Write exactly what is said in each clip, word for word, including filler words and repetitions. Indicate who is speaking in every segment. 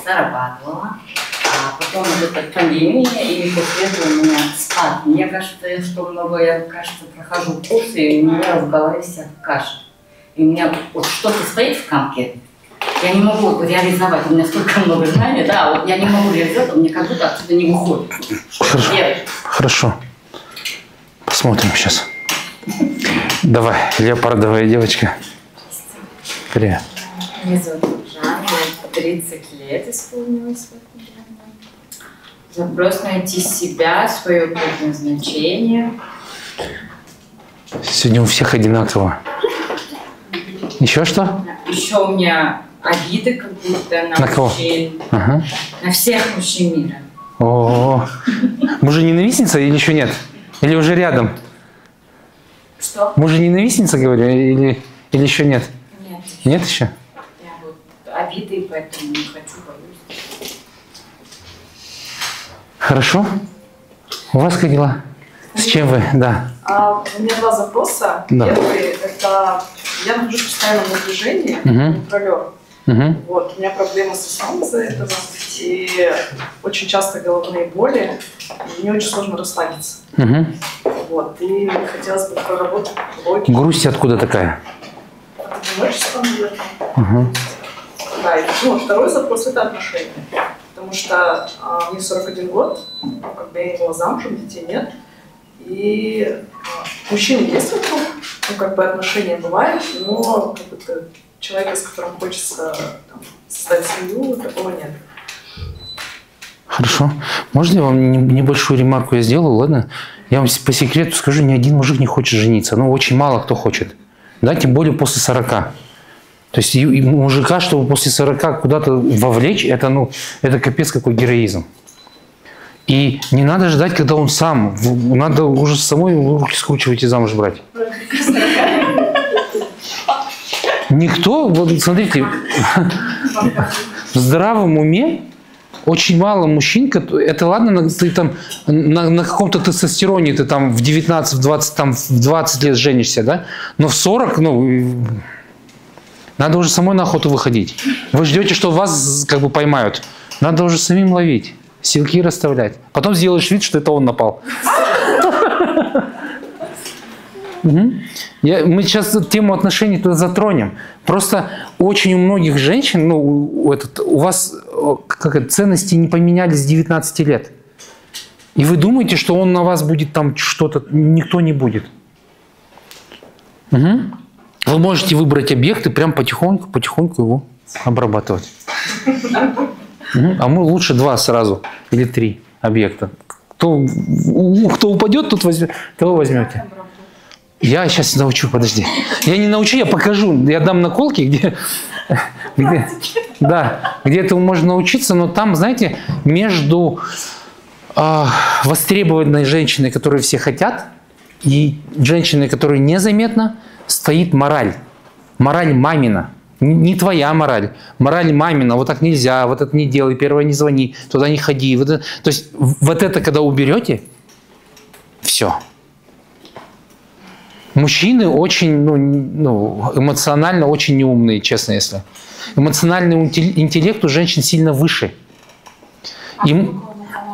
Speaker 1: зарабатывала, а потом вот эта пандемия, и после этого у меня спад. Мне кажется, что много, я, кажется, прохожу курсы, и у меня в голове вся каша. И у меня вот что-то стоит в камке, я не могу реализовать, у меня столько много знаний, да, вот я не могу реализовать, мне как будто отсюда не выходит.
Speaker 2: Хорошо. Хорошо. Посмотрим сейчас. Давай, леопардовая девочка. Привет.
Speaker 3: Меня зовут Жанна, тридцать лет исполнилось в этом году. Запрос найти себя, свое предназначение.
Speaker 2: Сегодня у всех одинаково. Еще что?
Speaker 3: Еще у меня обиды как будто на,
Speaker 2: на
Speaker 3: мужчин.
Speaker 2: Ага.
Speaker 3: На всех мужчин мира.
Speaker 2: О, мужа ненавистница или еще нет? Или уже рядом?
Speaker 3: Что?
Speaker 2: Мужа ненавистница, говорю, или, или еще нет?
Speaker 3: Нет.
Speaker 2: Нет еще?
Speaker 3: Я вот обиды, поэтому не хочу, боюсь.
Speaker 2: Хорошо. У вас как дела? С чем вы? Да.
Speaker 4: А, у меня два запроса.
Speaker 2: Да.
Speaker 4: Первый – это я нахожусь в постоянном напряжении,
Speaker 2: Угу.
Speaker 4: контролер.
Speaker 2: Угу.
Speaker 4: Вот, у меня проблемы со сном из-за этого, и очень часто головные боли, и мне очень сложно расслабиться.
Speaker 2: Угу.
Speaker 4: Вот, и хотелось бы проработать логику.
Speaker 2: Грусть откуда такая?
Speaker 4: От одиночества, наверное.
Speaker 2: Угу.
Speaker 4: Да, и ну, второй запрос – это отношения. Потому что а, мне сорок один год, ну, как бы я не была замужем, детей нет. И а, мужчины есть вокруг, ну, как бы отношения бывают, но как бы, человека, с которым хочется там, создать семью, такого нет.
Speaker 2: Хорошо. Можно я вам небольшую ремарку я сделаю, ладно? Я вам по секрету скажу, ни один мужик не хочет жениться. Ну, очень мало кто хочет. Да, тем более после сорока. То есть и мужика, чтобы после сорока куда-то вовлечь, это, ну, это капец какой героизм. И не надо ждать, когда он сам. Надо уже самой руки скручивать и замуж брать. Никто, вот смотрите, в здравом уме очень мало мужчин, это ладно, ты там на, на каком-то тестостероне, ты там в девятнадцать, в двадцать, там в двадцать лет женишься, да? Но в сорок, ну, надо уже самой на охоту выходить. Вы ждете, что вас как бы поймают. Надо уже самим ловить, силки расставлять. Потом сделаешь вид, что это он напал. Угу. Я, мы сейчас тему отношений туда затронем. Просто очень у многих женщин, ну, у, этот, у вас как это, ценности не поменялись с девятнадцати лет. И вы думаете, что он на вас будет там что-то, никто не будет. Угу. Вы можете выбрать объект и прям потихоньку, потихоньку его обрабатывать. Угу. А мы лучше два сразу или три объекта. Кто, кто упадет, тот возьмет, того возьмете. Я сейчас научу, подожди. Я не научу, я покажу. Я дам наколки, где, где, да, где этому можно научиться, но там, знаете, между э, востребованной женщиной, которую все хотят, и женщиной, которой незаметно, стоит мораль. Мораль мамина. Не твоя мораль. Мораль мамина. Вот так нельзя, вот это не делай, первое не звони, туда не ходи. Вот это, то есть вот это, когда уберете, все. Мужчины очень, ну, ну, эмоционально очень неумные, честно, если. Эмоциональный интеллект у женщин сильно выше. Им,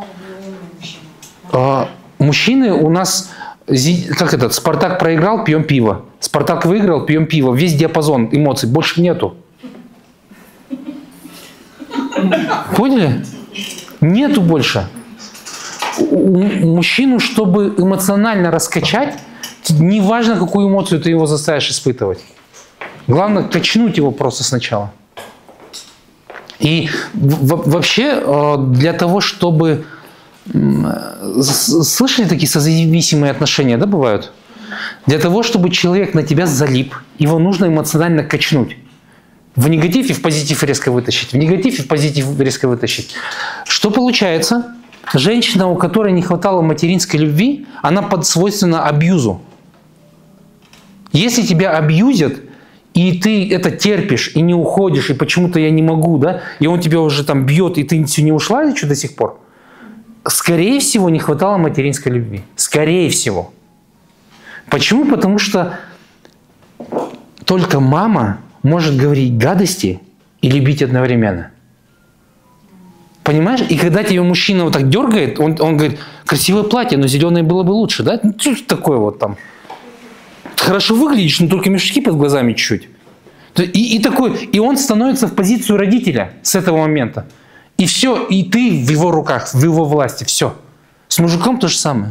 Speaker 2: а, мужчины у нас, как этот, Спартак проиграл, пьем пиво. Спартак выиграл, пьем пиво. Весь диапазон эмоций, больше нету. Поняли? Нету больше. У мужчину, чтобы эмоционально раскачать, не важно, какую эмоцию ты его заставишь испытывать. Главное, качнуть его просто сначала. И вообще для того, чтобы... Слышали такие созависимые отношения, да, бывают? Для того, чтобы человек на тебя залип, его нужно эмоционально качнуть. В негатив и в позитив резко вытащить. В негатив и в позитив резко вытащить. Что получается? Женщина, у которой не хватало материнской любви, она подсвойственна абьюзу. Если тебя абьюзят, и ты это терпишь, и не уходишь, и почему-то я не могу, да, и он тебя уже там бьет, и ты все не ушла еще до сих пор, скорее всего, не хватало материнской любви. Скорее всего. Почему? Потому что только мама может говорить гадости и любить одновременно. Понимаешь? И когда тебя мужчина вот так дергает, он, он говорит, красивое платье, но зеленое было бы лучше, да? Ну, что ж такое вот там? Хорошо выглядишь, но только мешки под глазами чуть-чуть. И, и, такой, и он становится в позицию родителя с этого момента. И все, и ты в его руках, в его власти, все. С мужиком то же самое.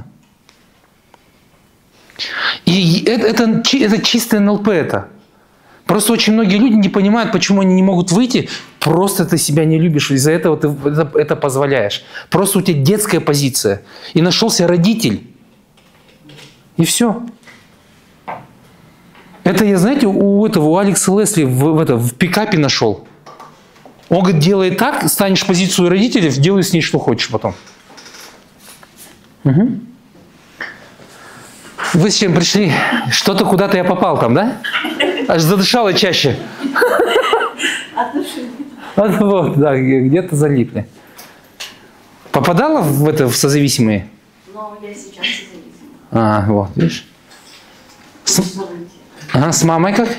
Speaker 2: И это, это, это чистое эн эл пэ это. Просто очень многие люди не понимают, почему они не могут выйти. Просто ты себя не любишь, из-за этого ты это, это позволяешь. Просто у тебя детская позиция. И нашелся родитель. И все. Это я, знаете, у этого, у Алекса Лесли в, в, это, в пикапе нашел. Он говорит, делай так, станешь в позицию родителей, делай с ней что хочешь потом. Угу. Вы с чем пришли? Что-то куда-то я попал там, да? Аж задышала чаще. Вот, вот, да, где-то залипли. Попадала в это, в созависимые?
Speaker 3: Ну, я сейчас созависимая.
Speaker 2: А, вот, видишь? С, ага, с мамой как?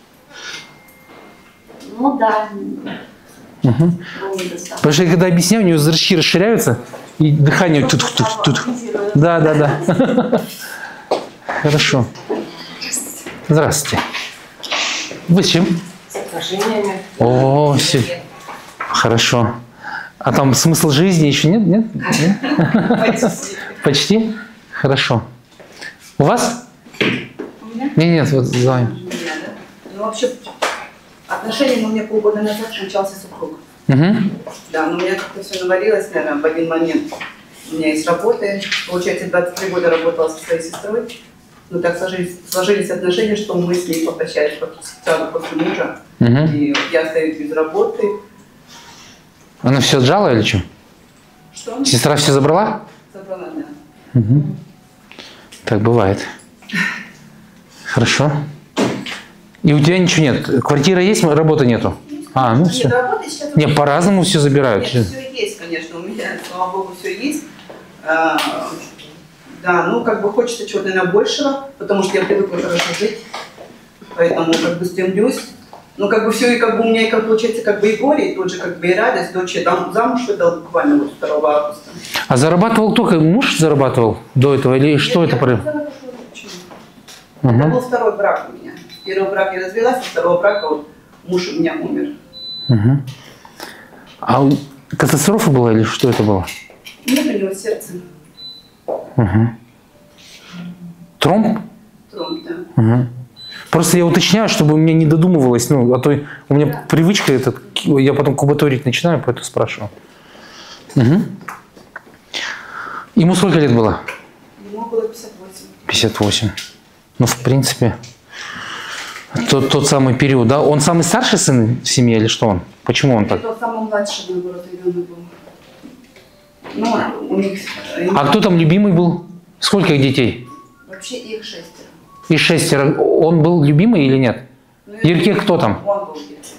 Speaker 3: Ну да.
Speaker 2: Угу. Потому что я когда объясняю, у нее зрачки расширяются, и дыхание тут, тут, тут. Да, да, да. Хорошо. Здравствуйте. Вы с чем?
Speaker 5: С отношениями.
Speaker 2: О, все. Хорошо. А там смысл жизни еще нет? Нет? Нет?
Speaker 5: Почти.
Speaker 2: Почти? Хорошо. У вас?
Speaker 5: У меня?
Speaker 2: Нет, нет, вот за вами.
Speaker 5: У меня, да? Ну, вообще, отношения у меня полгода назад встречался супруг.
Speaker 2: Угу.
Speaker 5: Да, но у меня как-то все навалилось, наверное, в один момент. У меня есть работы. Получается, двадцать три года работала со своей сестрой. Но так сложились, сложились отношения, что мы с ней попрощались сразу после мужа.
Speaker 2: Угу.
Speaker 5: И я остаюсь без работы.
Speaker 2: Она все отжала или что?
Speaker 5: Что?
Speaker 2: Сестра все забрала?
Speaker 5: Забрала, да.
Speaker 2: Угу. Так бывает. Хорошо. И у тебя ничего нет? Квартира есть, работы нету? А, ну все.
Speaker 5: Нет, работы сейчас...
Speaker 2: Не, по-разному все забирают.
Speaker 5: Нет, все есть, конечно. У меня, слава богу, все есть. А, да, ну как бы хочется чего-то, наверное, большего, потому что я привыкла хорошо жить. Поэтому как бы стремлюсь. Ну как бы все, и как бы у меня и как получается как бы и горе, и тут же как бы и радость. Дочь я там замуж выдала буквально вот второго августа.
Speaker 2: А зарабатывал только муж зарабатывал до этого или
Speaker 5: Нет,
Speaker 2: что
Speaker 5: я
Speaker 2: это? Про...
Speaker 5: Угу. Это
Speaker 2: Угу.
Speaker 5: был второй брак у меня. Первый брак я развелась, а второго брака вот муж у меня умер.
Speaker 2: Угу. А у- катастрофа была или что это было?
Speaker 5: Нет у него сердце.
Speaker 2: Угу. Тромб?
Speaker 5: Тромб, да.
Speaker 2: Угу. Просто я уточняю, чтобы у меня не додумывалось, ну, а то у меня
Speaker 5: Да.
Speaker 2: привычка, этот, я потом кубаторить начинаю, поэтому спрашиваю. Угу. Ему сколько лет было?
Speaker 5: Ему было пятьдесят восемь.
Speaker 2: пятьдесят восемь. Ну, в принципе, тот, тот самый период, да? Он самый старший сын в семье или что он? Почему он так?
Speaker 5: Это самый младший, наоборот, ребенок был. Ну, у них...
Speaker 2: А кто там любимый был? Сколько их детей?
Speaker 5: Вообще их шестеро.
Speaker 2: И шестеро. Он был любимый или нет?
Speaker 5: Ну,
Speaker 2: Ирке кто там?
Speaker 5: Он был Ирке.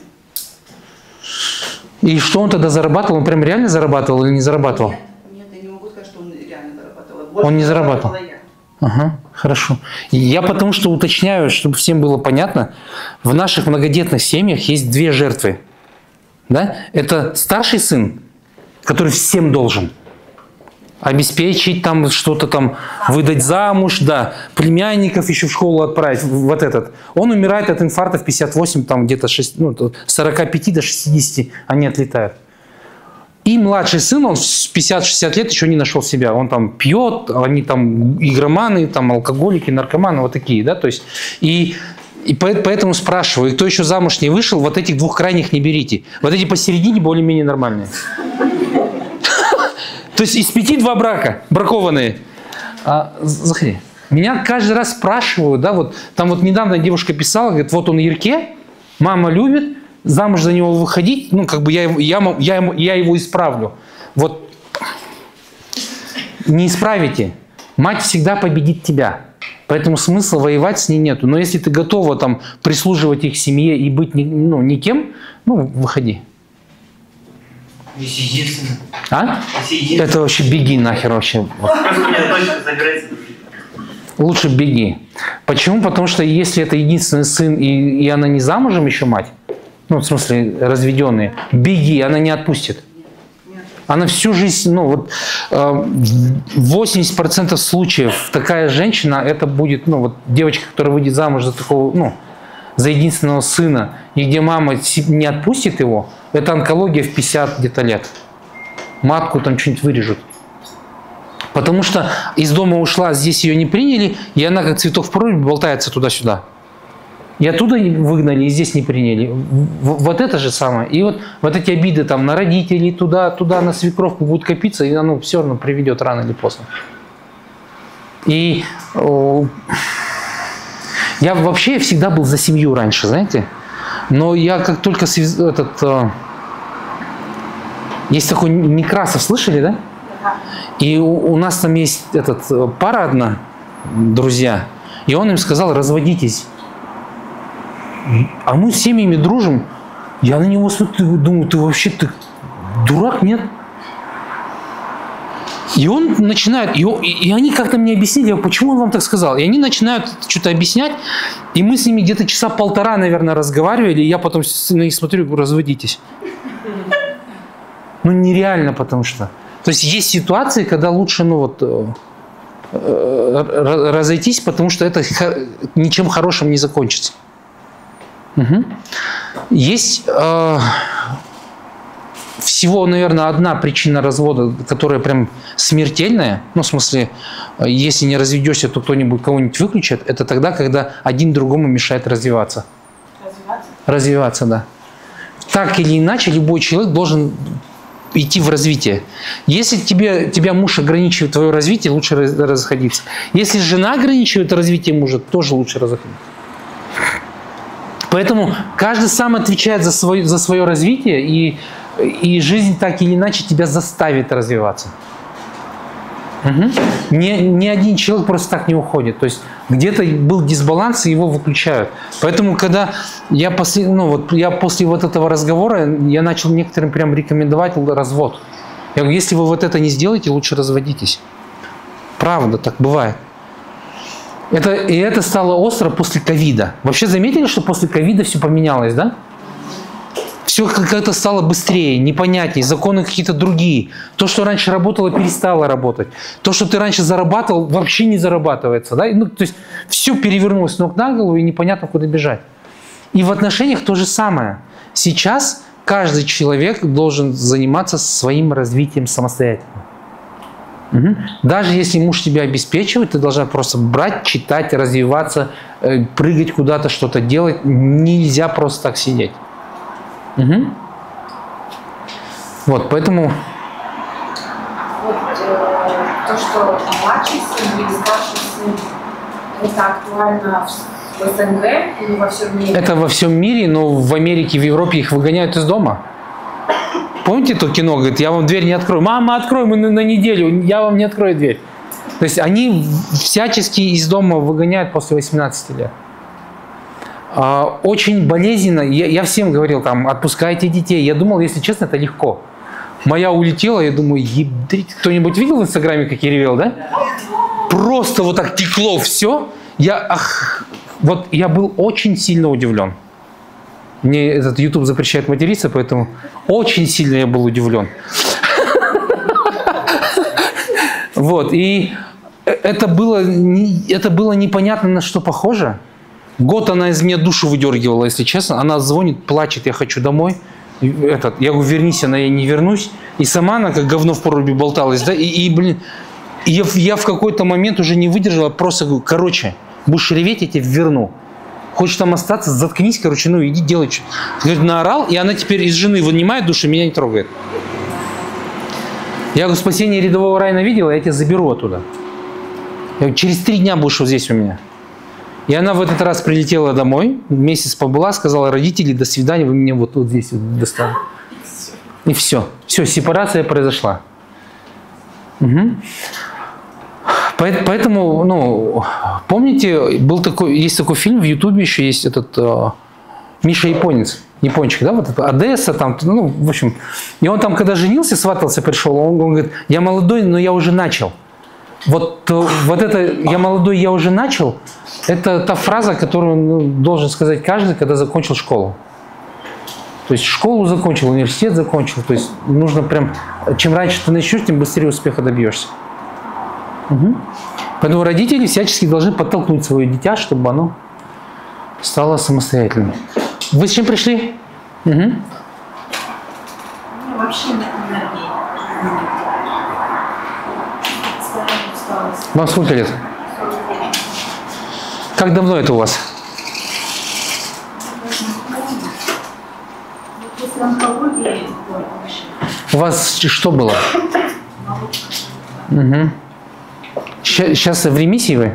Speaker 2: И что он тогда зарабатывал? Он прям реально зарабатывал или не зарабатывал?
Speaker 5: Нет, нет, я не могу сказать, что он реально зарабатывал. Больше
Speaker 2: Он не зарабатывал?
Speaker 5: зарабатывала я.
Speaker 2: Ага, хорошо. И я потому что уточняю, чтобы всем было понятно, в наших многодетных семьях есть две жертвы. Да? Это старший сын, который всем должен обеспечить там что-то там, выдать замуж, да, племянников еще в школу отправить, вот этот. Он умирает от инфаркта в пятьдесят восемь, там где-то ну, с сорока пяти до шестидесяти они отлетают. И младший сын, он в пятьдесят-шестьдесят лет еще не нашел себя. Он там пьет, они там игроманы, там алкоголики, наркоманы, вот такие, да, то есть. И, и поэтому спрашиваю, кто еще замуж не вышел, вот этих двух крайних не берите. Вот эти посередине более-менее нормальные. То есть из пяти два брака, бракованные. А, заходи. Меня каждый раз спрашивают, да, вот там вот недавно девушка писала, говорит, вот он Ирке, мама любит, замуж за него выходить, ну, как бы я, его- я, мо- я, ему- я его исправлю. Вот не исправите. Мать всегда победит тебя. Поэтому смысла воевать с ней нету. Но если ты готова там прислуживать их семье и быть ни- ну, никем, ну, выходи.
Speaker 6: Если единственное.
Speaker 2: А?
Speaker 6: Если единственное.
Speaker 2: Это вообще беги нахер вообще.
Speaker 6: Просто у меня дочка собирается дружить.
Speaker 2: Лучше беги. Почему? Потому что если это единственный сын, и, и она не замужем еще мать, ну, в смысле, разведенные, беги, она не отпустит.
Speaker 5: Не отпустит.
Speaker 2: Она всю жизнь, ну вот восемьдесят процентов случаев такая женщина, это будет, ну вот девочка, которая выйдет замуж за такого, ну, за единственного сына, и где мама не отпустит его, это онкология в пятьдесят где-то лет. Матку там что-нибудь вырежут. Потому что из дома ушла, здесь ее не приняли, и она как цветок в проруби болтается туда-сюда. И оттуда выгнали, и здесь не приняли. Вот это же самое. И вот, вот эти обиды там на родителей, туда, туда на свекровку будут копиться, и оно все равно приведет рано или поздно. И о, я вообще всегда был за семью раньше, знаете. Но я как только связ... этот... О, есть такой Некрасов, слышали, да? И у, у нас там есть этот, пара одна, друзья, и он им сказал: разводитесь. А мы с семьями дружим. Я на него смотрю, думаю, ты вообще ты дурак, нет? И он начинает, и, и они как-то мне объяснили, почему он вам так сказал. И они начинают что-то объяснять, и мы с ними где-то часа полтора, наверное, разговаривали, и я потом на них смотрю и говорю: разводитесь. Ну нереально, потому что. То есть есть ситуации, когда лучше, ну вот, разойтись, потому что это ничем хорошим не закончится. Угу. Есть э, всего, наверное, одна причина развода, которая прям смертельная. Ну, в смысле, если не разведешься, то кто-нибудь кого-нибудь выключит. Это тогда, когда один другому мешает развиваться. Развиваться? Развиваться, да. Так или иначе, любой человек должен идти в развитие. Если тебе, тебя муж ограничивает твое развитие, лучше расходиться. Если жена ограничивает развитие мужа, тоже лучше расходиться. Поэтому каждый сам отвечает за свое, за свое развитие, и, и жизнь так или иначе тебя заставит развиваться. Угу. Ни, ни один человек просто так не уходит. То есть где-то был дисбаланс, и его выключают. Поэтому, когда я после, ну, вот, я после вот этого разговора, я начал некоторым прям рекомендовать развод. Я говорю: если вы вот это не сделаете, лучше разводитесь. Правда, так бывает. Это, и это стало остро после ковида. Вообще заметили, что после ковида все поменялось, да? Все как-то стало быстрее, непонятнее, законы какие-то другие. То, что раньше работало, перестало работать. То, что ты раньше зарабатывал, вообще не зарабатывается. Да? Ну, то есть все перевернулось с ног на голову, и непонятно, куда бежать. И в отношениях то же самое. Сейчас каждый человек должен заниматься своим развитием самостоятельно. Угу. Даже если муж тебя обеспечивает, ты должна просто брать, читать, развиваться, э, прыгать куда-то, что-то делать. Нельзя просто так сидеть. Угу. Вот, поэтому...
Speaker 3: Вот, э, то, что младший сын или старший сын, это актуально в СНГ или во всем мире? Это во всем мире, но в Америке, в Европе их выгоняют из дома. Помните то кино, говорит: я вам дверь не открою. Мама, открой, мы на, на неделю, я вам не открою дверь. То есть они всячески из дома выгоняют после восемнадцати лет. А, очень болезненно. Я, я всем говорил, там, отпускайте детей. Я думал, если честно, это легко. Моя улетела, я думаю, ебать. Кто-нибудь видел в Инстаграме, как я ревел, да? Просто вот так текло все. Я, ах, вот я был очень сильно удивлен. Мне этот YouTube запрещает материться, поэтому очень сильно я был удивлен. Вот, и это было, это было непонятно, на что похоже. Год она из меня душу выдергивала, если честно. Она звонит, плачет: я хочу домой. Этот, я говорю: вернись, она, я не вернусь. И сама она как говно в проруби болталась, да, и, и блин, и я, я в какой-то момент уже не выдержала, просто говорю: короче, будешь реветь, я тебя верну. Хочешь там остаться, заткнись, короче, ну иди делай что. Говорит, наорал, и она теперь из жены вынимает душу, меня не трогает. Я говорю: спасение рядового Райана видела, я тебя заберу оттуда. Я говорю: через три дня будешь вот здесь у меня. И она в этот раз прилетела домой, месяц побыла, сказала: родители, до свидания, вы меня вот, вот здесь вот достали. И все. Все, сепарация произошла. Угу. Поэтому, ну, помните, был такой, есть такой фильм в Ютубе, еще есть этот э, Миша Японец, япончик, да, вот это Одесса, там, ну, в общем, и он там, когда женился, сватался, пришел, он, он говорит: я молодой, но я уже начал. Вот, вот это «я молодой, я уже начал» – это та фраза, которую, ну, должен сказать каждый, когда закончил школу.
Speaker 2: То есть школу закончил, университет закончил. То есть нужно прям, чем раньше ты начнешь, тем быстрее успеха добьешься. Угу. Поэтому родители всячески должны подтолкнуть свое дитя, чтобы оно стало самостоятельным. Вы с чем пришли? Угу.
Speaker 3: Ну, вообще нет энергии.
Speaker 2: Вам сколько лет? Как давно это у вас?
Speaker 3: После онкологии вообще.
Speaker 2: У вас что было? Угу. Сейчас в ремиссии вы?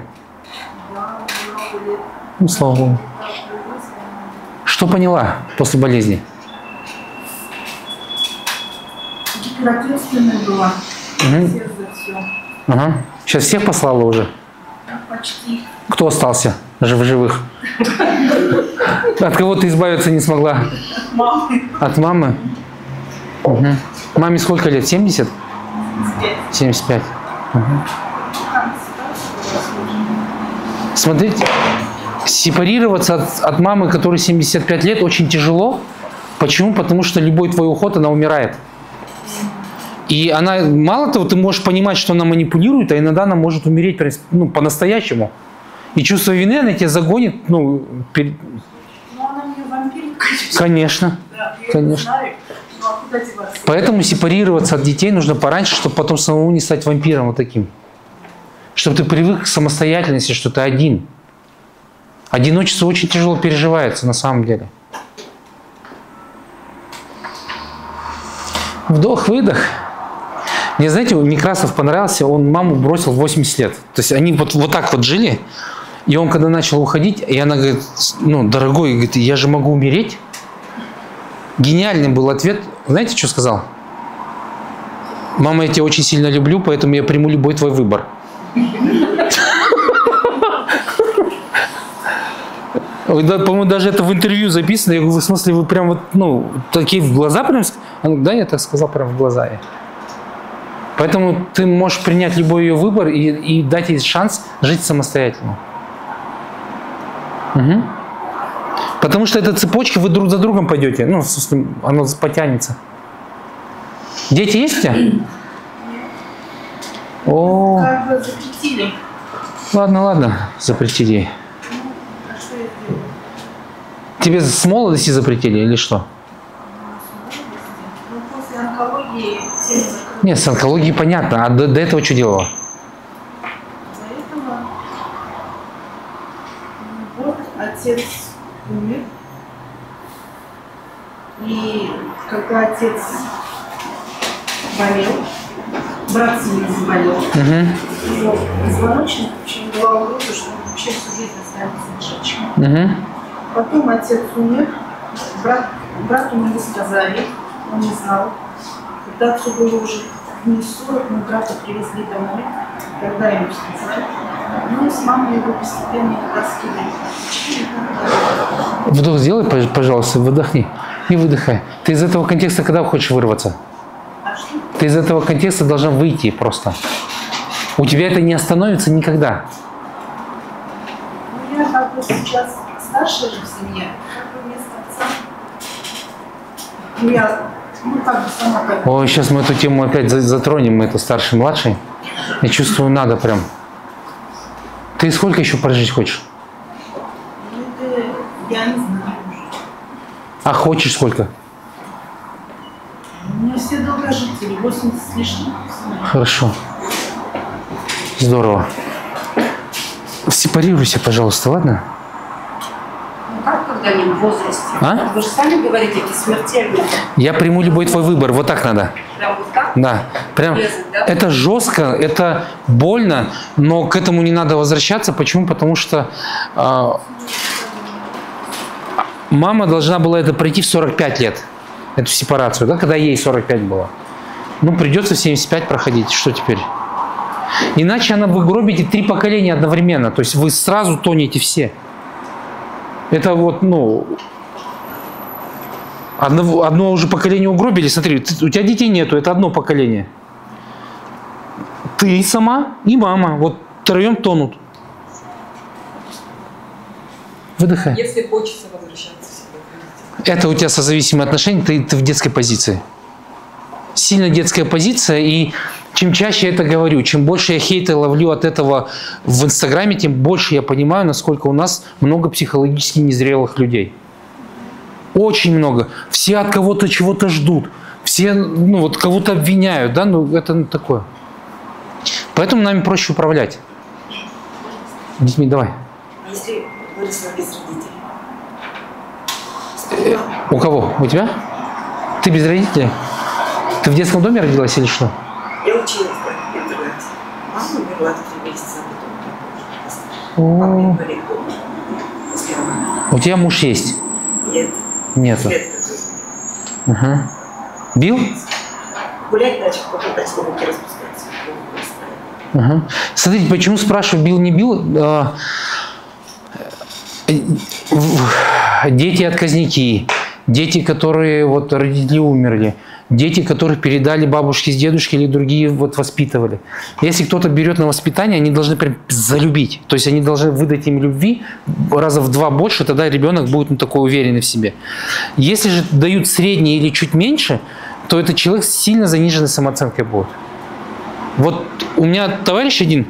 Speaker 2: Ну, слава Богу. Что поняла после болезни?
Speaker 3: Гиперответственная была.
Speaker 2: Угу.
Speaker 3: Всех за все.
Speaker 2: Ага. Сейчас всех послала уже?
Speaker 3: Почти.
Speaker 2: Кто остался в живых? От кого ты избавиться не смогла?
Speaker 3: Мама.
Speaker 2: От мамы? Угу. Маме сколько лет? семьдесят? семьдесят пять. Угу. Смотрите, сепарироваться от, от мамы, которой семьдесят пять лет, очень тяжело. Почему? Потому что любой твой уход, она умирает. И она, мало того, ты можешь понимать, что она манипулирует, а иногда она может умереть, ну, по-настоящему. И чувство вины она тебя загонит, ну, перед...
Speaker 3: Ну, она мне вампир, конечно.
Speaker 2: Конечно.
Speaker 3: Да, я
Speaker 2: Конечно.
Speaker 3: знаю. Ну, а куда деваться?
Speaker 2: Поэтому сепарироваться от детей нужно пораньше, чтобы потом самому не стать вампиром вот таким. Чтобы ты привык к самостоятельности, что ты один. Одиночество очень тяжело переживается на самом деле. Вдох-выдох. Мне, знаете, Некрасов понравился, он маму бросил в восемьдесят лет. То есть они вот, вот так вот жили, и он когда начал уходить, и она говорит, ну, дорогой, говорит, я же могу умереть. Гениальный был ответ. Знаете, что сказал? Мама, я тебя очень сильно люблю, поэтому я приму любой твой выбор. По-моему, даже это в интервью записано. Я говорю, в смысле, вы прям вот, ну, такие в глаза прям... Да, я так сказал, прям в глаза. Поэтому ты можешь принять любой ее выбор и, и дать ей шанс жить самостоятельно. Угу. Потому что эта цепочка, вы друг за другом пойдете. Ну, в смысле, она потянется. Дети есть у тебя? О.
Speaker 3: Как бы запретили.
Speaker 2: Ладно, ладно, запретили ей.
Speaker 3: А что я сделала?
Speaker 2: Тебе с молодости запретили или что?
Speaker 3: Ну, после онкологии тема закрыта.
Speaker 2: Нет, с онкологией понятно. А до, до этого что делала?
Speaker 3: До этого вот отец умер. И когда отец болел, брат сильно заболел,
Speaker 2: Угу.
Speaker 3: его позвоночник, очень была угроза, что он вообще всю жизнь останется лежачим.
Speaker 2: Угу.
Speaker 3: Потом отец умер, брат, брату мы не сказали, он не знал. Когда отцу было уже не сорок, мы брата привезли домой, когда ему сказали. Мы с мамой его постепенно таскали.
Speaker 2: Вдох сделай, пожалуйста, выдохни. Не выдыхай. Ты из этого контекста когда хочешь вырваться?
Speaker 3: А что?
Speaker 2: Ты из этого контекста должна выйти просто. У тебя это не остановится никогда.
Speaker 3: Ну, я как бы сейчас старшая же в семье, как бы вместо отца. Ну, я, ну, как бы сама как бы.
Speaker 2: Ой, сейчас мы эту тему опять затронем, мы это старший-младший. Я чувствую, надо прям. Ты сколько еще прожить хочешь?
Speaker 3: Ну, это я не знаю.
Speaker 2: А хочешь сколько?
Speaker 3: У меня все долгожители, восемьдесят с лишним.
Speaker 2: Хорошо. Здорово. Сепарируйся, пожалуйста, ладно?
Speaker 7: Ну как, когда они в возрасте?
Speaker 2: А?
Speaker 7: Вы же сами говорите, эти смертельные.
Speaker 2: Я приму любой твой выбор. Вот так надо.
Speaker 7: Прям вот так?
Speaker 2: Да. Прям.
Speaker 7: Резать, да?
Speaker 2: Это жестко, это больно, но к этому не надо возвращаться. Почему? Потому что э, мама должна была это пройти в сорок пять лет. Эту сепарацию, да, когда ей сорок пять было. Ну, придется в семьдесят пять проходить. Что теперь? Иначе она вы гробите три поколения одновременно. То есть вы сразу тонете все. Это вот, ну... Одно, одно уже поколение угробили. Смотри, ты, у тебя детей нету, это одно поколение. Ты сама и мама. Вот втроем тонут. Выдыхай.
Speaker 4: Если хочется возвращаться в себя.
Speaker 2: Это у тебя созависимые отношения, ты, ты в детской позиции. Сильно детская позиция, и чем чаще я это говорю, чем больше я хейта ловлю от этого в Инстаграме, тем больше я понимаю, насколько у нас много психологически незрелых людей. Очень много. Все от кого-то чего-то ждут. Все, ну, вот кого-то обвиняют, да, ну, это ну, такое. Поэтому нами проще управлять. Детьми, давай.
Speaker 7: Если выросла без родителей.
Speaker 2: У кого? У тебя? Ты без родителей? Ты в детском доме родилась или что?
Speaker 7: Я училась в интернете. Мама умерла три месяца, а потом папа инвалид был. После романа.
Speaker 2: У тебя муж есть?
Speaker 7: Нет.
Speaker 2: Нету.
Speaker 7: Лет
Speaker 2: Ага. Бил?
Speaker 7: гулять начал, покупать, сколько распускаться.
Speaker 2: Ага. Смотрите, почему спрашиваю, бил, не бил? А, дети отказники, дети, которые вот родители умерли, дети, которых передали бабушки с дедушки или другие вот воспитывали. Если кто-то берет на воспитание, они должны прям залюбить. То есть они должны выдать им любви раза в два больше, тогда ребенок будет ну, такой уверенный в себе. Если же дают среднее или чуть меньше, то этот человек с сильно заниженной самооценкой будет. Вот у меня товарищ один,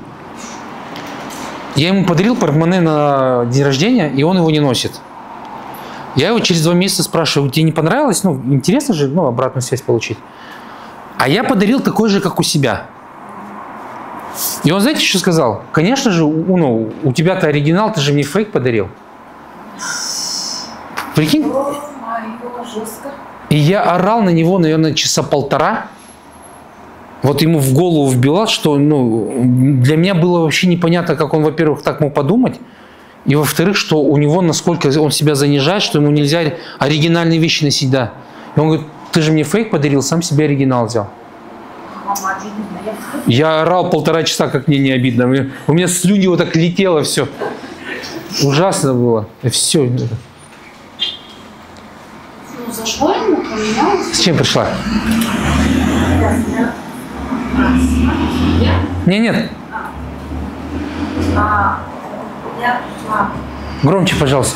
Speaker 2: я ему подарил портмоне на день рождения, и он его не носит. Я его через два месяца спрашиваю, тебе не понравилось? Ну, интересно же, ну, обратную связь получить. А я подарил такой же, как у себя. И он, знаете, что сказал? Конечно же, у, ну, у тебя-то оригинал, ты же мне фейк подарил. Прикинь? И я орал на него, наверное, часа полтора. Вот ему в голову вбила, что ну, для меня было вообще непонятно, как он, во-первых, так мог подумать. И, во-вторых, что у него, насколько он себя занижает, что ему нельзя оригинальные вещи носить, да. И он говорит, ты же мне фейк подарил, сам себе оригинал взял. Я орал полтора часа, как мне не обидно. У меня слюни вот так летело все. Ужасно было. И все.
Speaker 3: Ну, зашло ему, поменялось.
Speaker 2: С чем пришла? Нет, нет.
Speaker 3: А, я пришла.
Speaker 2: Громче, пожалуйста.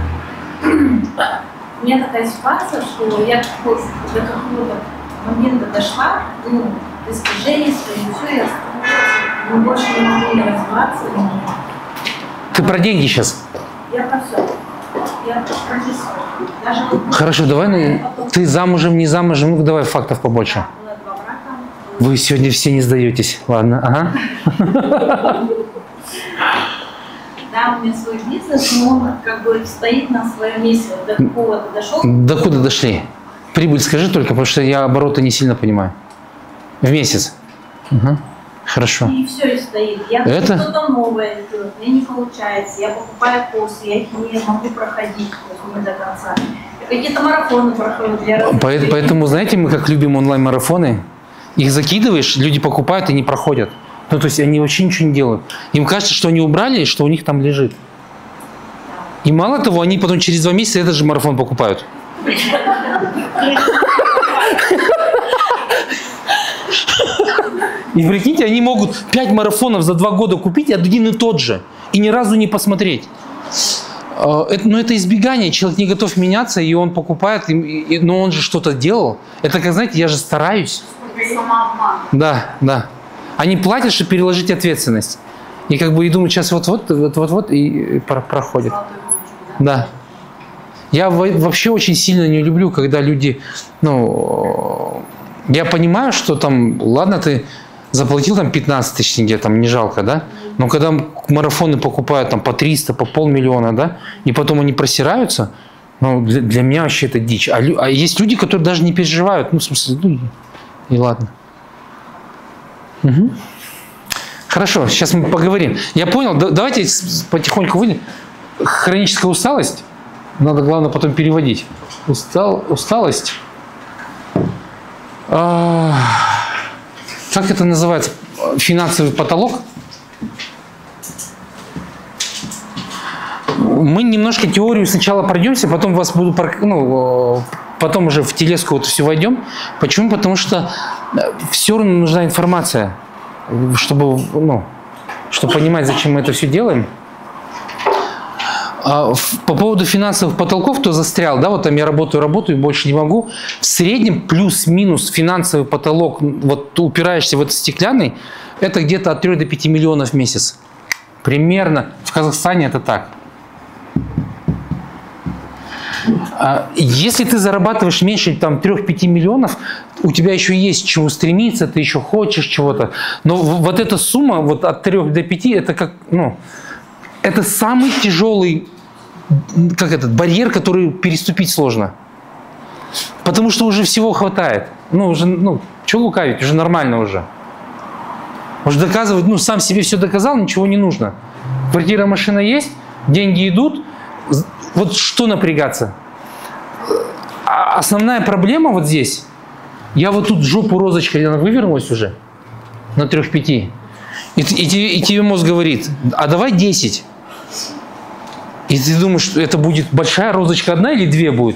Speaker 3: У меня такая ситуация, что я до какого-то момента дошла, ну, до искажения своего, все, я ну, больше не могу не развиваться.
Speaker 2: Ты про деньги сейчас?
Speaker 3: Я про все. Я про жизнь. Даже вот,
Speaker 2: хорошо, давай, ну, ты замужем, не замужем, ну давай фактов побольше.
Speaker 3: было два брака.
Speaker 2: Вы сегодня все не сдаетесь. Ладно, ага.
Speaker 3: Да, у меня свой бизнес, но он как бы стоит на своем месте. Вот до какого-то дошел.
Speaker 2: До куда дошли? Прибыль скажи только, потому что я обороты не сильно понимаю. В месяц. Угу. Хорошо.
Speaker 3: И все, и стоит. Я
Speaker 2: Это?
Speaker 3: что-то новое делаю, мне не получается. Я покупаю курсы, я их не могу проходить не до конца. Какие-то марафоны проходят для
Speaker 2: Поэтому, поэтому, знаете, мы как любим онлайн-марафоны. Их закидываешь, люди покупают и не проходят. Ну, то есть они вообще ничего не делают. Им кажется, что они убрали, что у них там лежит. И мало того, они потом через два месяца этот же марафон покупают. И прикиньте, они могут пять марафонов за два года купить один и тот же. И ни разу не посмотреть. Это, но это избегание. Человек не готов меняться, и он покупает, и, и, но он же что-то делал. Это как, знаете, я же стараюсь.
Speaker 3: самообман.
Speaker 2: Да, да. Они платят, чтобы переложить ответственность. И как бы и думают, сейчас вот-вот, вот-вот, и проходит. Да. Я вообще очень сильно не люблю, когда люди, ну, я понимаю, что там, ладно, ты заплатил там пятнадцать тысяч тенге, там не жалко, да? Но когда марафоны покупают там по триста, по полмиллиона, да, и потом они просираются, ну, для, для меня вообще это дичь. А, а есть люди, которые даже не переживают, ну, в смысле, ну, и ладно. Угу. Хорошо, сейчас мы поговорим. Я понял, да, давайте потихоньку выйдем. Хроническая усталость, надо, главное, потом переводить. Устал, усталость. А, как это называется? Финансовый потолок. Мы немножко теорию сначала пройдемся, потом вас буду, ну, потом уже в телеску вот все войдем. Почему? Потому что все равно нужна информация, чтобы, ну, чтобы понимать, зачем мы это все делаем. А, по поводу финансовых потолков, кто застрял, да, вот там я работаю, работаю, больше не могу. В среднем плюс-минус финансовый потолок, вот ты упираешься в этот стеклянный, это где-то от трёх до пяти миллионов в месяц. Примерно в Казахстане это так. Если ты зарабатываешь меньше там трёх-пяти миллионов, у тебя еще есть чего стремиться, ты еще хочешь чего-то. Но вот эта сумма вот от трёх до пяти, это как, ну, это самый тяжелый, как этот, барьер, который переступить сложно. Потому что уже всего хватает. Ну, уже, ну, что лукавить, уже нормально уже. Уже доказывать, ну, сам себе все доказал, ничего не нужно. Квартира, машина есть, деньги идут. Вот что напрягаться? А основная проблема вот здесь. Я вот тут жопу розочкой, она вывернулась уже на трёх-пяти. И, и, и тебе мозг говорит, а давай десять. И ты думаешь, что это будет большая розочка одна или две будет?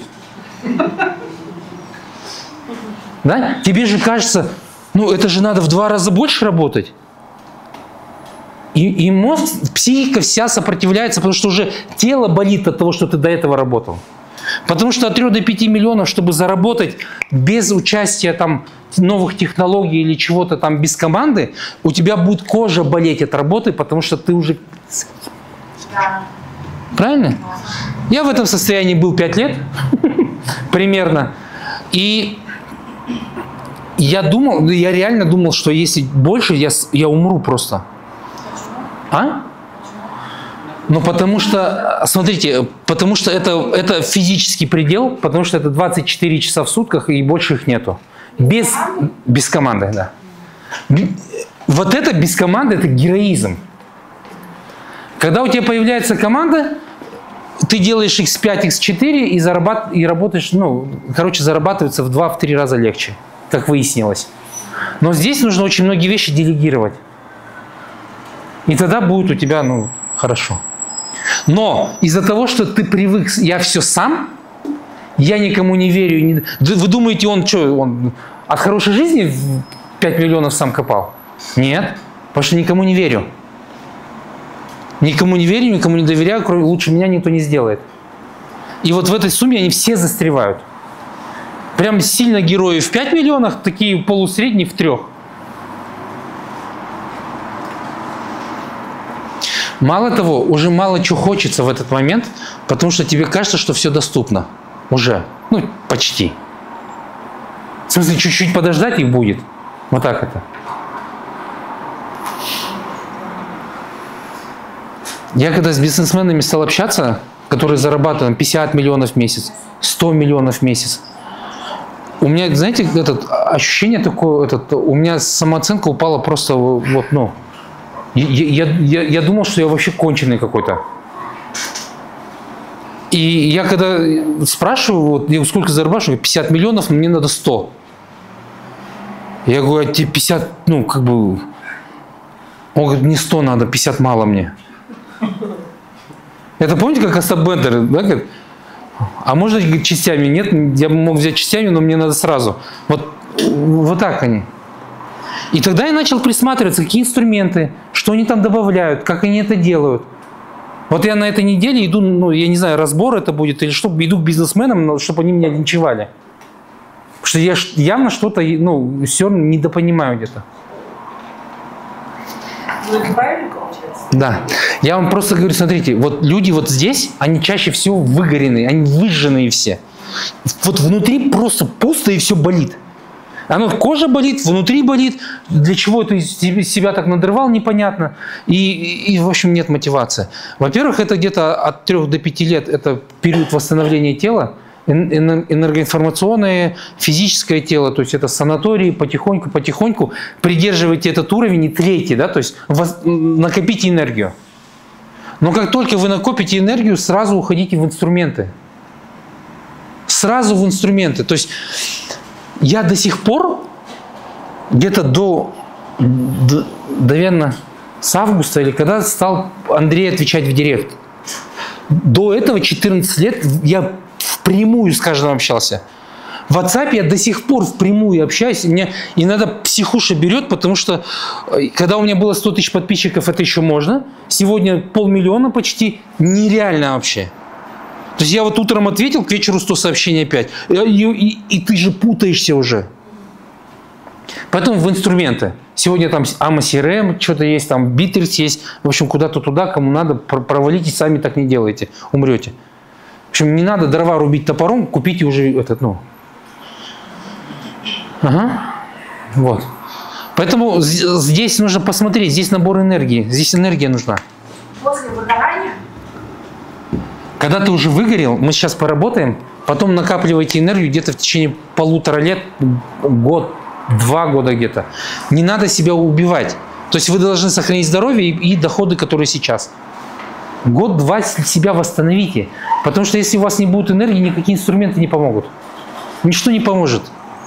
Speaker 2: Да? Тебе же кажется, ну это же надо в два раза больше работать. И, и мозг, психика вся сопротивляется, потому что уже тело болит от того, что ты до этого работал. Потому что от трёх до пяти миллионов, чтобы заработать без участия там новых технологий или чего-то там без команды, у тебя будет кожа болеть от работы, потому что ты уже...
Speaker 3: Да.
Speaker 2: Правильно? Я в этом состоянии был пять лет, примерно. И я думал, я реально думал, что если больше, я, я умру просто. А? Ну, потому что, смотрите, потому что это, это физический предел, потому что это двадцать четыре часа в сутках, и больше их нету. Без, без команды, да. Вот это без команды, это героизм. Когда у тебя появляется команда, ты делаешь икс пять, икс четыре и, зарабат... и работаешь, ну, короче, зарабатывается в два-три раза легче, как выяснилось. Но здесь нужно очень многие вещи делегировать. И тогда будет у тебя, ну, хорошо. Но из-за того, что ты привык, я все сам, я никому не верю. Не... Вы думаете, он что, он от хорошей жизни пять миллионов сам копал? Нет, потому что никому не верю. Никому не верю, никому не доверяю, кроме лучше меня никто не сделает. И вот в этой сумме они все застревают. Прям сильно герои в пяти миллионах, такие полусредние в трех. Мало того, уже мало чего хочется в этот момент, потому что тебе кажется, что все доступно. Уже. Ну, почти. В смысле, чуть-чуть подождать их будет. Вот так это. Я когда с бизнесменами стал общаться, которые зарабатывают пятьдесят миллионов в месяц, сто миллионов в месяц, у меня, знаете, этот, ощущение такое, этот, у меня самооценка упала просто вот, ну, я, я, я, я думал, что я вообще конченый какой-то. И я когда спрашиваю, вот, я сколько зарабатываю, пятьдесят миллионов, мне надо сто. Я говорю, а тебе пятьдесят, ну, как бы, он говорит, не сто надо, пятьдесят мало мне. Это помните, как Остап Бендер, да, говорит, а можно частями? Нет, я мог взять частями, но мне надо сразу. Вот, вот так они. И тогда я начал присматриваться, какие инструменты, что они там добавляют, как они это делают. Вот я на этой неделе иду, ну, я не знаю, разбор это будет, или что, иду к бизнесменам, чтобы они меня линчевали. Потому что я явно что-то, ну, все недопонимаю где-то.
Speaker 4: Ну, это правильно получается?
Speaker 2: Да. Я вам просто говорю, смотрите, вот люди вот здесь, они чаще всего выгоренные, они выжженные все. Вот внутри просто пусто и все болит. Оно кожа болит, внутри болит. Для чего ты себя так надрывал, непонятно. И, и, и в общем, нет мотивации. Во-первых, это где-то от трёх до пяти лет, это период восстановления тела. Энергоинформационное, физическое тело, то есть это санатории, потихоньку, потихоньку придерживайте этот уровень и тлейте, да, то есть воз, накопите энергию. Но как только вы накопите энергию, сразу уходите в инструменты. Сразу в инструменты. То есть я до сих пор, где-то до, до, наверное, с августа, или когда стал Андрей отвечать в директ, до этого четырнадцать лет я впрямую с каждым общался. В WhatsApp я до сих пор впрямую общаюсь. Меня иногда психуша берет, потому что когда у меня было сто тысяч подписчиков, это еще можно. Сегодня полмиллиона почти. Нереально вообще. То есть я вот утром ответил, к вечеру сто сообщений опять. И, и, и ты же путаешься уже. Поэтому в инструменты. Сегодня там эй эм эс эр эм, что-то есть, там Bittrex есть. В общем, куда-то туда, кому надо, провалитесь, сами так не делайте. Умрете. В общем, не надо дрова рубить топором, купите уже этот, ну. Ага. Вот. Поэтому здесь нужно посмотреть, здесь набор энергии. Здесь энергия нужна.
Speaker 3: После выгорания?
Speaker 2: Когда ты уже выгорел, мы сейчас поработаем, потом накапливайте энергию где-то в течение полутора лет, год, два года где-то. Не надо себя убивать. То есть вы должны сохранить здоровье и, и доходы, которые сейчас. Год-два себя восстановите. Потому что если у вас не будет энергии, никакие инструменты не помогут. Ничто не поможет.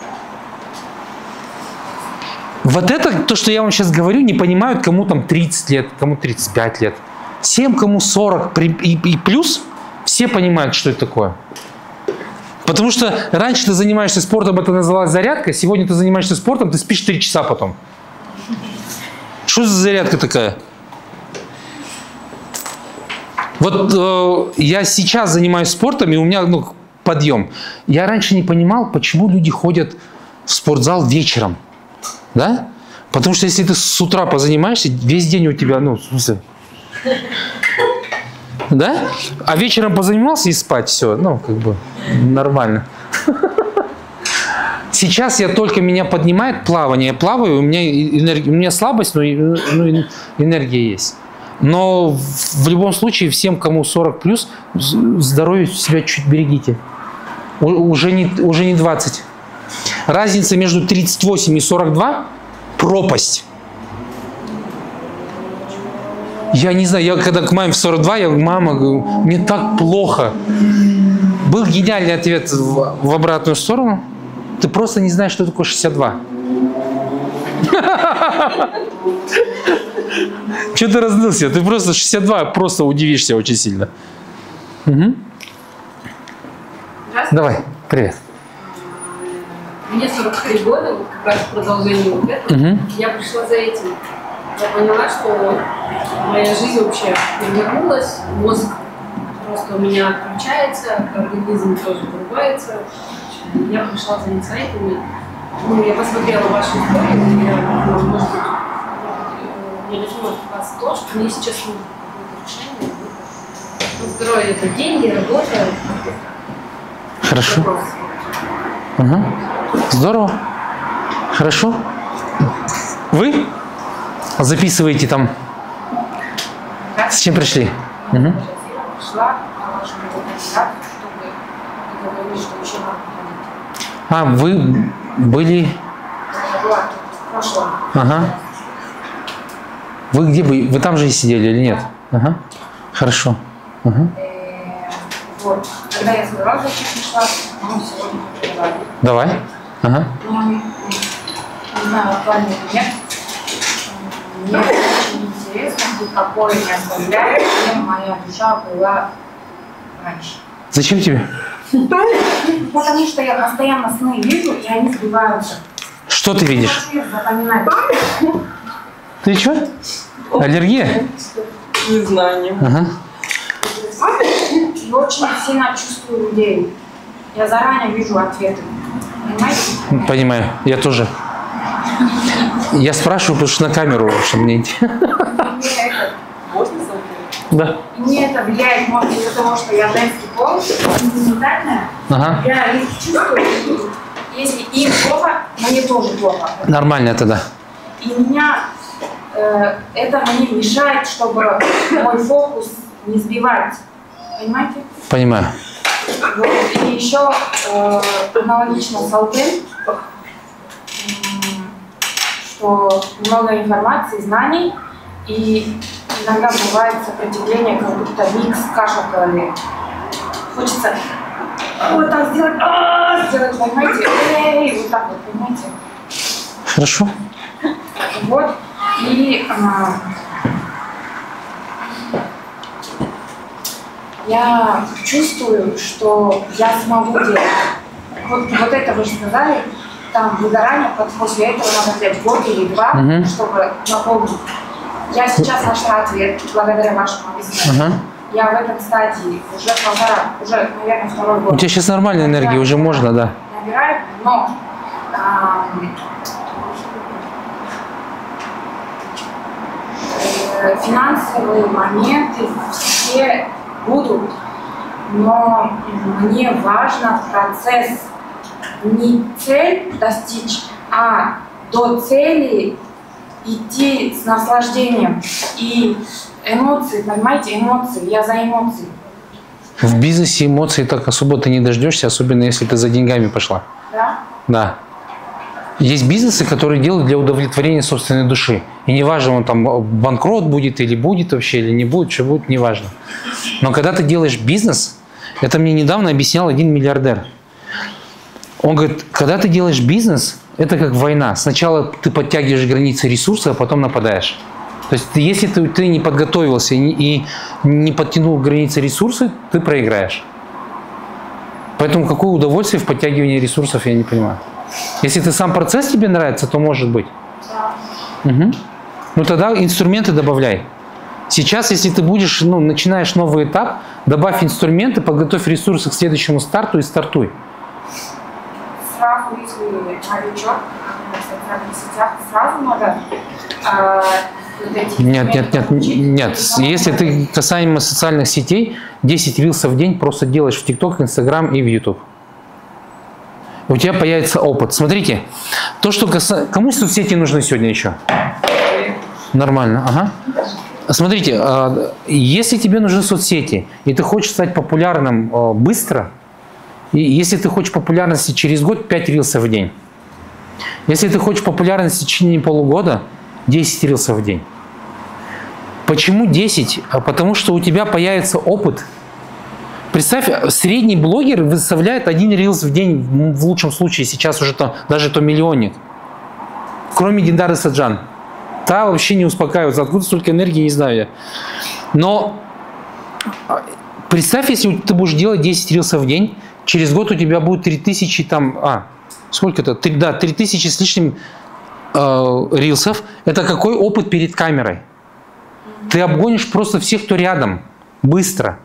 Speaker 2: Вот это, то, что я вам сейчас говорю, не понимают, кому там тридцать лет, кому тридцать пять лет. Всем, кому сорок и, и плюс, все понимают, что это такое. Потому что раньше ты занимаешься спортом, это называлось зарядка, сегодня ты занимаешься спортом, ты спишь три часа потом. Что за зарядка такая? Вот э, я сейчас занимаюсь спортом, и у меня ну, подъем. Я раньше не понимал, почему люди ходят в спортзал вечером. Да? Потому что если ты с утра позанимаешься, весь день у тебя, ну, в смысле... Да? А вечером позанимался и спать, все, ну, как бы, нормально. Сейчас я только меня поднимает плавание, я плаваю, у меня, энергия, у меня слабость, но ну, энергия есть. Но в любом случае, всем, кому сорок плюс, здоровье себя чуть берегите. Уже не, уже не двадцать. Разница между тридцать восемь и сорок два – пропасть. Я не знаю, я когда к маме в сорок два, я говорю, мама, мне так плохо. Был гениальный ответ в, в обратную сторону. Ты просто не знаешь, что такое шестьдесят два. Че ты разнылся? Ты просто шестьдесят два, просто удивишься очень сильно. Угу. Давай, привет.
Speaker 8: Мне сорок три года, вот как раз продолжение вот этого. Угу. Я пришла за этим. Я поняла, что моя жизнь вообще перевернулась, мозг просто у меня отключается, организм тоже вырубается. Я пришла за инсайтами. Ну, я посмотрела вашу историю, и я, ну, может быть, я решила от вас то, что мне сейчас нужно какое-то решение. Ну, здоровье – это деньги, работа.
Speaker 2: Хорошо. Угу. Здорово. Хорошо. Вы записываете там. С чем пришли? Угу. А, вы были... Ага. Вы где бы? Вы там же и сидели или нет? Ага. Хорошо. Ага.
Speaker 3: Вот. Когда я сразу пришла, мы сегодня поговорили.
Speaker 2: Давай. Ага.
Speaker 3: Ну, не знаю, актуально или нет. Мне очень интересно, какое не оставляет, чем моя душа была раньше.
Speaker 2: Зачем тебе?
Speaker 3: Потому что я постоянно сны вижу, и они сбиваются.
Speaker 2: Что ты видишь?
Speaker 3: Запоминаю.
Speaker 2: Ты что? Аллергия?
Speaker 4: Незнание.
Speaker 2: Ага.
Speaker 3: И очень сильно чувствую людей. Я заранее вижу ответы. Понимаете?
Speaker 2: Понимаю. Я тоже. Я спрашиваю, потому что на камеру, чтобы мне... Да.
Speaker 3: И мне это влияет, может быть, потому что я женский пол, сентиментальная.
Speaker 2: Ага.
Speaker 3: Я их чувствую. Если им плохо, мне тоже плохо.
Speaker 2: Нормально это, да.
Speaker 3: И меня э, это мне мешает, чтобы мой фокус не сбивать. Понимаете?
Speaker 2: Понимаю.
Speaker 3: Вот. И еще э, аналогично с Алтын, что много информации, знаний, и иногда бывает сопротивление, как будто микс, каша в голове. Хочется вот так сделать, а, сделать, понимаете, эй, вот так вот, понимаете.
Speaker 2: Хорошо.
Speaker 3: Вот, и а, я чувствую, что я смогу делать. вот, вот это вы же сказали, там выгорание, после этого надо взять год или два, угу. чтобы наполнить. Я сейчас нашла ответ благодаря вашему объяснению. Угу. Я в этой стадии уже полтора, уже, наверное, второй год.
Speaker 2: У тебя сейчас нормальная энергия, уже можно, да.
Speaker 3: Набираю, но э, финансовые моменты все будут, но мне важно процесс, не цель достичь, а до цели идти с наслаждением. И эмоции, понимаете, эмоции, я за эмоции.
Speaker 2: В бизнесе эмоций так особо ты не дождешься, особенно если ты за деньгами пошла.
Speaker 3: Да?
Speaker 2: Да. Есть бизнесы, которые делают для удовлетворения собственной души. И неважно, он там банкрот будет или будет вообще, или не будет, что будет, неважно. Но когда ты делаешь бизнес, это мне недавно объяснял один миллиардер. Он говорит, когда ты делаешь бизнес, это как война. Сначала ты подтягиваешь границы ресурса, а потом нападаешь. То есть если ты, ты не подготовился и не, и не подтянул границы ресурса, ты проиграешь. Поэтому какое удовольствие в подтягивании ресурсов, я не понимаю. Если ты сам процесс тебе нравится, то может быть. Да. Угу. Ну тогда инструменты добавляй. Сейчас, если ты будешь, ну, начинаешь новый этап, добавь инструменты, подготовь ресурсы к следующему старту и стартуй.
Speaker 3: Сразу, если новичок в социальных сетях, сразу надо э, вот эти
Speaker 2: Нет, нет, нет, нет. Если ты касаемо социальных сетей, десять рилсов в день просто делаешь в ТикТок, Инстаграм и в Ютуб. У тебя появится опыт. Смотрите, то, что каса... Кому соцсети нужны сегодня еще? Нормально, ага. Смотрите, если тебе нужны соцсети, и ты хочешь стать популярным быстро, и если ты хочешь популярности через год, пять рилсов в день. Если ты хочешь популярности в течение полугода, десять рилсов в день. Почему десять? Потому что у тебя появится опыт. Представь, средний блогер выставляет один рилс в день, в лучшем случае, сейчас уже то, даже то миллионник. Кроме Диндары Саджан. Та вообще не успокаивается. Откуда столько энергии, не знаю я. Но представь, если ты будешь делать десять рилсов в день, через год у тебя будет три тысячи там, а, сколько это? три, да, три тысячи с лишним э, рилсов. Это какой опыт перед камерой? Ты обгонишь просто всех, кто рядом, быстро.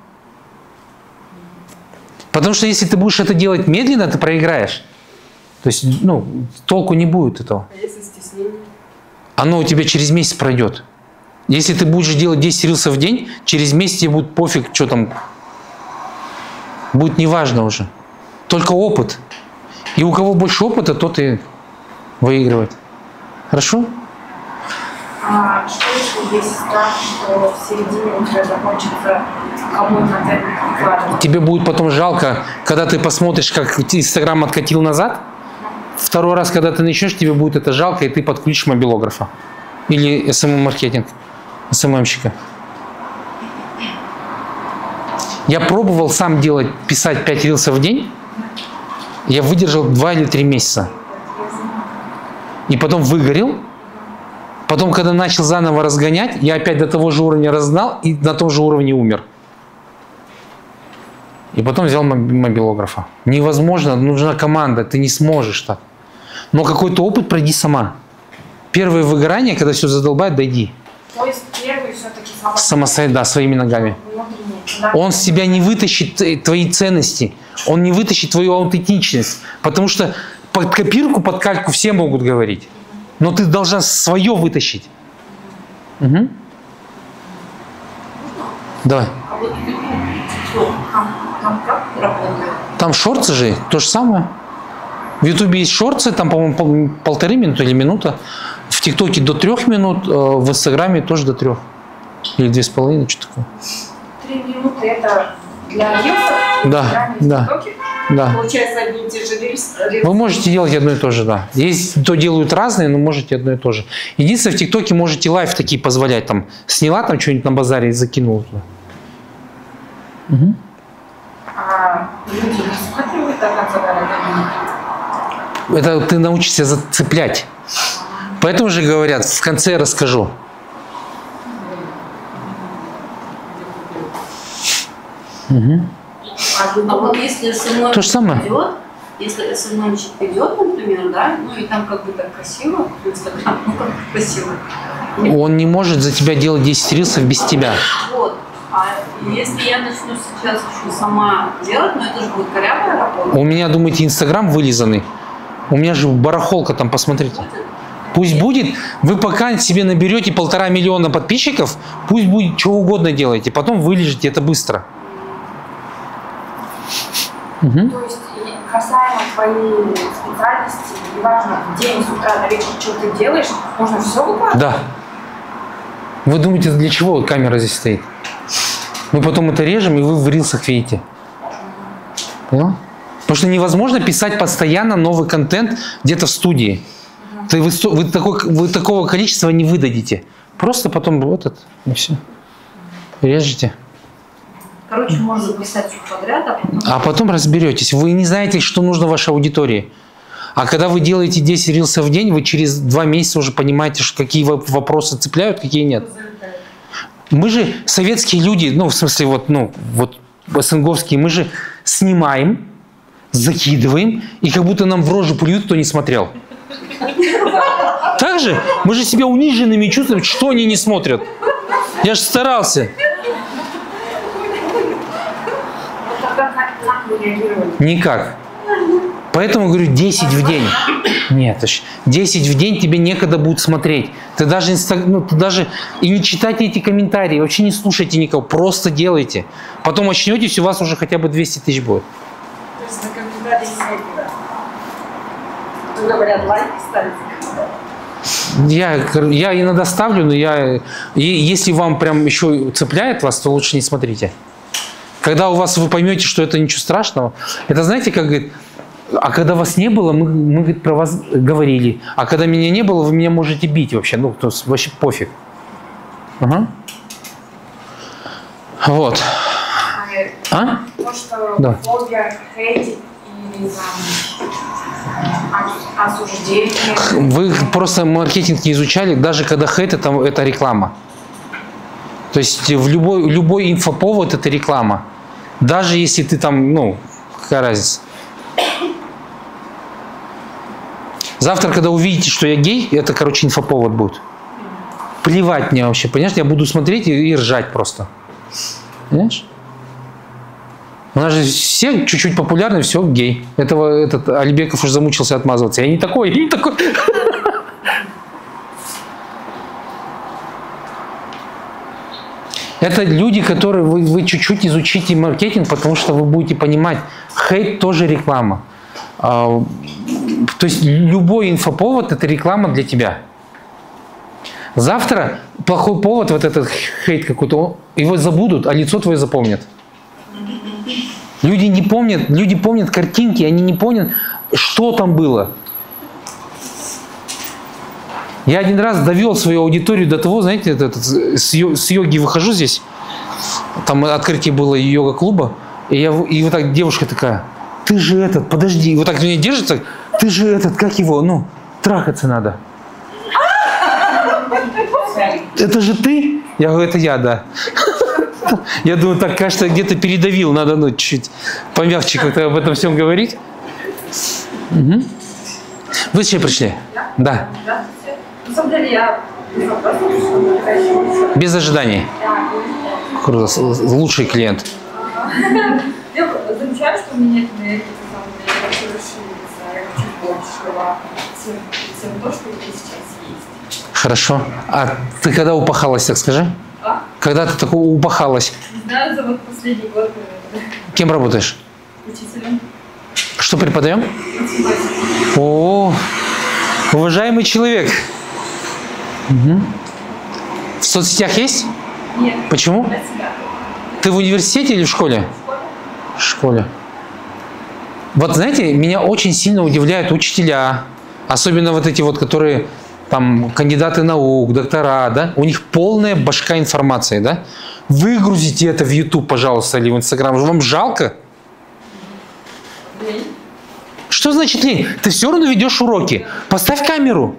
Speaker 2: Потому что если ты будешь это делать медленно, ты проиграешь. То есть, ну, толку не будет этого.
Speaker 4: А если стеснение?
Speaker 2: Оно у тебя через месяц пройдет. Если ты будешь делать десять рилсов в день, через месяц тебе будет пофиг, что там. Будет неважно уже. Только опыт. И у кого больше опыта, тот и выигрывает. Хорошо?
Speaker 3: А что если есть страх, что в середине уже закончится кому-то контент?
Speaker 2: Тебе будет потом жалко, когда ты посмотришь, как Инстаграм откатил назад. Второй раз, когда ты начнешь, тебе будет это жалко, и ты подключишь мобилографа. Или эс эм эм-маркетинг, эс эм эм-щика. Я пробовал сам делать, писать пять рилсов в день. Я выдержал два или три месяца. И потом выгорел. Потом, когда начал заново разгонять, я опять до того же уровня разгнал и на том же уровне умер. И потом взял мобилографа. Невозможно, нужна команда, ты не сможешь так. Но какой-то опыт пройди сама. Первое выгорание, когда все задолбает, дойди.
Speaker 3: То есть первый все-таки сам...
Speaker 2: Самостоятельно, да, своими ногами.
Speaker 3: Да.
Speaker 2: Он с тебя не вытащит твои ценности, он не вытащит твою аутентичность. Потому что под копирку, под кальку все могут говорить. Но ты должна свое вытащить. Угу. Давай.
Speaker 8: А вот там, там как работает?
Speaker 2: Там шорты же, то же самое. В Ютубе есть шорты, там, по-моему, полторы минуты или минута. В ТикТоке до трех минут, в Инстаграме тоже до трех. Или две с половиной, что такое.
Speaker 3: Три минуты это для рилсов?
Speaker 2: Да, да. Да.
Speaker 4: Получается, одни и те же рилсы.
Speaker 2: Вы можете делать одно и то же, да. Есть, то делают разные, но можете одно и то же. Единственное, в ТикТоке можете лайв такие позволять. Там, сняла там что-нибудь на базаре и закинула туда. Угу.
Speaker 3: А люди рассматривают до конца
Speaker 2: Это ты научишься зацеплять. Поэтому же говорят, в конце расскажу.
Speaker 8: Угу. А вот если СММ
Speaker 2: то же самое.
Speaker 8: идет, если СММщик идет, например, да, ну и там как бы так красиво, в Инстаграм, ну как красиво.
Speaker 2: Он не может за тебя делать десять рилсов без тебя.
Speaker 8: Вот. А если я начну сейчас еще сама делать, ну это же будет корявая работа.
Speaker 2: У меня, думаете, Инстаграм вылизанный? У меня же барахолка там, посмотрите. Пусть будет, вы пока себе наберете полтора миллиона подписчиков, пусть будет, что угодно делайте, потом вылежите, это быстро. Угу.
Speaker 3: То есть касаемо твоей специальности, неважно, в день, с утра до вечера, что ты делаешь, можно все выкладывать?
Speaker 2: Да. Вы думаете, для чего камера здесь стоит? Мы потом это режем, и вы в рилсах видите. Понял? Потому что невозможно писать постоянно новый контент где-то в студии. Ты, вы, вы, такой, вы такого количества не выдадите. Просто потом вот этот, и все. Режете.
Speaker 8: Короче, можно записать все подряд, а потом...
Speaker 2: А потом разберетесь. Вы не знаете, что нужно вашей аудитории. А когда вы делаете десять рилсов в день, вы через два месяца уже понимаете, что какие вопросы цепляют, какие нет. Мы же советские люди, ну, в смысле, вот, ну, вот СНГовские, мы же снимаем, закидываем, и как будто нам в рожу плюют, кто не смотрел. Так же? Мы же себя униженными чувствуем, что они не смотрят. Я же старался. Никак. Поэтому говорю, десять в день. Нет, десять в день тебе некогда будет смотреть. Ты даже, инста... ну, ты даже и не читайте эти комментарии, вообще не слушайте никого, просто делайте. Потом очнетесь, у вас уже хотя бы двести тысяч будет.
Speaker 3: То есть на комментарии не говорят, лайки ставить.
Speaker 2: Я, я иногда ставлю, но я, и если вам прям еще цепляет вас, то лучше не смотрите. Когда у вас вы поймете, что это ничего страшного, это знаете, как говорит, а когда вас не было, мы, мы говорит, про вас говорили, а когда меня не было, вы меня можете бить вообще, ну, то есть вообще пофиг. Ага. Вот. А?
Speaker 3: То, что
Speaker 2: Да.
Speaker 3: фобия, хейтить или там, осуждение.
Speaker 2: Вы просто маркетинг не изучали, даже когда хейт это, это реклама. То есть в любой, любой инфоповод это реклама. Даже если ты там, ну, какая разница. Завтра, когда увидите, что я гей, это, короче, инфоповод будет. Плевать мне вообще, понимаешь? Я буду смотреть и, и ржать просто. Понимаешь? У нас же все чуть-чуть популярны, все гей. Этого этот Алибеков уже замучился отмазываться. Я не такой, я не такой. Это люди, которые вы, вы чуть-чуть изучите маркетинг, потому что вы будете понимать, хейт тоже реклама. А, то есть любой инфоповод это реклама для тебя. Завтра плохой повод, вот этот хейт какой-то, его забудут, а лицо твое запомнят. Люди не помнят, люди помнят картинки, они не помнят, что там было. Я один раз довел свою аудиторию до того, знаете, этот, с йоги выхожу здесь, там открытие было йога-клуба, и, я, и вот так девушка такая, ты же этот, подожди, и вот так меня держится, ты же этот, как его, ну, трахаться надо. Это же ты? Я говорю, это я, да. Я думаю, так, кажется, где-то передавил, надо, ну, чуть помягче как-то об этом всем говорить. Угу. Вы с чем пришли? Да.
Speaker 3: Да. На самом деле я без вопросов,
Speaker 2: без ожиданий. Круто, лучший клиент.
Speaker 3: Я замечаю, что у меня эта энергия, на самом деле, вообще расширится. Я хочу большего, всем то, что у меня сейчас есть.
Speaker 2: Хорошо. А ты когда упахалась, так скажи?
Speaker 3: А?
Speaker 2: Когда ты такой упахалась?
Speaker 3: Не знаю, за вот последний год.
Speaker 2: Кем работаешь?
Speaker 3: Учителем.
Speaker 2: Что преподаем? О, уважаемый человек. Угу. В соцсетях есть?
Speaker 3: Нет.
Speaker 2: Почему?
Speaker 3: Для себя.
Speaker 2: Ты в университете или в школе? В школе. Вот знаете, меня очень сильно удивляют учителя, особенно вот эти вот, которые там кандидаты наук, доктора, да? У них полная башка информации, да? Выгрузите это в YouTube, пожалуйста, или в Instagram. Вам жалко?
Speaker 3: Лень.
Speaker 2: Что значит лень? Ты все равно ведешь уроки. Поставь камеру.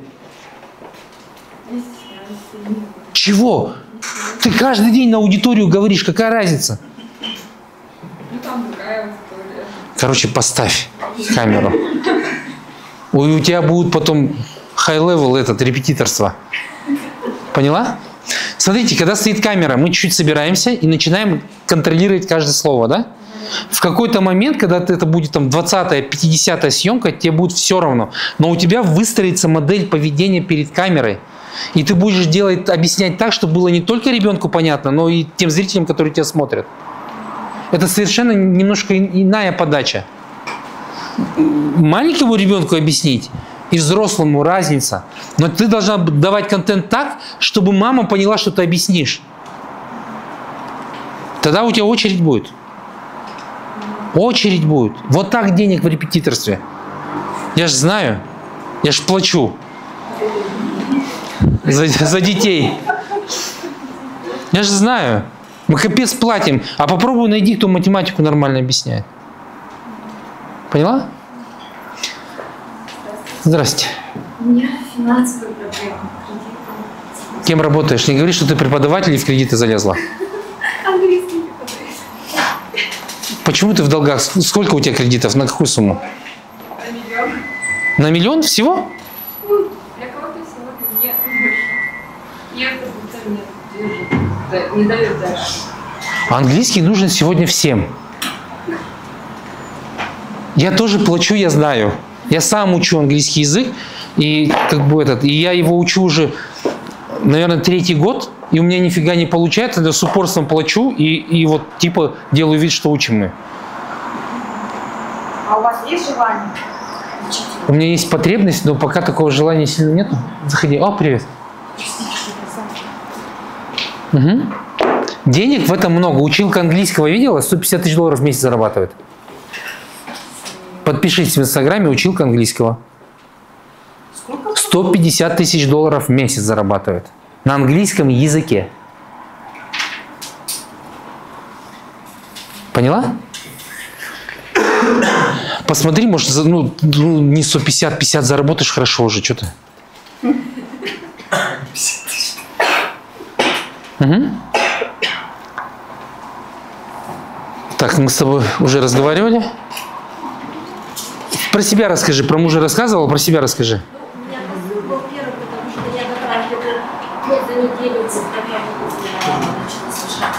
Speaker 2: Чего? Ты каждый день на аудиторию говоришь, какая разница?
Speaker 3: Ну там другая аудитория.
Speaker 2: Короче, поставь. камеру. Ой, у тебя будет потом high-level этот, репетиторство. Поняла? Смотрите, когда стоит камера, мы чуть-чуть собираемся и начинаем контролировать каждое слово, да? В какой-то момент, когда это будет там двадцатая, пятидесятая съемка, тебе будет все равно. Но у тебя выстроится модель поведения перед камерой. И ты будешь делать, объяснять так, чтобы было не только ребенку понятно, но и тем зрителям, которые тебя смотрят. Это совершенно немножко иная подача. Маленькому ребенку объяснить и взрослому разница. Но ты должна давать контент так, чтобы мама поняла, что ты объяснишь. Тогда у тебя очередь будет. Очередь будет. Вот так денег в репетиторстве. Я же знаю. Я же плачу. За, за детей. Я же знаю. Мы капец платим. А попробуй найди, кто математику нормально объясняет. Поняла? Здрасте.
Speaker 9: У меня финансовые проблемы.
Speaker 2: Кем работаешь? Не говори, что ты преподаватель и в кредиты залезла.
Speaker 9: Английский преподаю.
Speaker 2: Почему ты в долгах? Сколько у тебя кредитов? На какую сумму?
Speaker 9: На миллион.
Speaker 2: На миллион всего?
Speaker 9: Ну, для кого-то сегодня нет больше. Нет, будто нет. Держит. Не дает дальше.
Speaker 2: Английский нужен сегодня всем. Я тоже плачу, я знаю. Я сам учу английский язык, и как бы этот, и я его учу уже, наверное, третий год, и у меня нифига не получается, я с упорством плачу, и, и вот типа делаю вид, что учим мы.
Speaker 9: А у вас есть желание учить?
Speaker 2: У меня есть потребность, но пока такого желания сильно нету. Заходи. О, привет. Угу. Денег в этом много. Училка английского видела? сто пятьдесят тысяч долларов в месяц зарабатывает. Подпишитесь в Инстаграме, училка английского.
Speaker 4: Сколько?
Speaker 2: сто пятьдесят тысяч долларов в месяц зарабатывает. На английском языке. Поняла? Посмотри, может, ну, ну не сто пятьдесят, пятьдесят заработаешь, хорошо уже, что ты? Угу. Так, мы с тобой уже разговаривали. Про себя расскажи, про мужа рассказывала, про себя расскажи.
Speaker 10: У меня посыл был первый, потому что я как раз где-то лет за неделю в Инстаграме начала слышать.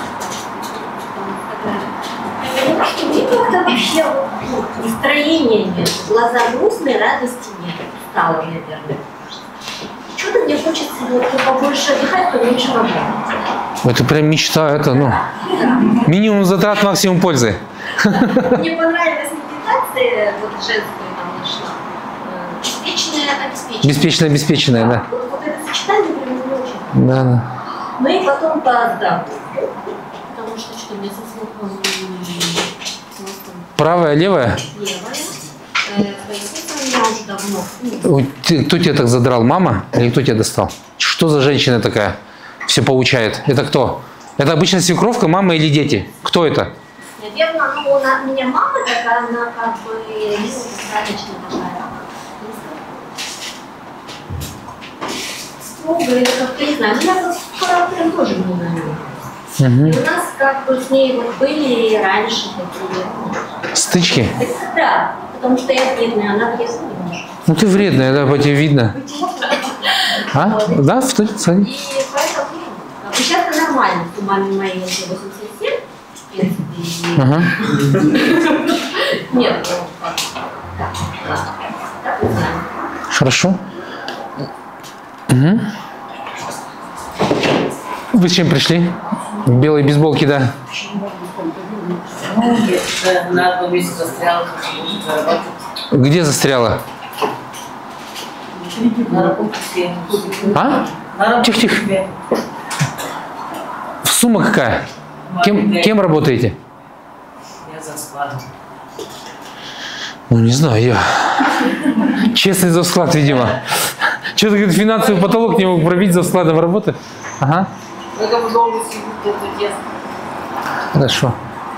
Speaker 10: Я поняла, что мне как-то вообще ну, настроения нет, глаза грустные, радости нет, устала, наверное. Что-то мне хочется вот, побольше отдыхать, поменьше работать.
Speaker 2: Это прям мечта, это, ну, минимум затрат, максимум пользы.
Speaker 10: Мне понравилась медитация, вот женская там нашла. Беспечная, обеспеченная.
Speaker 2: Беспечная, обеспеченная, да.
Speaker 10: Вот, вот это сочетание прям мне очень.
Speaker 2: Да, да.
Speaker 10: Ну и потом по здоровью. Потому что что у меня со слухом
Speaker 2: правая, левая?
Speaker 10: левая. У меня уже давно.
Speaker 2: Кто тебя так задрал? Мама? Или кто тебя достал? Что за женщина такая? Все получает. Это кто? Это обычно свекровка, мама или дети? Кто это?
Speaker 10: Наверное, ну, у меня мама такая, она как бы сказочная такая. Строгая, или как-то не знаю. У меня вот с характером тоже много не. И у нас как бы с ней вот были и раньше такие.
Speaker 2: Стычки?
Speaker 10: Да, потому что я вредная, она вредная немножко.
Speaker 2: Ну ты вредная, да, по тебе видно. А? Да, в
Speaker 10: И поэтому, ну, сейчас нормально, у мамы моей восемьдесят семь, в принципе.
Speaker 2: Ага.
Speaker 10: Нет, ну, так, так, не знаю.
Speaker 2: Хорошо. Угу. Вы с чем пришли? В белой бейсболке, да.
Speaker 1: Ну, я на одном месте застряла, зарабатывать.
Speaker 2: Где застряла?
Speaker 1: На работе все.
Speaker 2: А?
Speaker 1: На работе
Speaker 2: Тихо, тихо.
Speaker 1: все.
Speaker 2: Сумма какая? Кем, кем работаете?
Speaker 1: Я за складом.
Speaker 2: Ну, не знаю, я. Честный за склад, видимо. Что-то, говорит, финансовый потолок не мог пробить за складом работы. Ага.
Speaker 1: Я как бы долго сижу, где-то тесно.
Speaker 2: Хорошо.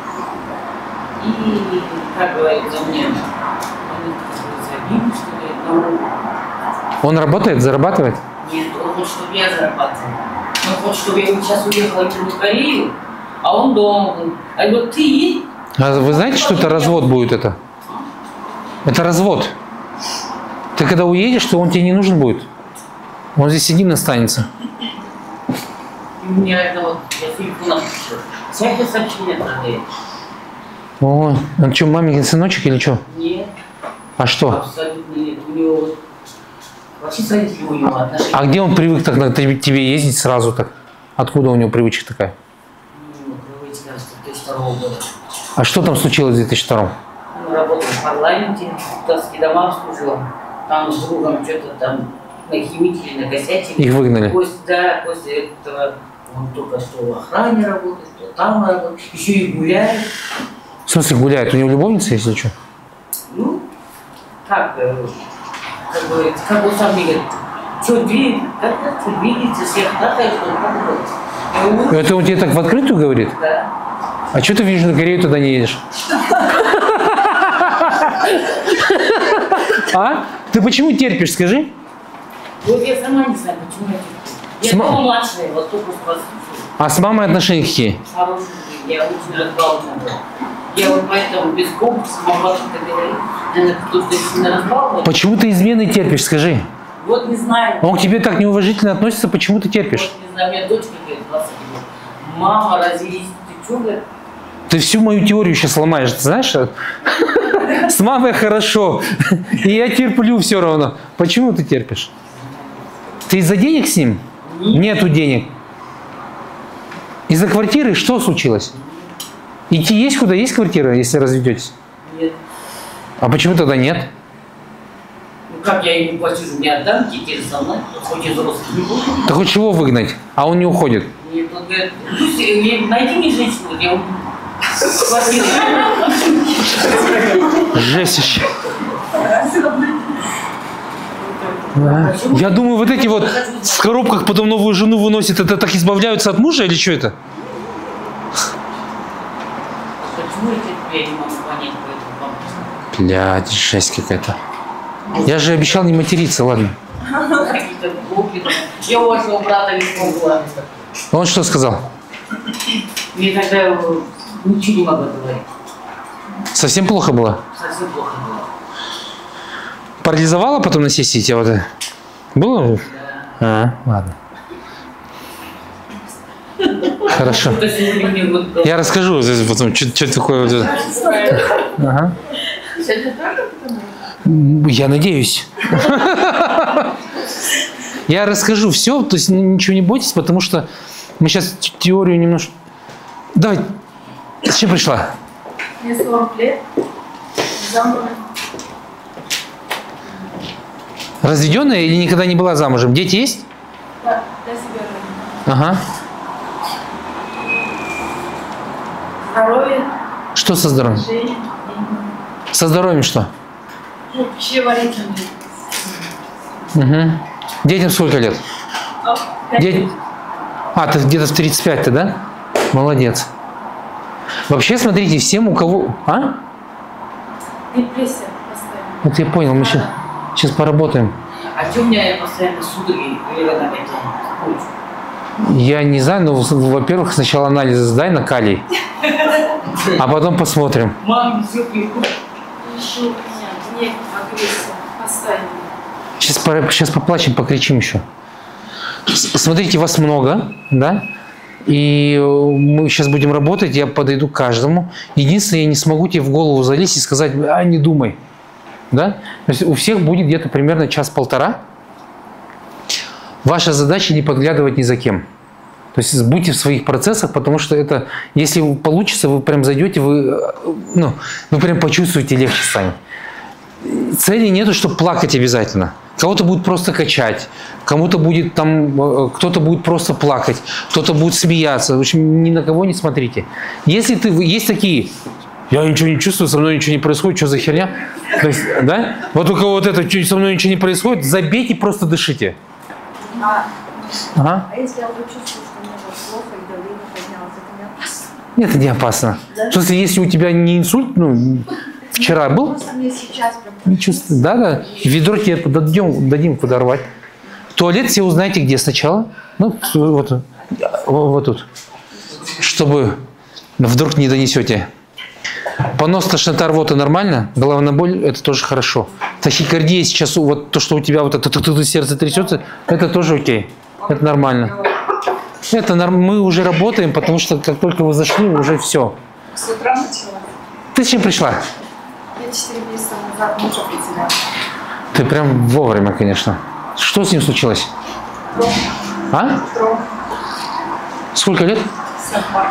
Speaker 1: И, как говорится, мне, они забили, что ли, но...
Speaker 2: Он работает, зарабатывает?
Speaker 1: Нет, он хочет, чтобы я зарабатывала. Он хочет, чтобы я сейчас уехала в Южную Корею, а он дома. А вот ты...
Speaker 2: А вы знаете, что это развод будет это? Это развод. Ты когда уедешь, то он тебе не нужен будет. Он здесь один останется.
Speaker 1: И у меня это вот, я телефоном всякие сообщения отправляю.
Speaker 2: Ой, он что, маменькин сыночек или что?
Speaker 1: Нет.
Speaker 2: А что?
Speaker 1: Абсолютно нет. У него вот вообще с родителями у него отношения.
Speaker 2: А где он привык так на тебе ездить сразу так? Откуда у него привычка такая?
Speaker 1: Ну, привычка с две тысячи второго года.
Speaker 2: А что там случилось в две тысячи втором?
Speaker 1: Он работал в парламенте, депутатские дома обслуживал. Там с другом что-то там нахимичили, накосячили.
Speaker 2: Их выгнали?
Speaker 1: После, да, после этого он только что в охране работает, то там работает, еще и гуляет.
Speaker 2: В смысле гуляет? У него любовница, если что?
Speaker 1: Ну, как, э, как говорится, как он сам мне говорит, что двигается, как что двигается, всех хватает, что он как
Speaker 2: Это он тебе так в открытую говорит?
Speaker 1: Да.
Speaker 2: А что ты в Южную Корею туда не едешь? А? Ты почему терпишь, скажи?
Speaker 1: Вот я сама не знаю, почему я терплю. Я
Speaker 2: Сма...
Speaker 1: дома младшая, вот только спрашиваю.
Speaker 2: А с мамой отношения какие?
Speaker 1: Хорошие, я очень разбалована была. Я вот поэтому без комплекса могла что-то говорить. Она кто-то сильно разбалована.
Speaker 2: Почему ты измены терпишь, скажи?
Speaker 1: Вот не знаю.
Speaker 2: Он к тебе так неуважительно относится, почему ты терпишь?
Speaker 1: Вот не знаю, у меня дочка говорит, двадцать лет. Мама, развелись, ты что, говорит?
Speaker 2: Ты всю мою теорию сейчас ломаешь, ты знаешь? С мамой хорошо, и я терплю все равно. Почему ты терпишь? Ты из-за денег с ним? Нету денег. Из-за квартиры что случилось? Идти есть куда? Есть квартира, если разведетесь?
Speaker 1: Нет.
Speaker 2: А почему тогда нет?
Speaker 1: Ну как я ему платежу не отдам, теперь со мной, хоть и взрослый не буду.
Speaker 2: Ты хочешь его выгнать, а он не уходит?
Speaker 1: Нет, он говорит, найди мне женщину, я уйду.
Speaker 2: Жесть еще. Да. Я думаю, вот эти вот в коробках потом новую жену выносят, это так избавляются от мужа или что это?
Speaker 1: Почему я не могу понять по этому вопросу?
Speaker 2: Блядь, жесть какая-то. Я же обещал не материться, ладно.
Speaker 1: Какие-то глупые. Я у вашего брата не смогла.
Speaker 2: Он что сказал?
Speaker 1: Мне тогда ничего не могла говорить.
Speaker 2: Совсем плохо было?
Speaker 1: Совсем плохо было.
Speaker 2: Парализовала потом на сессии тебя вот это? Было?
Speaker 1: Да.
Speaker 2: А, ладно. Хорошо. Я расскажу потом, что такое вот это. Ага. Я надеюсь. Я расскажу все, то есть ничего не бойтесь, потому что мы сейчас теорию немножко... Давай, зачем пришла?
Speaker 9: Мне сорок лет, замужем.
Speaker 2: Разведенная или никогда не была замужем? Дети есть?
Speaker 9: Да, для себя.
Speaker 2: Ага.
Speaker 9: Здоровье.
Speaker 2: Что со здоровьем?
Speaker 9: Жизнь.
Speaker 2: Со здоровьем что?
Speaker 9: Ну, пищеварительный.
Speaker 2: Угу. Детям сколько лет?
Speaker 9: Пять
Speaker 2: Дет...
Speaker 9: лет.
Speaker 2: А, ты где-то в тридцать пять ты, да? Молодец. Вообще, смотрите, всем, у кого... А?
Speaker 9: Депрессия постоянно.
Speaker 2: Вот я понял, мы сейчас, сейчас поработаем.
Speaker 1: А что у меня постоянно судороги или она какие-то?
Speaker 2: Я не знаю, но, во-первых, сначала анализы сдай на калий, а потом посмотрим.
Speaker 1: Мам, все пьют.
Speaker 9: Еще у меня гнев, агрессия постоянно.
Speaker 2: Сейчас, сейчас поплачем, покричим еще. Смотрите, вас много, да? И мы сейчас будем работать, я подойду к каждому. Единственное, я не смогу тебе в голову залезть и сказать, а, не думай. Да? То есть у всех будет где-то примерно час-полтора. Ваша задача не подглядывать ни за кем. То есть будьте в своих процессах, потому что это, если получится, вы прям зайдете, вы, ну, вы прям почувствуете, легче станет. Цели нету, чтобы плакать обязательно. Кого-то будет просто качать, кому-то будет там, кто-то будет просто плакать, кто-то будет смеяться. В общем, ни на кого не смотрите. Если ты, есть такие, я ничего не чувствую, со мной ничего не происходит, что за херня? То есть, да? Вот у кого вот это, со мной ничего не происходит, забейте, просто дышите.
Speaker 9: А,
Speaker 2: Ага.
Speaker 9: а если я уже чувствую, что мне вот плохо и давление поднялось, это не опасно?
Speaker 2: Нет, это не опасно. Да? В смысле, если у тебя не инсульт, ну, вчера был,
Speaker 9: Просто мне сейчас прям...
Speaker 2: не чувствую. Да, да. Ведро тебе дадим, дадим куда рвать. Туалет все узнаете где сначала. Ну, вот, вот, вот тут. Чтобы вдруг не донесете. Понос, тошнота, рвота нормально? Головная боль – это тоже хорошо. Тахикардия сейчас, вот то, что у тебя вот это сердце трясется, это тоже окей. Это нормально. Это норм... Мы уже работаем, потому что как только вы зашли, уже все.
Speaker 3: С утра начала.
Speaker 2: Ты с чем пришла?
Speaker 3: Я четыре месяца назад мужа потеряла.
Speaker 2: Ты прям вовремя, конечно. Что с ним случилось?
Speaker 3: Тром.
Speaker 2: А?
Speaker 3: Тром.
Speaker 2: Сколько лет?
Speaker 3: Сапар.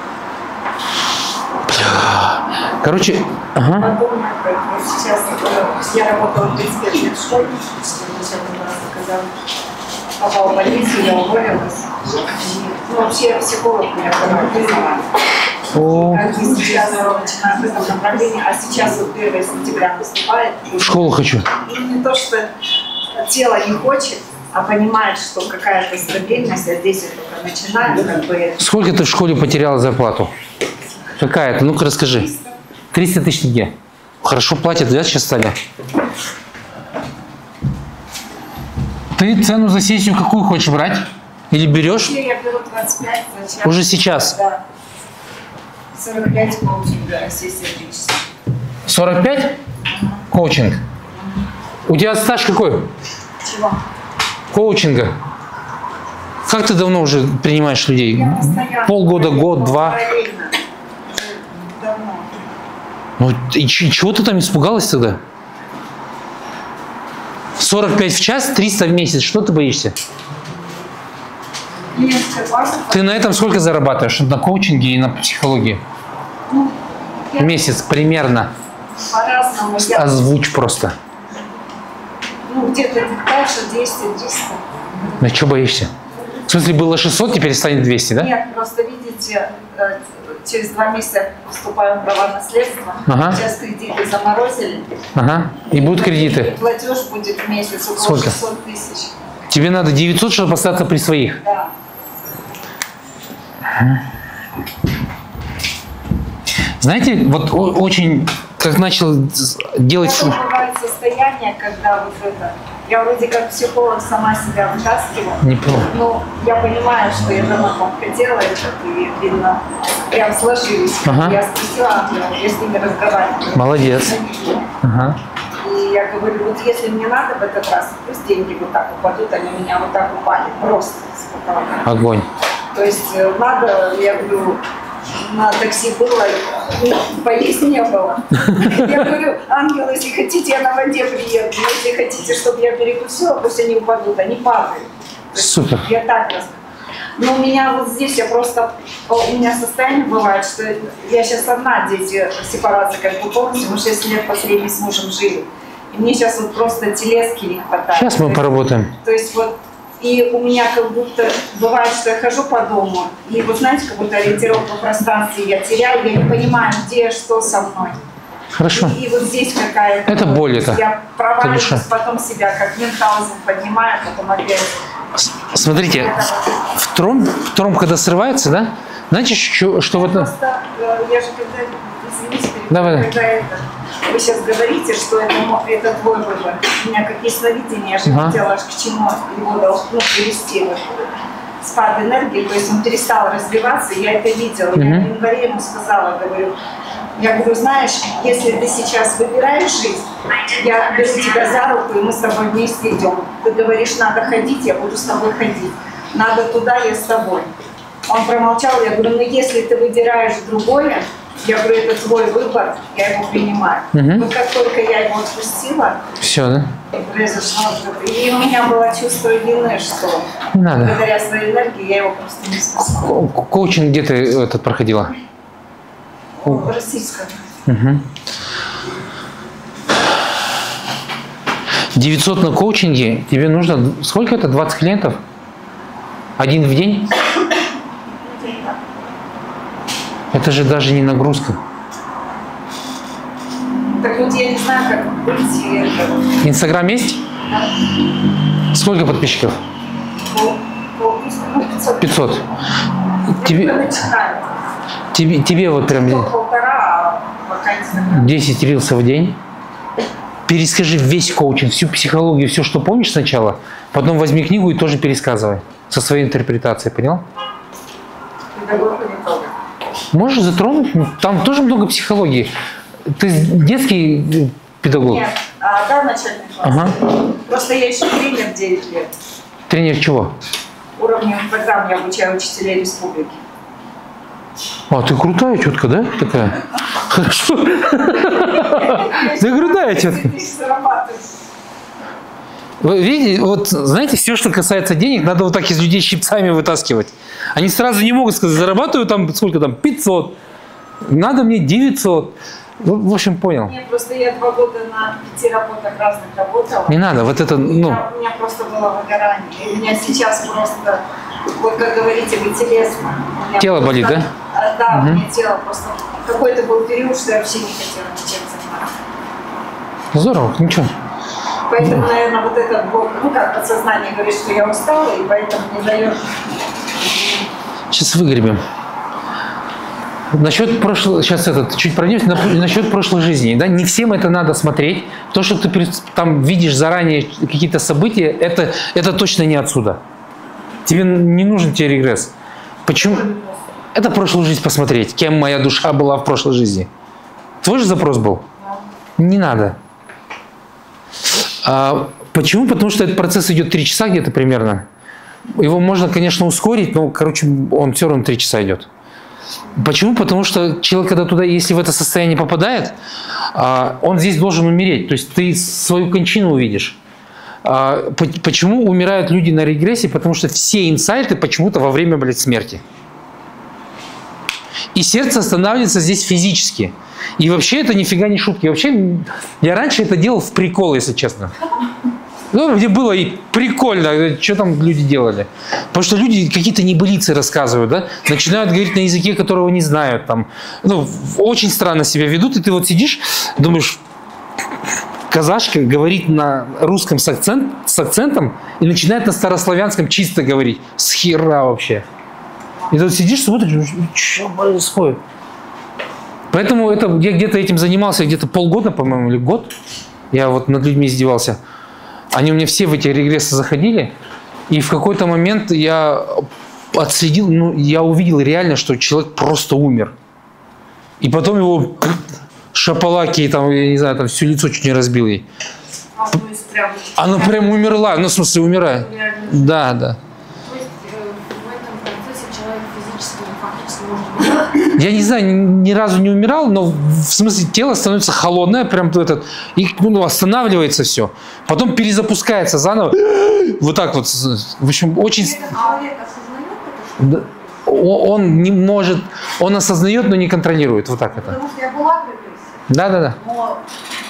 Speaker 2: Короче, ага.
Speaker 3: Потом, вот сейчас я работала тридцать пять лет в школе, когда попала в больницу, я уволилась. Ну, вообще психолог меня проработала. И сейчас начинаю в этом направлении, а сейчас вот первое сентября наступает.
Speaker 2: В школу хочу.
Speaker 3: Не то, что тело не хочет, а понимает, что какая-то стабильность, а здесь я только начинаю. Как бы...
Speaker 2: Сколько ты в школе потеряла зарплату? Какая-то? Ну-ка расскажи. триста тысяч тенге. Хорошо платят, да, сейчас стали? Ты цену за сессию какую хочешь брать? Или берешь?
Speaker 3: Я беру двадцать пять. Зачем?
Speaker 2: Уже сейчас?
Speaker 3: Да. сорок пять коучинга, сессия три часа.
Speaker 2: сорок пять? Коучинг. У тебя стаж какой?
Speaker 3: Чего?
Speaker 2: Коучинга. Как ты давно уже принимаешь людей? Полгода, год, два?
Speaker 3: Параллельно. Уже давно.
Speaker 2: Ну и чего ты там испугалась тогда? сорок пять в час, триста в месяц. Что ты боишься? Ты на этом сколько зарабатываешь? На коучинге и на психологии?
Speaker 3: Ну,
Speaker 2: в месяц примерно.
Speaker 3: По-разному.
Speaker 2: Озвучь просто.
Speaker 3: Ну, где-то дальше двести триста.
Speaker 2: Ну, что боишься? В смысле, было шестьсот, теперь станет двести, да?
Speaker 3: Нет, просто видите, через два месяца вступаем в права наследства.
Speaker 2: Ага.
Speaker 3: Сейчас кредиты заморозили.
Speaker 2: Ага. И будут кредиты.
Speaker 3: И платеж будет в месяц около
Speaker 2: Сколько?
Speaker 3: шестьсот тысяч.
Speaker 2: Тебе надо девятьсот, чтобы остаться при своих.
Speaker 3: Да.
Speaker 2: Знаете, вот очень, как начал делать...
Speaker 3: Это бывает состояние, когда вот это... Я вроде как психолог сама себя вытаскивала.
Speaker 2: Неплохо.
Speaker 3: Но я понимаю, что я давно хотела это, и видно, прям сложились.
Speaker 2: Ага.
Speaker 3: Я спросила ангелов, я с ними разговаривала.
Speaker 2: Молодец. Ага.
Speaker 3: И я говорю, вот если мне надо в этот раз, пусть деньги вот так упадут, они у меня вот так упали, просто с потолка.
Speaker 2: Огонь.
Speaker 3: То есть надо, я говорю, на такси было, поесть не было. Я говорю, ангел, если хотите, я на воде приеду, но если хотите, чтобы я перекусила, пусть они упадут, они падают.
Speaker 2: Супер.
Speaker 3: Я так раз. Но у меня вот здесь, я просто, у меня состояние бывает, что я сейчас одна, дети, сепарация как бы полностью, мы шесть лет последний с мужем жили. И мне сейчас вот просто телески не хватает.
Speaker 2: Сейчас мы поработаем.
Speaker 3: То есть вот, и у меня как будто бывает, что я хожу по дому, и вы знаете, как будто ориентировка в пространстве я теряю, я не понимаю, где, что со мной.
Speaker 2: Хорошо.
Speaker 3: И, и вот здесь какая-то...
Speaker 2: Это
Speaker 3: вот,
Speaker 2: боль это.
Speaker 3: Я проваливаюсь,
Speaker 2: Это
Speaker 3: потом себя как Мюнхгаузен поднимаю, потом опять...
Speaker 2: Смотрите, в тром, в тром, когда срывается, да? Знаете, что, что вот...
Speaker 3: Просто, я же когда... Извините,
Speaker 2: Давай.
Speaker 3: когда это... Вы сейчас говорите, что это, это твой выбор. У меня как ясновидение, я же
Speaker 2: ага.
Speaker 3: хотела аж к чему его должно привести. Вот, спад энергии, то есть он перестал развиваться, я это видела.
Speaker 2: Угу.
Speaker 3: Я в январе ему сказала, говорю, я говорю, знаешь, если ты сейчас выбираешь жизнь, я беру тебя за руку, и мы с тобой вместе идем. Ты говоришь, надо ходить, я буду с тобой ходить. Надо туда, я с тобой. Он промолчал, я говорю, ну если ты выбираешь другое, я говорю, это твой выбор, я его принимаю.
Speaker 2: Угу.
Speaker 3: Но как только я его отпустила,
Speaker 2: все, да?
Speaker 3: произошло, и у меня было чувство вины, что
Speaker 2: не надо.
Speaker 3: Благодаря своей энергии я его просто не спасла.
Speaker 2: Коучинг где ты этот проходила?
Speaker 3: Российская.
Speaker 2: Угу. девятьсот на коучинге, тебе нужно, сколько это, двадцать клиентов? Один в день? Это же даже не нагрузка.
Speaker 3: Так вот я не знаю, как выйти.
Speaker 2: Инстаграм есть?
Speaker 3: Да.
Speaker 2: Сколько подписчиков?
Speaker 3: пятьсот.
Speaker 2: пятьсот. Тебе, тебе, тебе вот прям
Speaker 3: полтора, а
Speaker 2: десять рилсов в день. Перескажи весь коучинг, всю психологию, все, что помнишь сначала, потом возьми книгу и тоже пересказывай со своей интерпретацией, понял? Можешь затронуть? Там тоже много психологии. Ты детский педагог?
Speaker 7: Нет, а, да, начальный класс.
Speaker 2: Ага.
Speaker 7: Просто я еще тренер девять лет.
Speaker 2: Тренер чего?
Speaker 7: Уровневых программ я обучаю учителей республики.
Speaker 2: А, ты крутая тетка, да? Такая? Хорошо. Ты крутая тетка. Вы видите, вот знаете, все, что касается денег, надо вот так из людей щипцами вытаскивать. Они сразу не могут сказать, зарабатываю там сколько там, пятьсот, надо мне девятьсот. В общем, понял.
Speaker 7: Нет, просто я два года на пяти работах разных работала.
Speaker 2: Не надо, вот это, ну...
Speaker 7: У меня, у меня просто было выгорание. И у меня сейчас просто, вот как говорите, вы телесно.
Speaker 2: Тело
Speaker 7: просто,
Speaker 2: болит, да?
Speaker 7: Да,
Speaker 2: угу.
Speaker 7: у меня тело просто... Какой-то был период, что я вообще не хотела ничем заниматься.
Speaker 2: Здорово, ничего.
Speaker 7: Поэтому, наверное, вот этот блок, ну как, подсознание говорит, что я устала, и поэтому не дает.
Speaker 2: Сейчас выгребем. Насчет прошлого, сейчас этот, чуть пройдем, насчет прошлой жизни, да, не всем это надо смотреть. То, что ты там видишь заранее какие-то события, это, это точно не отсюда. Тебе не нужен тебе регресс. Почему? Это прошлую жизнь посмотреть, кем моя душа была в прошлой жизни. Твой же запрос был? Не надо. А, почему? Потому что этот процесс идет три часа где-то примерно. Его можно, конечно, ускорить, но, короче, он все равно три часа идет. Почему? Потому что человек, когда туда, если в это состояние попадает, он здесь должен умереть. То есть ты свою кончину увидишь. Почему умирают люди на регрессе? Потому что все инсайты почему-то во время, блядь, смерти. И сердце останавливается здесь физически. И вообще это нифига не шутки. Вообще, я раньше это делал в прикол, если честно. Ну, где было и прикольно, что там люди делали. Потому что люди какие-то небылицы рассказывают, да? Начинают говорить на языке, которого не знают. Там, ну, очень странно себя ведут, и ты вот сидишь, думаешь, казашка говорит на русском с, акцент, с акцентом и начинает на старославянском чисто говорить. С хера вообще. И ты вот сидишь, смотришь, что происходит? Поэтому это, я где-то этим занимался, где-то полгода, по-моему, или год. Я вот над людьми издевался. Они у меня все в эти регрессы заходили, и в какой-то момент я отследил, ну, я увидел реально, что человек просто умер. И потом его шапалаки, там, я не знаю, там всё лицо чуть не разбил ей.
Speaker 7: А, ну, прям...
Speaker 2: Она прям умерла, ну, в смысле, умирает. Да, да. Я не знаю, ни, ни разу не умирал, но в смысле тело становится холодное, прям этот, и ну, останавливается все. Потом перезапускается заново. Вот так вот. В общем, очень... Он не может, он осознает, но не контролирует. Вот так это.
Speaker 7: Потому что я была в регрессе.
Speaker 2: Да, да, да.
Speaker 7: Но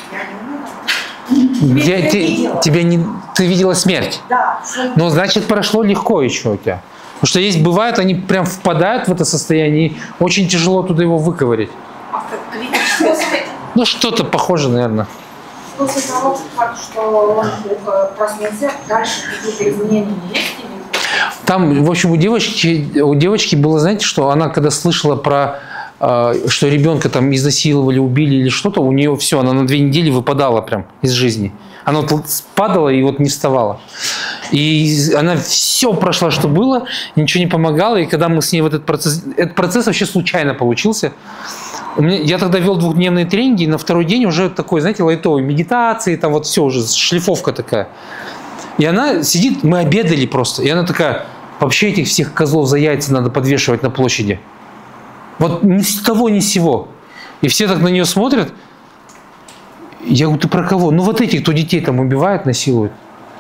Speaker 7: я не умерла.
Speaker 2: Я, ты, тебя не, ты видела смерть?
Speaker 7: Да.
Speaker 2: Ну, значит, прошло легко еще у тебя. Потому что есть, бывает, они прям впадают в это состояние, и очень тяжело туда его выковырять.
Speaker 7: А как критическое состояние?
Speaker 2: Ну, что-то похоже, наверное.
Speaker 7: После того, что он проснулся, дальше какие-то изменения есть?
Speaker 2: Там, в общем, у девочки, у девочки было, знаете, что она, когда слышала про, э, что ребенка там изнасиловали, убили или что-то, у нее все, она на две недели выпадала прям из жизни. Она вот падала и вот не вставала. И она все прошла, что было, ничего не помогало. И когда мы с ней в этот процесс... Этот процесс вообще случайно получился. У меня, я тогда вел двухдневные тренинги, и на второй день уже такой, знаете, лайтовый, медитации, там вот все уже, шлифовка такая. И она сидит, мы обедали просто, и она такая, вообще этих всех козлов за яйца надо подвешивать на площади. Вот ни с того, ни с сего. И все так на нее смотрят. Я говорю, ты про кого? Ну вот этих, кто детей там убивает, насилует.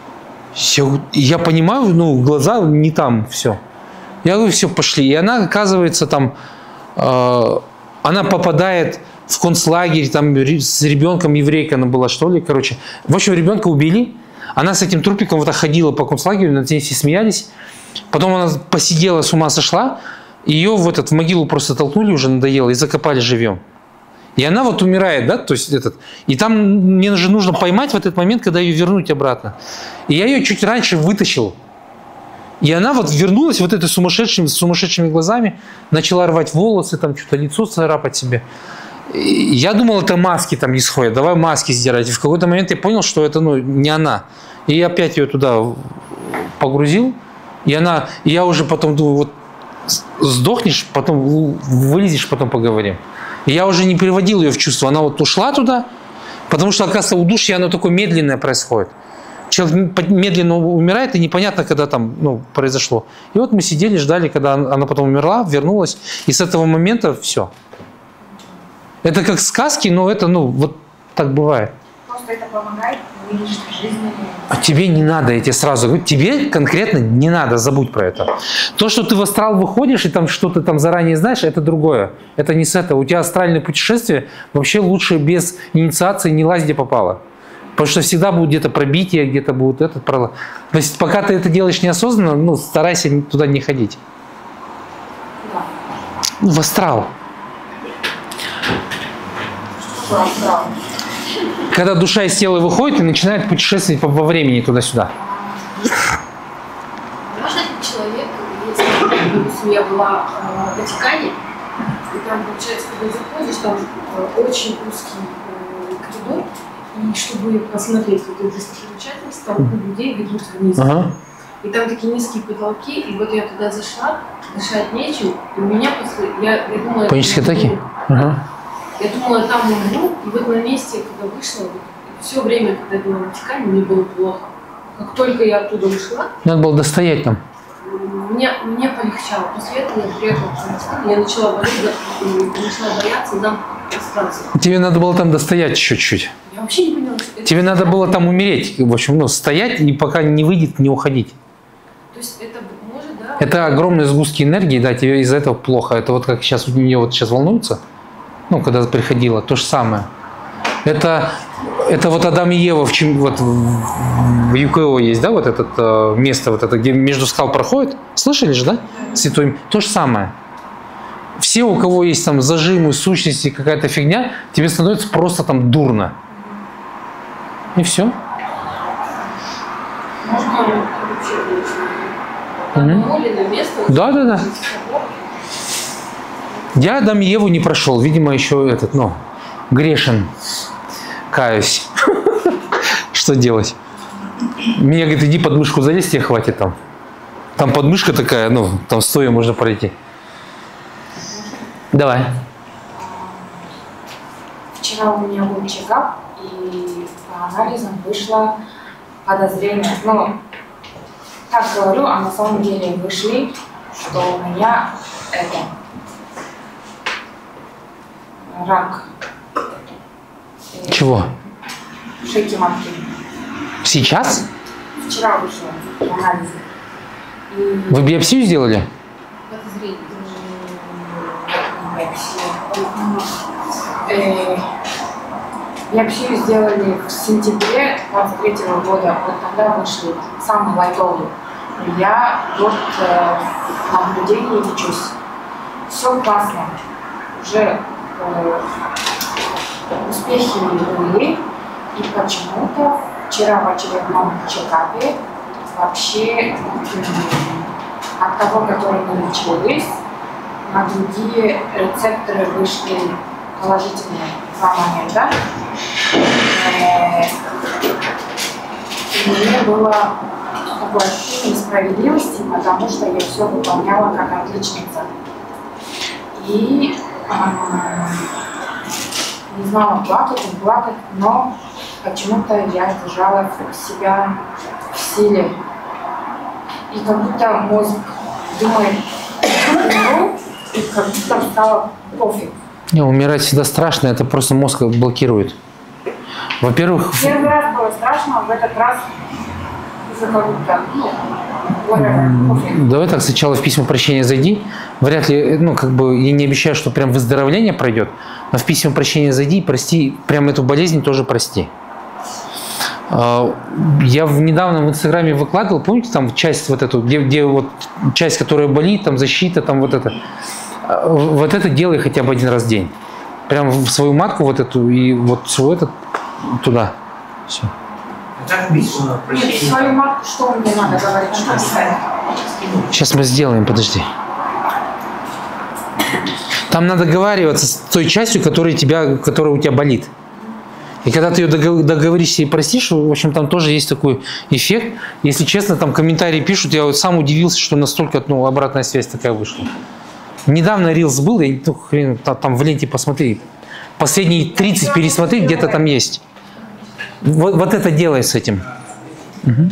Speaker 2: Я, я понимаю, ну, глаза не там, все. Я говорю, все, пошли. И она, оказывается, там, э, она попадает в концлагерь, там, с ребенком, еврейка она была, что ли, короче. В общем, ребенка убили. Она с этим трупиком вот так ходила по концлагерю, над ней все смеялись. Потом она посидела, с ума сошла. Ее в, этот, в могилу просто толкнули, уже надоело, и закопали живьем. И она вот умирает, да, то есть этот, и там мне же нужно поймать в этот момент, когда ее вернуть обратно. И я ее чуть раньше вытащил. И она вот вернулась вот этой сумасшедшими, с сумасшедшими глазами, начала рвать волосы, там что-то лицо царапать себе. И я думал, это маски там не сходят, давай маски сдирать. И в какой-то момент я понял, что это, ну, не она. И я опять ее туда погрузил. И она, и я уже потом думаю, вот сдохнешь, потом вылезешь, потом поговорим. И я уже не приводил ее в чувство. Она вот ушла туда, потому что, оказывается, удушье, оно такое медленное происходит. Человек медленно умирает, и непонятно, когда там ну, произошло. И вот мы сидели, ждали, когда она потом умерла, вернулась. И с этого момента все. Это как сказки, но это, ну, вот так бывает.
Speaker 3: Просто это помогает в личной жизни.
Speaker 2: А тебе не надо, я тебе сразу говорю, тебе конкретно не надо, забудь про это. То, что ты в астрал выходишь и там что-то там заранее знаешь, это другое. Это не с этого. У тебя астральное путешествие вообще лучше без инициации не лазь, где попало. Потому что всегда будет где-то пробитие, где-то будет этот пролом. То есть пока ты это делаешь неосознанно, ну, старайся туда не ходить.
Speaker 3: Да.
Speaker 2: Ну, в астрал.
Speaker 3: Что астрал?
Speaker 2: Когда душа из тела выходит и начинает путешествовать во времени туда-сюда.
Speaker 8: Можно человек, если, допустим, я была э, в Ватикане, и там, получается, когда заходишь, там э, очень узкий э, коридор, и чтобы посмотреть вот эти достопримечательности, толпы людей ведут вниз.
Speaker 2: Ага.
Speaker 8: И там такие низкие потолки, и вот я туда зашла, дышать нечем, и у меня после... Я, я думала,
Speaker 2: панические атаки? Ага.
Speaker 8: Я думала, там умру, и вот на месте, когда вышла, вот, все время, когда я была в Ватикане, мне было плохо. Как только я оттуда ушла,
Speaker 2: надо было достоять там.
Speaker 8: Мне, мне полегчало. После этого я приехала в Казахстан, я начала болеть, начала бояться замкнутого пространства.
Speaker 2: Тебе надо было там достоять чуть-чуть.
Speaker 8: Я вообще не поняла, что это...
Speaker 2: Тебе надо было там умереть. В общем, ну, стоять и пока не выйдет, не уходить.
Speaker 8: То есть это может, да?
Speaker 2: Это огромные сгустки энергии, да, тебе из-за этого плохо. Это вот как сейчас у нее вот сейчас волнуется, ну, когда приходила, то же самое. Это, это вот Адам и Ева в, чем, вот, в ю ка о есть, да, вот это э, место, вот это, где между скал проходит. Слышали же, да? Святой. То же самое. Все, у кого есть там зажимы, сущности, какая-то фигня, тебе становится просто там дурно. И все.
Speaker 8: Можно вообще, конечно, место.
Speaker 2: Да, да, да. Я Адам и Еву не прошел, видимо, еще этот, ну, грешен. Каюсь. Что делать? Меня говорит, иди под мышку залезь, тебе хватит там. Там подмышка такая, ну, там стоя можно пройти. Давай.
Speaker 3: Вчера у меня был чекап, и по анализам вышло подозрение. Ну, так говорю, а на самом деле вышли, что у меня это рак.
Speaker 2: Чего?
Speaker 3: Шейки матки.
Speaker 2: Сейчас?
Speaker 3: Вчера вышло анализы. И...
Speaker 2: Вы биопсию сделали?
Speaker 8: Подозрение.
Speaker 3: Э, биопсию сделали в сентябре двадцать третьего года, вот тогда вышли самые лайтовые. Я год э, на наблюдении лечусь. Все классно. Уже э, успехи были, и почему-то вчера в очередном чекапе вообще э, от того, который мы лечились, на другие рецепторы вышли положительные два момента. И мне было такое ощущение несправедливости, потому что я все выполняла как отличница. И э, не знала, плакать, не плакать, но почему-то я держала себя в силе. И как будто мозг думает, умру, и как будто стало пофиг.
Speaker 2: Не, умирать всегда страшно, это просто мозг блокирует. Во-первых...
Speaker 3: Первый раз было страшно, в этот раз уже как будто, ну, whatever, пофиг.
Speaker 2: Давай так, сначала в письма прощения зайди. Вряд ли, ну, как бы, я не обещаю, что прям выздоровление пройдет, но в письма прощения зайди и прости, прям эту болезнь тоже прости. Я в, недавно в Инстаграме выкладывал, помните, там часть вот эту, где, где вот часть, которая болит, там защита, там вот это. Вот это делай хотя бы один раз в день. Прям в свою матку вот эту и вот свой этот туда. Все.
Speaker 3: Нет, свою матку что мне надо говорить, что писать?
Speaker 2: Сейчас мы сделаем, подожди. Там надо договариваться с той частью, которая, тебя, которая у тебя болит. И когда ты ее договоришься и простишь, в общем, там тоже есть такой эффект. Если честно, там комментарии пишут, я вот сам удивился, что настолько, ну, обратная связь такая вышла. Недавно рилс был, я, ну, хрен, там в ленте посмотри. Последние тридцать пересмотри, где-то там есть. Вот, вот это делай с этим. Угу.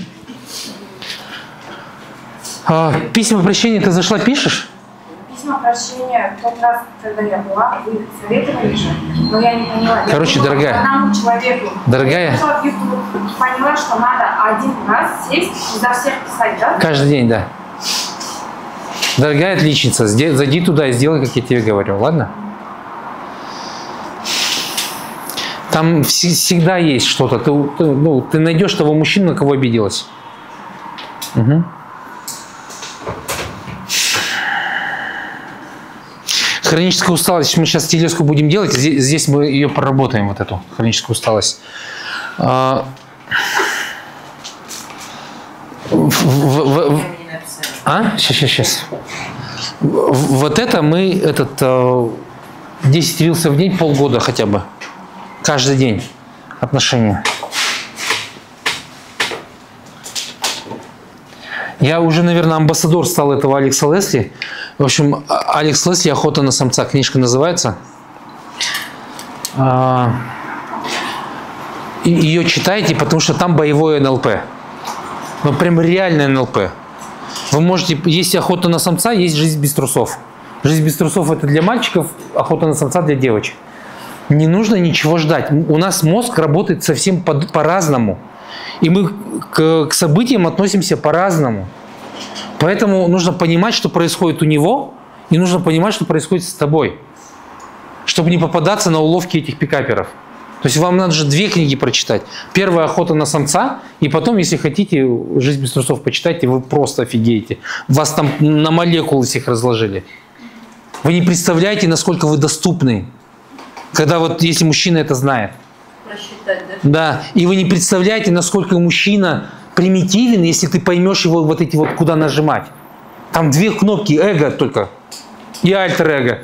Speaker 2: А, письма прощения ты зашла, пишешь?
Speaker 3: Письма прощения, тот раз, когда я была, вы советовали же, но я не поняла.
Speaker 2: Короче,
Speaker 3: я
Speaker 2: дорогая.
Speaker 3: Одному человеку.
Speaker 2: Дорогая.
Speaker 3: Я поняла, что надо один раз сесть и за всех писать, да?
Speaker 2: Каждый день, да. Дорогая отличница, зайди туда и сделай, как я тебе говорю, ладно? Там всегда есть что-то. Ты, ты, ну, ты найдешь того мужчину, на кого обиделась. Угу. Хроническая усталость. Мы сейчас телеску будем делать. Здесь, здесь мы ее проработаем, вот эту хроническую усталость. А, в, в, в, а? Сейчас, сейчас, сейчас. Вот это мы этот десять рилсов в день, полгода хотя бы. Каждый день отношения. Я уже, наверное, амбассадор стал этого Алекса Лесли. В общем, Алекс Лесли «Охота на самца». Книжка называется. Ее читайте, потому что там боевое эн эл пэ. Ну, прям реальное эн эл пэ. Вы можете... Есть «Охота на самца», есть «Жизнь без трусов». «Жизнь без трусов» — это для мальчиков, «Охота на самца» для девочек. Не нужно ничего ждать. У нас мозг работает совсем по-разному. И мы к, к событиям относимся по-разному. Поэтому нужно понимать, что происходит у него, и нужно понимать, что происходит с тобой. Чтобы не попадаться на уловки этих пикаперов. То есть вам надо же две книги прочитать. Первая «Охота на самца», и потом, если хотите, «Жизнь без трусов» почитайте, вы просто офигеете. Вас там на молекулы всех разложили. Вы не представляете, насколько вы доступны. Когда вот, если мужчина это знает.
Speaker 10: Просчитать, да?
Speaker 2: Да. И вы не представляете, насколько мужчина примитивен, если ты поймешь его вот эти вот, куда нажимать. Там две кнопки, эго только. И альтер-эго.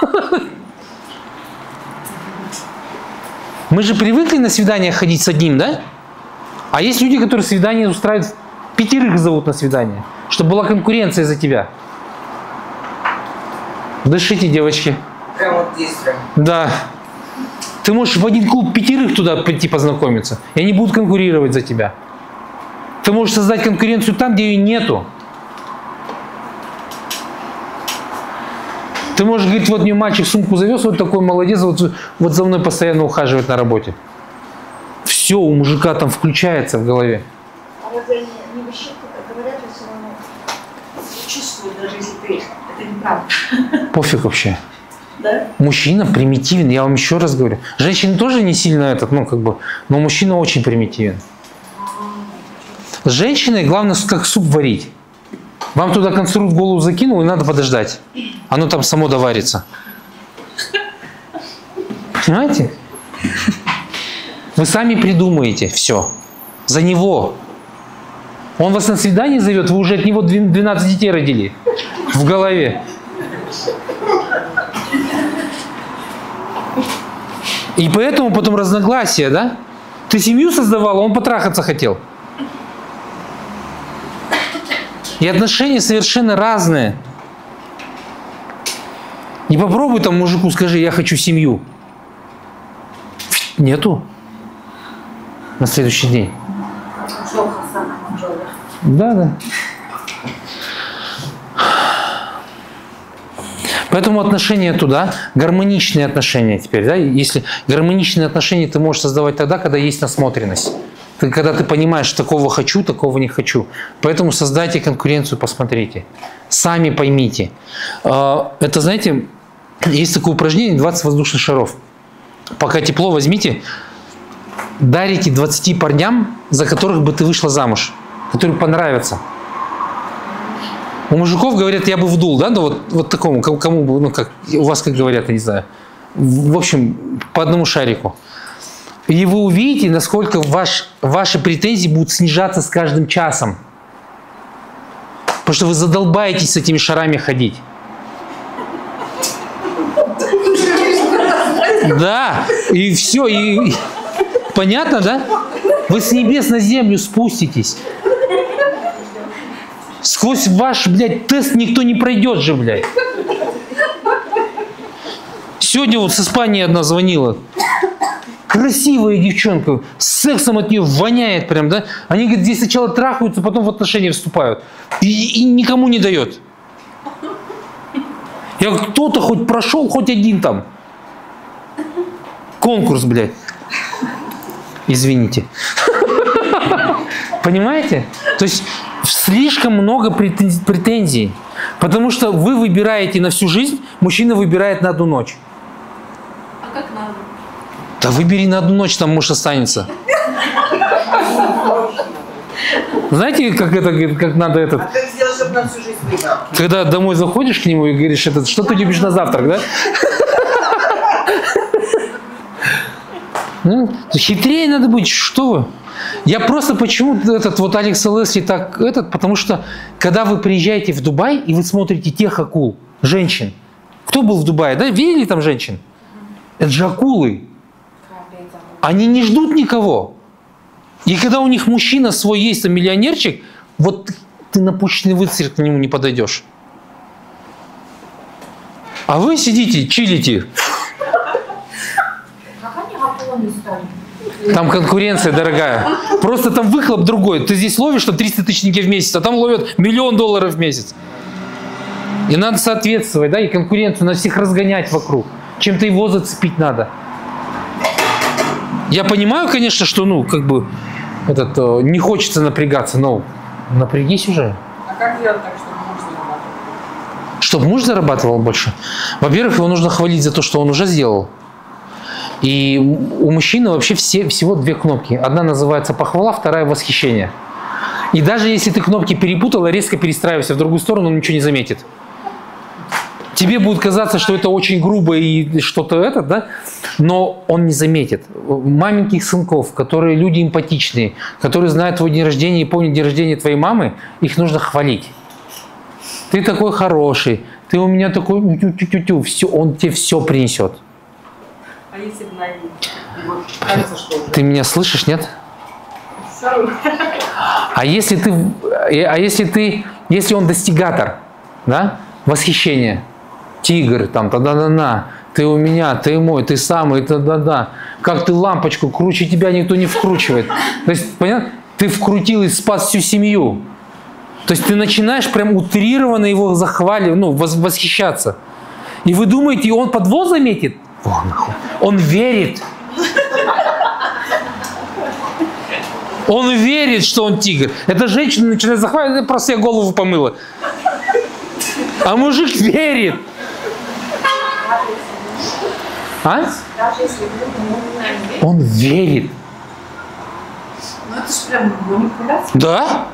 Speaker 2: Мы же привыкли на свидания ходить с одним, да? А есть люди, которые свидания устраивают, пятерых зовут на свидание, чтобы была конкуренция за тебя. Дышите, девочки.
Speaker 7: Прямо вот здесь прям.
Speaker 2: Да. Ты можешь в один клуб пятерых туда прийти познакомиться, и они будут конкурировать за тебя. Ты можешь создать конкуренцию там, где ее нету. Ты можешь говорить, вот мне мальчик сумку завез, вот такой молодец, вот, вот за мной постоянно ухаживает на работе. Все, у мужика там включается в голове.
Speaker 3: А вот они не высчитывают, говорят, что все равно чувствуют, даже если ты... Это неправда.
Speaker 2: Пофиг вообще.
Speaker 3: Да?
Speaker 2: Мужчина примитивен, я вам еще раз говорю. Женщины тоже не сильно этот, ну как бы, но мужчина очень примитивен. С женщиной главное как суп варить. Вам туда конструкт в голову закинул, и надо подождать. Оно там само доварится. Понимаете? Вы сами придумаете все. За него. Он вас на свидание зовет, вы уже от него двенадцать детей родили. В голове. И поэтому потом разногласия, да? Ты семью создавал, а он потрахаться хотел. И отношения совершенно разные. Не попробуй там мужику, скажи, я хочу семью. Нету. На следующий день. Да, да. Поэтому отношения туда, гармоничные отношения теперь, да? Если гармоничные отношения ты можешь создавать тогда, когда есть насмотренность. Ты, когда ты понимаешь, такого хочу, такого не хочу. Поэтому создайте конкуренцию, посмотрите. Сами поймите. Это, знаете, есть такое упражнение, двадцать воздушных шаров. Пока тепло, возьмите, дарите двадцати парням, за которых бы ты вышла замуж, которые понравятся. У мужиков говорят, я бы вдул, да, ну вот, вот такому, кому бы, ну как, у вас как говорят, я не знаю. В общем, по одному шарику. И вы увидите, насколько ваш, ваши претензии будут снижаться с каждым часом. Потому что вы задолбаетесь с этими шарами ходить. Да, и все, и, Понятно, да? Вы с небес на землю спуститесь. Сквозь ваш, блядь, тест никто не пройдет же, блядь. Сегодня вот с Испании одна звонила. Красивая девчонка. С сексом от нее воняет прям, да? Они, говорят, здесь сначала трахаются, потом в отношения вступают. И, и никому не дает. Я говорю, кто-то хоть прошел, хоть один там. Конкурс, блядь. Извините. Понимаете? То есть слишком много претензий. Потому что вы выбираете на всю жизнь, мужчина выбирает на одну ночь.
Speaker 9: А как надо?
Speaker 2: Да выбери на одну ночь, там муж останется. Знаете, как это, как надо этот...
Speaker 7: А как сделать, чтобы на всю жизнь выбрал?
Speaker 2: Когда домой заходишь к нему и говоришь, этот, что ты любишь на завтрак, да? Ну, хитрее надо быть, что вы? Я просто почему этот вот Алекс Лесли так этот, потому что когда вы приезжаете в Дубай и вы смотрите тех акул, женщин, кто был в Дубае, да, видели там женщин? Это же акулы. Они не ждут никого. И когда у них мужчина свой есть, там миллионерчик, вот ты на пушечный выстрел к нему не подойдешь. А вы сидите, чилите.
Speaker 10: Как они акулами стали?
Speaker 2: Там конкуренция дорогая. Просто там выхлоп другой. Ты здесь ловишь там триста тысяч тенге в месяц, а там ловят миллион долларов в месяц. И надо соответствовать, да, и конкуренцию надо всех разгонять вокруг. Чем-то его зацепить надо. Я понимаю, конечно, что, ну, как бы, этот, не хочется напрягаться, но напрягись уже.
Speaker 4: А как делать так, чтобы муж зарабатывал?
Speaker 2: Чтобы муж зарабатывал больше? Во-первых, его нужно хвалить за то, что он уже сделал. И у мужчины вообще все, всего две кнопки. Одна называется похвала, вторая восхищение. И даже если ты кнопки перепутала, резко перестраивайся в другую сторону, он ничего не заметит. Тебе будет казаться, что это очень грубо и что-то это, да? Но он не заметит. Маменьких сынков, которые люди эмпатичные, которые знают твой день рождения и помнят день рождения твоей мамы, их нужно хвалить. Ты такой хороший, ты у меня такой тю-тю-тю-тю, все, он тебе все принесет.
Speaker 4: А если бы на его кажется, что уже...
Speaker 2: Ты меня слышишь, нет? А если ты, а если ты, если он достигатор, да, восхищение, тигр, там, та-да-да-да, ты у меня, ты мой, ты самый, та-да-да, как ты лампочку, круче тебя никто не вкручивает. То есть, понятно, ты вкрутил и спас всю семью. То есть ты начинаешь прям утрированно его захваливать, ну, восхищаться. И вы думаете, он подвох заметит? О, нахуй. Он верит. Он верит, что он тигр. Эта женщина начинает захватывать, просто я голову помыла. А мужик верит. А? Он верит.
Speaker 9: Ну это же прям манипуляция.
Speaker 2: Да?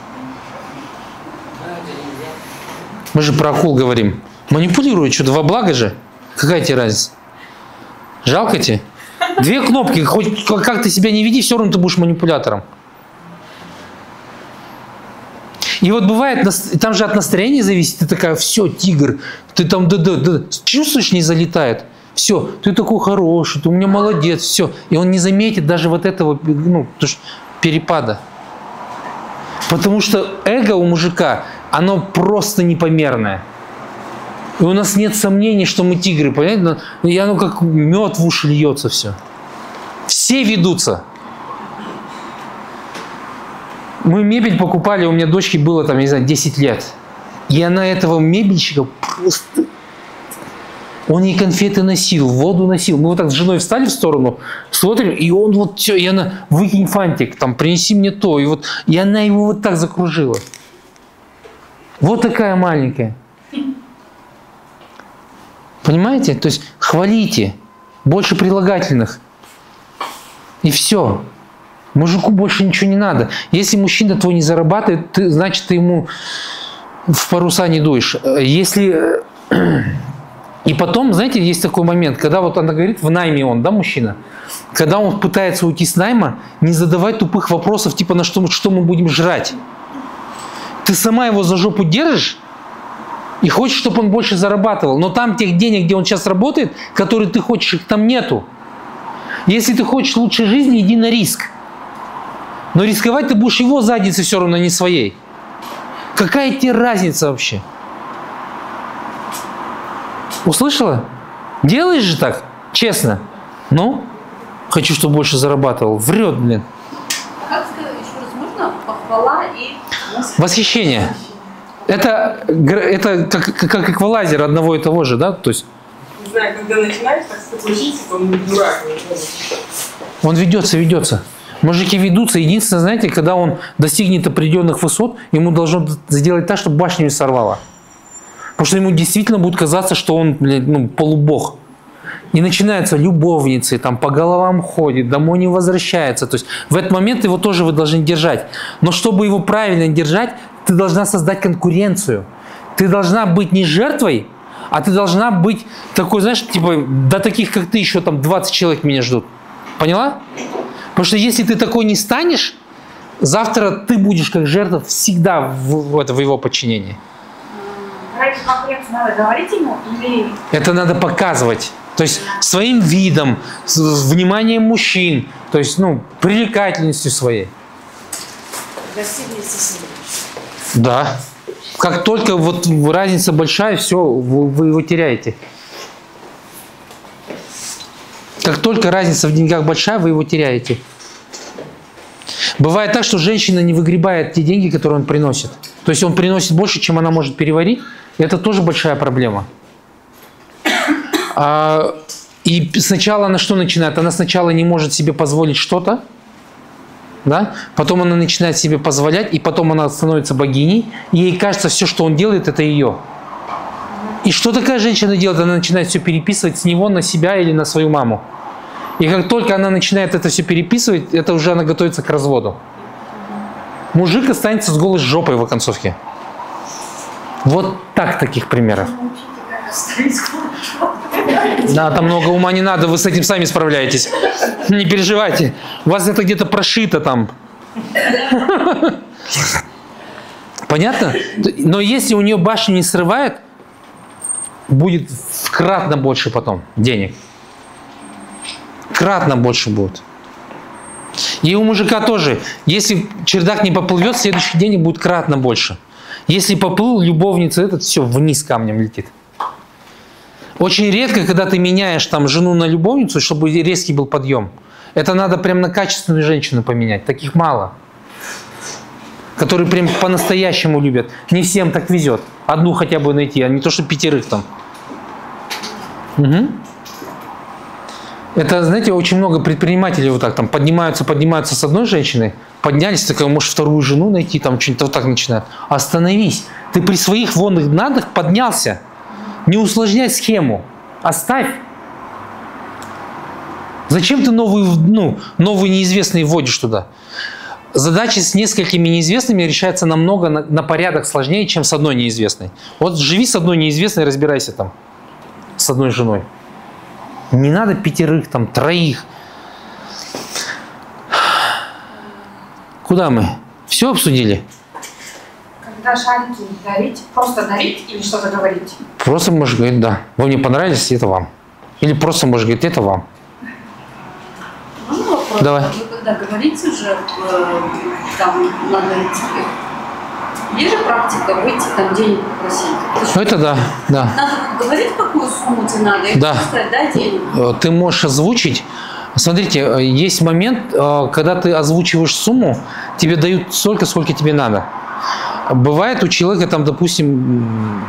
Speaker 2: Мы же про акул говорим. Манипулируют что-то во благо же. Какая тебе разница? Жалко тебе? Две кнопки, хоть как ты себя не веди, все равно ты будешь манипулятором. И вот бывает, там же от настроения зависит, ты такая, все, тигр, ты там, да-да-да, чувствуешь, не залетает. Все, ты такой хороший, ты у меня молодец, все. И он не заметит даже вот этого, ну, перепада. Потому что эго у мужика, оно просто непомерное. И у нас нет сомнений, что мы тигры, понимаете? И оно как мед в уши льется все. Все ведутся. Мы мебель покупали, у меня дочке было там, не знаю, десять лет. И она этого мебельщика просто... Он ей конфеты носил, воду носил. Мы вот так с женой встали в сторону, смотрим, и он вот все, и она, выкинь фантик, там, принеси мне то. И, вот, и она его вот так закружила. Вот такая маленькая. Понимаете? То есть хвалите, больше прилагательных. И все. Мужику больше ничего не надо. Если мужчина твой не зарабатывает, ты, значит, ты ему в паруса не дуешь. Если... И потом, знаете, есть такой момент, когда вот она говорит, в найме он, да, мужчина? Когда он пытается уйти с найма, не задавать тупых вопросов, типа, на что, что мы будем жрать. Ты сама его за жопу держишь, и хочешь, чтобы он больше зарабатывал. Но там тех денег, где он сейчас работает, которые ты хочешь, их там нету. Если ты хочешь лучшей жизни, иди на риск. Но рисковать ты будешь его задницей все равно, не своей. Какая тебе разница вообще? Услышала? Делаешь же так? Честно. Ну? Хочу, чтобы больше зарабатывал. Врет, блин.
Speaker 8: Как сказать, еще раз можно? Похвала и...
Speaker 2: Восхищение. Это, это как, как эквалайзер одного и того же, да? То есть...
Speaker 4: Не знаю, когда начинаешь так согласиться, то он дурак.
Speaker 2: Он ведется, ведется. Мужики ведутся. Единственное, знаете, когда он достигнет определенных высот, ему должно сделать так, чтобы башню не сорвало. Потому что ему действительно будет казаться, что он, блядь, ну, полубог. И начинаются любовницы, там по головам ходит, домой не возвращается. То есть в этот момент его тоже вы должны держать. Но чтобы его правильно держать, ты должна создать конкуренцию. Ты должна быть не жертвой, а ты должна быть такой, знаешь, типа, до таких, как ты, еще там двадцать человек меня ждут. Поняла? Потому что если ты такой не станешь, завтра ты будешь как жертва всегда в, в, это, в его подчинении.
Speaker 3: Надо говорить ему или...
Speaker 2: Это надо показывать. То есть своим видом, с вниманием мужчин, то есть, ну, привлекательностью своей. Да. Как только вот разница большая, все, вы, вы его теряете. Как только разница в деньгах большая, вы его теряете. Бывает так, что женщина не выгребает те деньги, которые он приносит. То есть он приносит больше, чем она может переварить. Это тоже большая проблема. А, и сначала она что начинает? Она сначала не может себе позволить что-то, да? Потом она начинает себе позволять, и потом она становится богиней, и ей кажется, все, что он делает, это ее. И что такая женщина делает? Она начинает все переписывать с него на себя или на свою маму. И как только она начинает это все переписывать, это уже она готовится к разводу. Мужик останется с голой жопой в оконцовке. Вот так таких примеров. Да, там много ума не надо, вы с этим сами справляетесь. Не переживайте. У вас это где-то прошито там. Понятно? Но если у нее башню не срывает, будет кратно больше потом денег. Кратно больше будет. И у мужика тоже. Если чердак не поплывет, следующий день будет кратно больше. Если поплыл, любовница, этот все вниз камнем летит. Очень редко, когда ты меняешь там жену на любовницу, чтобы резкий был подъем. Это надо прям на качественную женщину поменять. Таких мало. Которые прям по-настоящему любят. Не всем так везет. Одну хотя бы найти, а не то, что пятерых там. Угу. Это, знаете, очень много предпринимателей вот так там поднимаются, поднимаются с одной женщиной, поднялись, такая, может, вторую жену найти, там что-нибудь вот так начинают. Остановись. Ты при своих вонных данных поднялся. Не усложняй схему. Оставь. Зачем ты новые, ну, новые неизвестные вводишь туда? Задача с несколькими неизвестными решается намного, на, на порядок сложнее, чем с одной неизвестной. Вот живи с одной неизвестной, разбирайся там с одной женой. Не надо пятерых, там, троих. Куда мы? Все обсудили?
Speaker 3: Когда шарики дарить, просто дарить или что-то говорить?
Speaker 2: Просто можешь говорить, да. Вы мне понравились, это вам. Или просто можешь говорить, это вам.
Speaker 8: Можно вопрос?
Speaker 2: Давай.
Speaker 8: Вы когда говорите уже, э, там, надо идти, есть же практика выйти, там, денег попросить?
Speaker 2: Ну, это да, да.
Speaker 8: Надо говорить, какую сумму тебе надо, и
Speaker 2: да.
Speaker 8: сказать, дай денег.
Speaker 2: Ты можешь озвучить. Смотрите, есть момент, когда ты озвучиваешь сумму, тебе дают столько, сколько тебе надо. Бывает у человека там, допустим,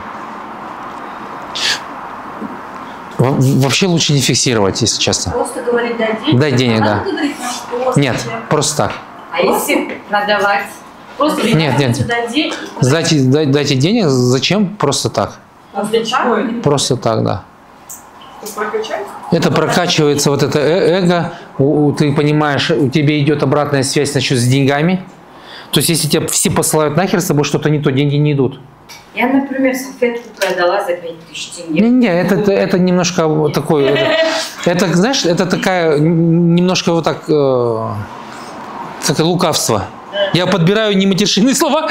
Speaker 2: вообще лучше не фиксировать, если честно.
Speaker 8: Просто говорить, дай денег.
Speaker 2: Дай денег,
Speaker 8: а
Speaker 2: да.
Speaker 8: надо говорить, на что?
Speaker 2: Нет, просто так.
Speaker 3: А если продавать?
Speaker 8: Просто
Speaker 2: нет, нет.
Speaker 8: Дай денег.
Speaker 2: Дайте, дайте, дайте денег, зачем? Просто так.
Speaker 8: А для чего?
Speaker 2: Просто так, да.
Speaker 4: Прокачать?
Speaker 2: Это прокачивается вот это эго, у, ты понимаешь, у тебя идет обратная связь насчет с деньгами. То есть, если тебя все посылают нахер, с тобой что-то не то, деньги не идут.
Speaker 3: Я, например, салфетку продала за пять тысяч тенге.
Speaker 2: Не, не, это, это, это немножко вот такое, это, это, знаешь, это такая, немножко вот так, э, как лукавство. Я подбираю не матершинные слова.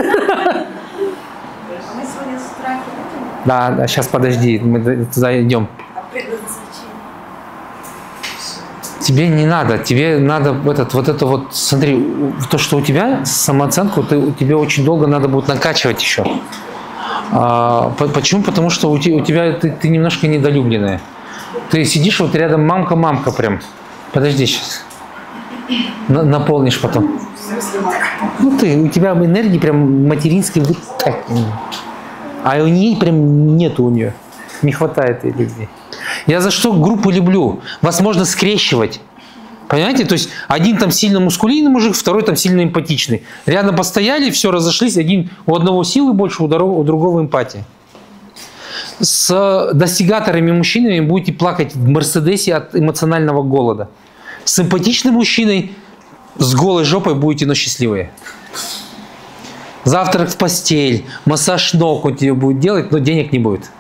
Speaker 2: Да, да, сейчас подожди, мы туда идем. Тебе не надо, тебе надо этот, вот это вот, смотри, то, что у тебя самооценку, ты, тебе очень долго надо будет накачивать еще. А, почему? Потому что у тебя, у тебя ты, ты немножко недолюбленная. Ты сидишь вот рядом, мамка-мамка прям. Подожди сейчас. На, наполнишь потом. Ну ты, у тебя энергии прям материнской, а у нее прям нету у нее. Не хватает этой любви. Я за что группу люблю? Вас можно скрещивать. Понимаете? То есть один там сильно мускулинный мужик, второй там сильно эмпатичный. Рядом постояли, все, разошлись. Один у одного силы больше, у другого эмпатия. С достигаторами мужчинами будете плакать в Мерседесе от эмоционального голода. С эмпатичным мужчиной с голой жопой будете, но счастливые. Завтрак в постель, массаж ног он тебе будет делать, но денег не будет.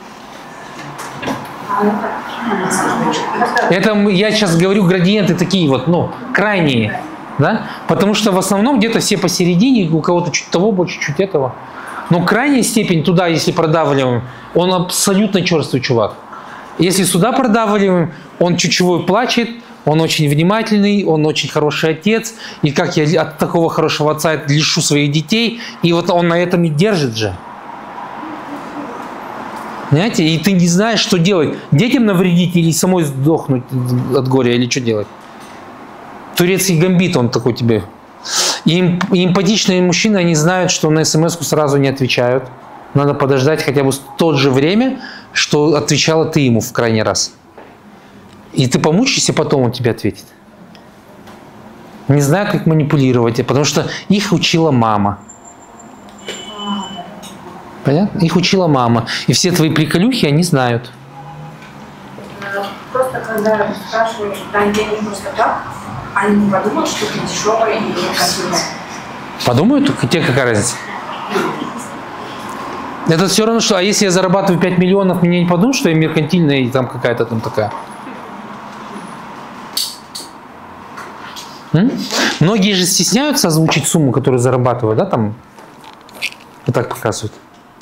Speaker 2: Это я сейчас говорю градиенты такие вот, ну, крайние, да? Потому что в основном где-то все посередине, у кого-то чуть того больше, чуть этого. Но крайняя степень туда, если продавливаем, он абсолютно черствый чувак. Если сюда продавливаем, он чуть-чуть плачет, он очень внимательный, он очень хороший отец. И как я от такого хорошего отца лишу своих детей, и вот он на этом и держит же. Понимаете? И ты не знаешь, что делать. Детям навредить или самой сдохнуть от горя, или что делать. Турецкий гамбит, он такой тебе. И эмпатичные мужчины, они знают, что на смс-ку сразу не отвечают. Надо подождать хотя бы в то же время, что отвечала ты ему в крайний раз. И ты помучишься, потом он тебе ответит. Не знаю, как манипулировать, потому что их учила мама. Понятно? Их учила мама. И все твои приколюхи они знают.
Speaker 3: Просто когда спрашиваешь, дай денег просто так, они не подумают, что ты дешевая и красивая.
Speaker 2: Подумают? Тебе какая разница? Это все равно, что, а если я зарабатываю пять миллионов, меня не подумают, что я меркантильная и там какая-то там такая. М? Многие же стесняются озвучить сумму, которую зарабатывают, да, там вот так показывают.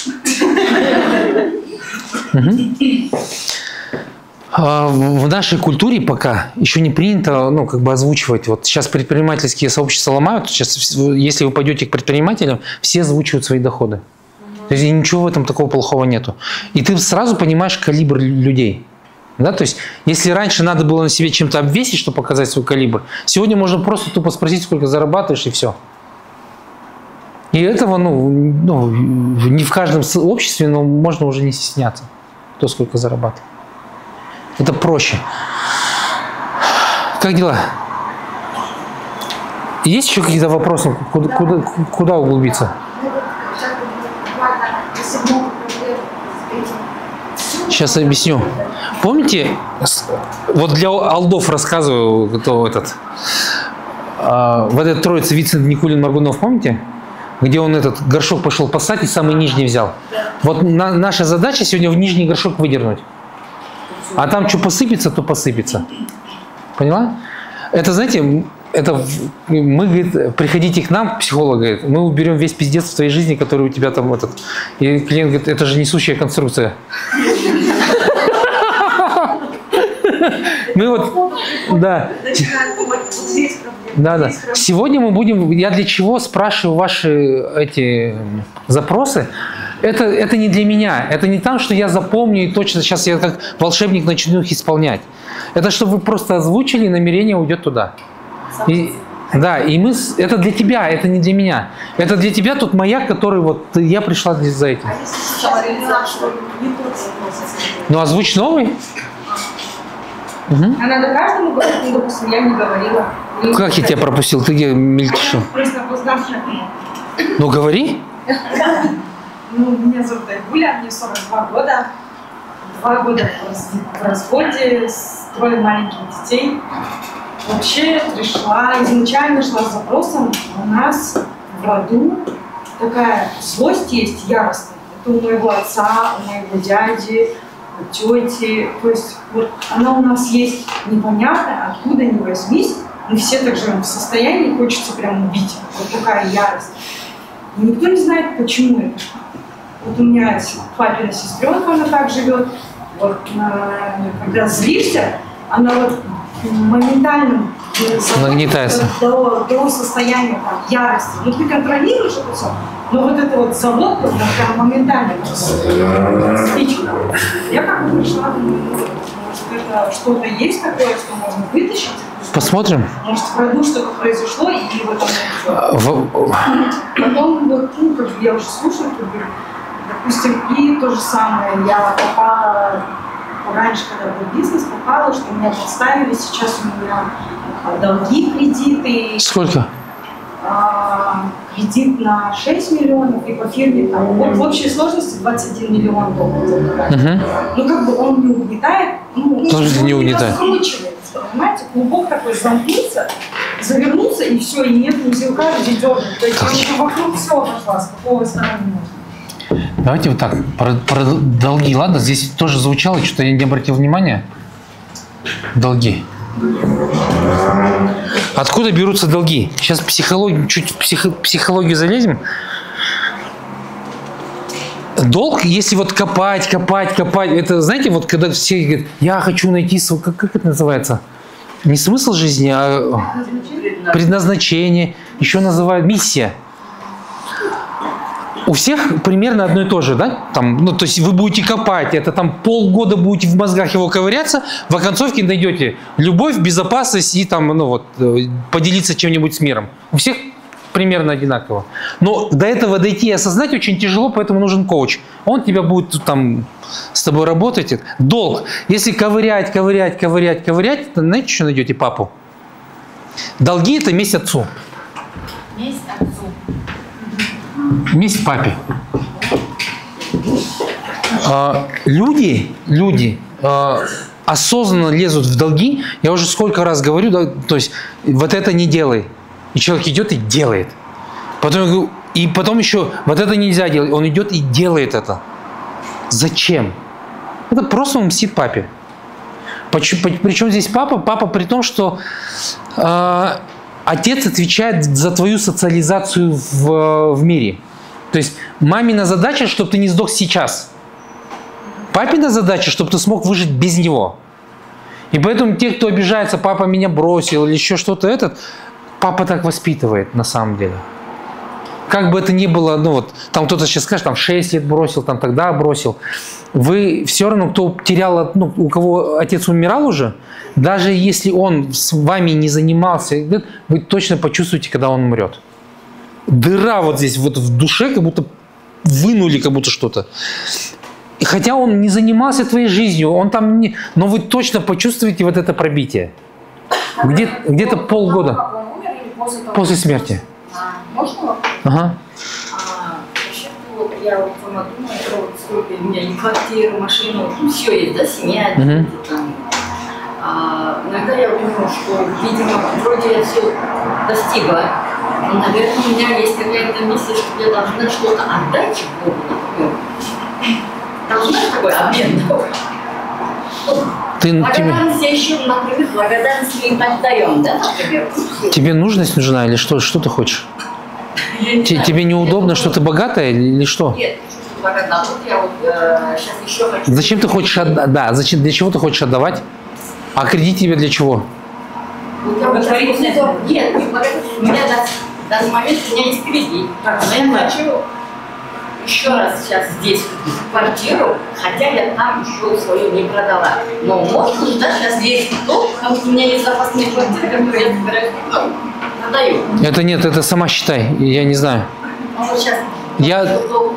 Speaker 2: Угу. А в нашей культуре пока еще не принято, ну, как бы озвучивать. Вот сейчас предпринимательские сообщества ломают. Сейчас, если вы пойдете к предпринимателям, все озвучивают свои доходы. То есть ничего в этом такого плохого нету. И ты сразу понимаешь калибр людей. Да? То есть, если раньше надо было на себе чем-то обвесить, чтобы показать свой калибр, сегодня можно просто тупо спросить, сколько зарабатываешь, и все. И этого, ну, ну, не в каждом обществе, но можно уже не стесняться, кто сколько зарабатывает. Это проще. Как дела? Есть еще какие-то вопросы? Куда, куда, куда углубиться? Сейчас объясню. Помните, вот для алдов рассказываю, кто этот, в этой троице Вицин, Никулин, Маргунов, помните? Где он этот горшок пошел посадить и самый нижний взял. Вот на, наша задача сегодня в нижний горшок выдернуть. А там что посыпется, то посыпется. Поняла? Это, знаете, это мы, говорит, приходите к нам, психолог говорит, мы уберем весь пиздец в твоей жизни, который у тебя там этот. И клиент говорит, это же несущая конструкция. Мы вот, да. Да, да. Сегодня мы будем, я для чего спрашиваю ваши эти запросы? Это, это не для меня. Это не там, что я запомню и точно сейчас я как волшебник начну их исполнять. Это чтобы вы просто озвучили, намерение уйдет туда. И, да, и мы, это для тебя, это не для меня. Это для тебя тот маяк, который вот я пришла за этим. Ну озвучь новый. Угу.
Speaker 3: А надо каждому говорить, ну, допустим, я не говорила. Не
Speaker 2: как я тебя пропустил? Ты где мельтешил?
Speaker 3: Просто опоздал.
Speaker 2: Ну говори.
Speaker 3: Ну, меня зовут Айгуля, мне сорок два года. Два года в разводе, с трое маленьких детей. Вообще пришла, изначально шла с запросом, у нас в роду такая злость есть яростная. Это у моего отца, у моего дяди, у тети. То есть вот она у нас есть непонятная, откуда ни возьмись. Мы все так живем в состоянии, хочется прям убить. Вот такая ярость. И никто не знает, почему это. Вот у меня папина сестренка, она так живет. Вот, когда злишься, она вот
Speaker 11: моментально
Speaker 2: нагнетается
Speaker 11: до, до состояния там, ярости. Ну ты контролируешь это все, но вот это вот завод прям моментально спичка. Я как бы пришла, может это что-то есть такое, что можно вытащить.
Speaker 2: Посмотрим.
Speaker 11: Может, в роду что-то произошло, и вот оно в... Потом, вот, ну, как бы я уже слушаю, как бы, допустим, и то же самое, я попала, раньше, когда был бизнес, попала, что меня подставили, сейчас у меня долги, кредиты.
Speaker 2: Сколько?
Speaker 11: А, кредит на шесть миллионов, и по фирме там, вот, в общей сложности двадцать один миллион долларов. Угу. Ну, как бы он не угнетает, ну,
Speaker 2: он не, не угнетает.
Speaker 11: Понимаете, клубок такой замкнулся, завернулся, и все, и нет узелка, где дернуть. То есть еще вокруг все пошла, с какого стороны можно.
Speaker 2: Давайте вот так, про, про долги, ладно? Здесь тоже звучало, что-то я не обратил внимания. Долги. Откуда берутся долги? Сейчас психологию, чуть в психо, психологию залезем. Долг, если вот копать, копать, копать, это, знаете, вот когда все говорят, я хочу найти свой, как, как это называется? Не смысл жизни, а предназначение, предназначение еще называют миссия. У всех примерно одно и то же, да? Там, ну, то есть вы будете копать, это там полгода будете в мозгах его ковыряться, в оконцовке найдете любовь, безопасность и там, ну вот, поделиться чем-нибудь с миром. У всех примерно одинаково. Но до этого дойти и осознать очень тяжело, поэтому нужен коуч. Он тебя будет там с тобой работать. Долг. Если ковырять, ковырять, ковырять, ковырять, то знаете, что найдете? Папу. Долги – это месть отцу.
Speaker 10: Месть отцу.
Speaker 2: Месть папе. А, люди, люди а, осознанно лезут в долги. Я уже сколько раз говорю, да, то есть вот это не делай. И человек идет и делает. Потом, и потом еще вот это нельзя делать. Он идет и делает это. Зачем? Это просто он мстит папе. Причем здесь папа? Папа при том, что э, отец отвечает за твою социализацию в, в мире. То есть мамина задача, чтобы ты не сдох сейчас. Папина задача, чтобы ты смог выжить без него. И поэтому те, кто обижается, папа меня бросил или еще что-то этот, папа так воспитывает на самом деле. Как бы это ни было, ну вот, там кто-то сейчас скажет, там шесть лет бросил, там тогда бросил. Вы все равно, кто терял, ну, у кого отец умирал уже, даже если он с вами не занимался, вы точно почувствуете, когда он умрет. Дыра вот здесь, вот в душе, как будто вынули как будто что-то. И хотя он не занимался твоей жизнью, он там не... но вы точно почувствуете вот это пробитие. Где, где-то полгода после смерти.
Speaker 1: А, можно?
Speaker 2: Ага.
Speaker 1: А, вообще, вот, я вот сама думаю, что вот сколько у меня и квартира, машина, ну, все есть, да, семья,
Speaker 2: Uh-huh.
Speaker 1: там. А, иногда я думаю, что, видимо, вроде я все достигла, но, наверное, у меня есть какая-то миссия, что я должна что-то отдать Богу, например. Должна такой обмен такой.
Speaker 2: Ты,
Speaker 1: благодарность
Speaker 2: тебе...
Speaker 1: я еще, например, благодарность мы им отдаем, да, например?
Speaker 2: Тебе нужность нужна или что, что ты хочешь?
Speaker 1: Не
Speaker 2: Т- тебе неудобно, что ты богатая или что?
Speaker 1: Нет, что благодарна. Вот я вот э, сейчас еще хочу...
Speaker 2: Зачем ты хочешь отдавать? Да, зачем, для чего ты хочешь отдавать? А кредит тебе для чего?
Speaker 1: Вот я вот сейчас, нет, не благодарю. У меня в данный момент у меня есть кредит. Но я хочу еще раз сейчас здесь купить квартиру, хотя я там еще свою не продала. Но можно же, да, сейчас есть то, потому что у меня есть запасные квартиры, которые я собираюсь, ну, продаю.
Speaker 2: Это нет, это сама считай, я не знаю.
Speaker 1: Ну, вот сейчас
Speaker 2: Я,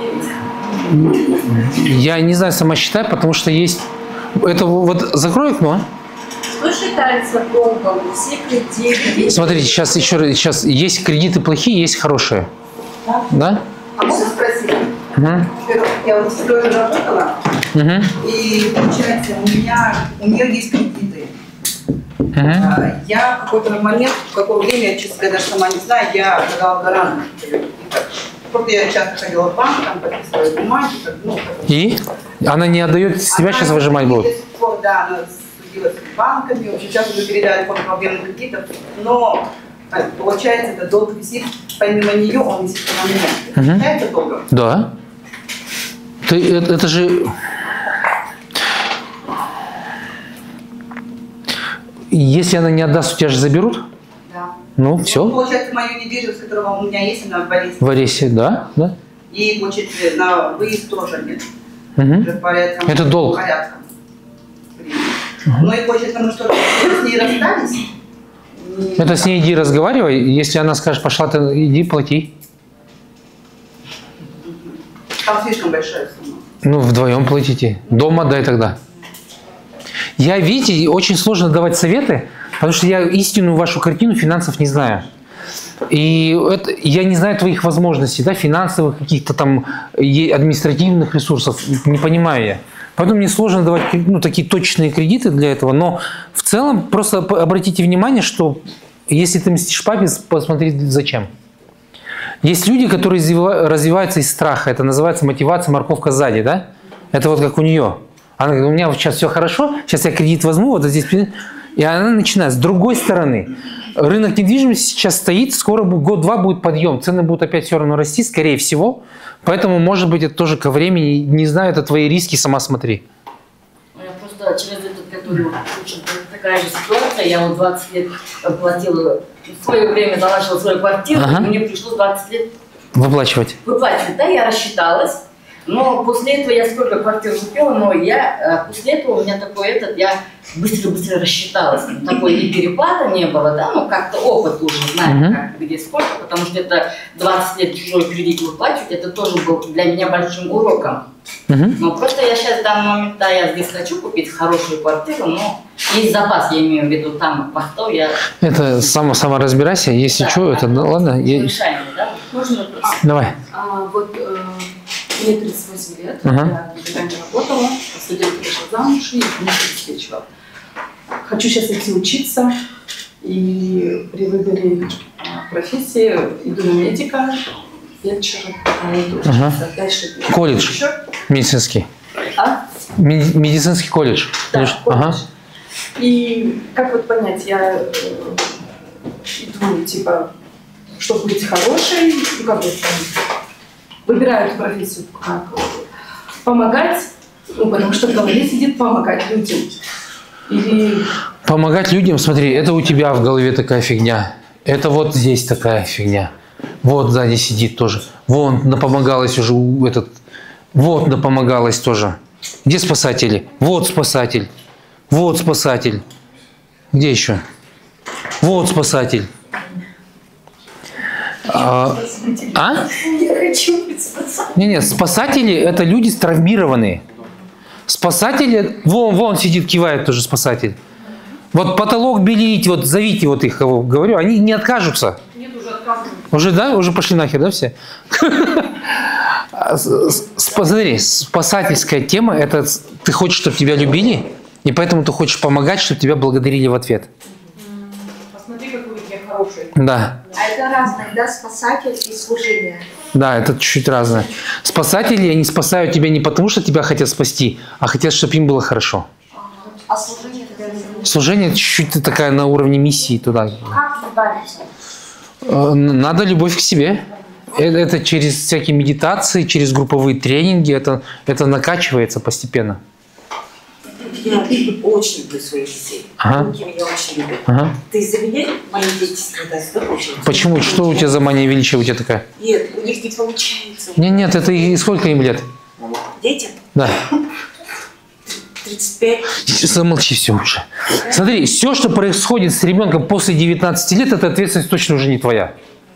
Speaker 2: я не знаю, сама считай, потому что есть... Это вот закрой окно.
Speaker 3: Что считается долгом? Все кредиты.
Speaker 2: Смотрите, сейчас еще раз, сейчас есть кредиты плохие, есть хорошие.
Speaker 3: Да?
Speaker 2: Да?
Speaker 5: А можно спросить?
Speaker 2: Угу.
Speaker 5: Я вот с той работала,
Speaker 2: Угу.
Speaker 5: и получается, у меня, у нее есть кредиты.
Speaker 2: Угу.
Speaker 5: А, Я в какой-то момент, в какое время, я, честно говоря, даже сама не знаю, я отдала гарант. Просто я часто ходила в банк, там подписывала бумаги. Ну,
Speaker 2: И? Она не отдает себя, сейчас выжимать будет?
Speaker 5: Да, она судилась с банками, очень часто уже передали фонд проблемных кредитов, но получается, это долг висит, помимо нее, он висит на мне.
Speaker 2: Угу.
Speaker 5: Считается долгом?
Speaker 2: Да. Ты, это, это же... Если она не отдаст, у тебя же заберут?
Speaker 5: Да.
Speaker 2: Ну, все.
Speaker 5: Получается, мою недвижимость, которая у меня есть, она в Борисе.
Speaker 2: В Борисе, да, да.
Speaker 5: И, получается, на выезд тоже нет.
Speaker 2: Угу.
Speaker 5: Уже порядком,
Speaker 2: Это долг.
Speaker 5: Порядком. Угу. Ну и, получается, мы что, с ней расстались?
Speaker 2: Это с ней иди разговаривай. Если она скажет, пошла, ты иди плати.
Speaker 5: Там слишком большая сумма.
Speaker 2: Ну, вдвоем платите. Дома дай тогда. Я, видите, очень сложно давать советы, потому что я истинную вашу картину финансов не знаю. И это, я не знаю твоих возможностей, да, финансовых, каких-то там административных ресурсов, не понимаю я. Поэтому мне сложно давать ну, такие точные кредиты для этого, но в целом просто обратите внимание, что если ты мстишь папе, посмотри зачем. Есть люди, которые развиваются из страха, это называется мотивация морковка сзади, да? Это вот как у нее. Она говорит, у меня вот сейчас все хорошо, сейчас я кредит возьму, вот здесь, и она начинает. С другой стороны, рынок недвижимости сейчас стоит, скоро год-два будет подъем, цены будут опять все равно расти, скорее всего. Поэтому, может быть, это тоже ко времени, не знаю, это твои риски, сама смотри.
Speaker 1: Я просто через этот, который такая же ситуация, я вот двадцать лет платила, в свое время заложила свою квартиру, ага. И мне пришлось двадцать лет
Speaker 2: выплачивать.
Speaker 1: Выплачивать, да, я рассчиталась. Но после этого я сколько квартир купила, но я после этого у меня такой этот, я быстро-быстро рассчиталась. Такой и переплата не было, да, ну как-то опыт уже, знаем, uh-huh. как, где сколько, потому что это двадцать лет чужой кредит выплачивать, это тоже был для меня большим уроком. Uh-huh. Но просто я сейчас в данный момент, да, я здесь хочу купить хорошую квартиру, но есть запас, я имею в виду, там, во что я...
Speaker 2: Это само, сама разбирайся, если да, что, это, ну ладно. Я...
Speaker 8: Да? Можно вопрос?
Speaker 2: Давай.
Speaker 8: А, вот э, мне тридцать восемь лет, uh-huh. я никогда не работала, студентка вышла замуж и не обеспечивала. Хочу сейчас идти учиться, и при выборе профессии иду на медика, фельдшера,
Speaker 2: ага. Дальше колледж еще. Медицинский.
Speaker 8: А?
Speaker 2: Медицинский колледж.
Speaker 8: Да, колледж.
Speaker 2: Ага.
Speaker 8: И как вот понять, я э, иду, типа, чтобы быть хорошей, ну как вот выбираю эту профессию, как помогать, ну потому что в голове сидит помогать людям. Или...
Speaker 2: Помогать людям, смотри, это у тебя в голове такая фигня. Это вот здесь такая фигня. Вот сзади сидит тоже. Вон напомогалась уже этот. Вот напомогалась тоже. Где спасатели? Вот спасатель. Вот спасатель. Где еще? Вот спасатель. А? а?
Speaker 8: Я хочу быть спасателем.
Speaker 2: Не, не, спасатели это люди травмированные. Спасатели, вон, вон сидит, кивает тоже спасатель. Вот потолок белить, вот зовите вот их, кого говорю, они не откажутся.
Speaker 8: Нет, уже отказывают.
Speaker 2: Уже, да? Уже пошли нахер, да, все? Смотри, спасательская тема, это ты хочешь, чтобы тебя любили, и поэтому ты хочешь помогать, чтобы тебя благодарили в ответ.
Speaker 8: Посмотри, какой я хороший.
Speaker 2: Да.
Speaker 10: А это разное, да, спасатель и служение.
Speaker 2: Да, это чуть-чуть разное. Спасатели, они спасают тебя не потому, что тебя хотят спасти, а хотят, чтобы им было хорошо.
Speaker 10: А служение тогда не...
Speaker 2: Служение чуть-чуть такая на уровне миссии туда.
Speaker 10: Как избавиться?
Speaker 2: Надо любовь к себе. Это через всякие медитации, через групповые тренинги, это, это накачивается постепенно.
Speaker 7: Я очень люблю своих детей.
Speaker 2: Ага.
Speaker 7: Руки меня очень любят.
Speaker 2: Ага.
Speaker 7: Ты из-за меня мои дети страдают. Очень.
Speaker 2: Почему? Что у тебя за мания величия у тебя такая?
Speaker 7: Нет, у них не получается.
Speaker 2: Нет, нет, это и сколько им лет?
Speaker 7: Детям?
Speaker 2: Да.
Speaker 7: тридцать пять.
Speaker 2: Замолчи все уже. Смотри, все, что происходит с ребенком после девятнадцати лет, эта ответственность точно уже не твоя.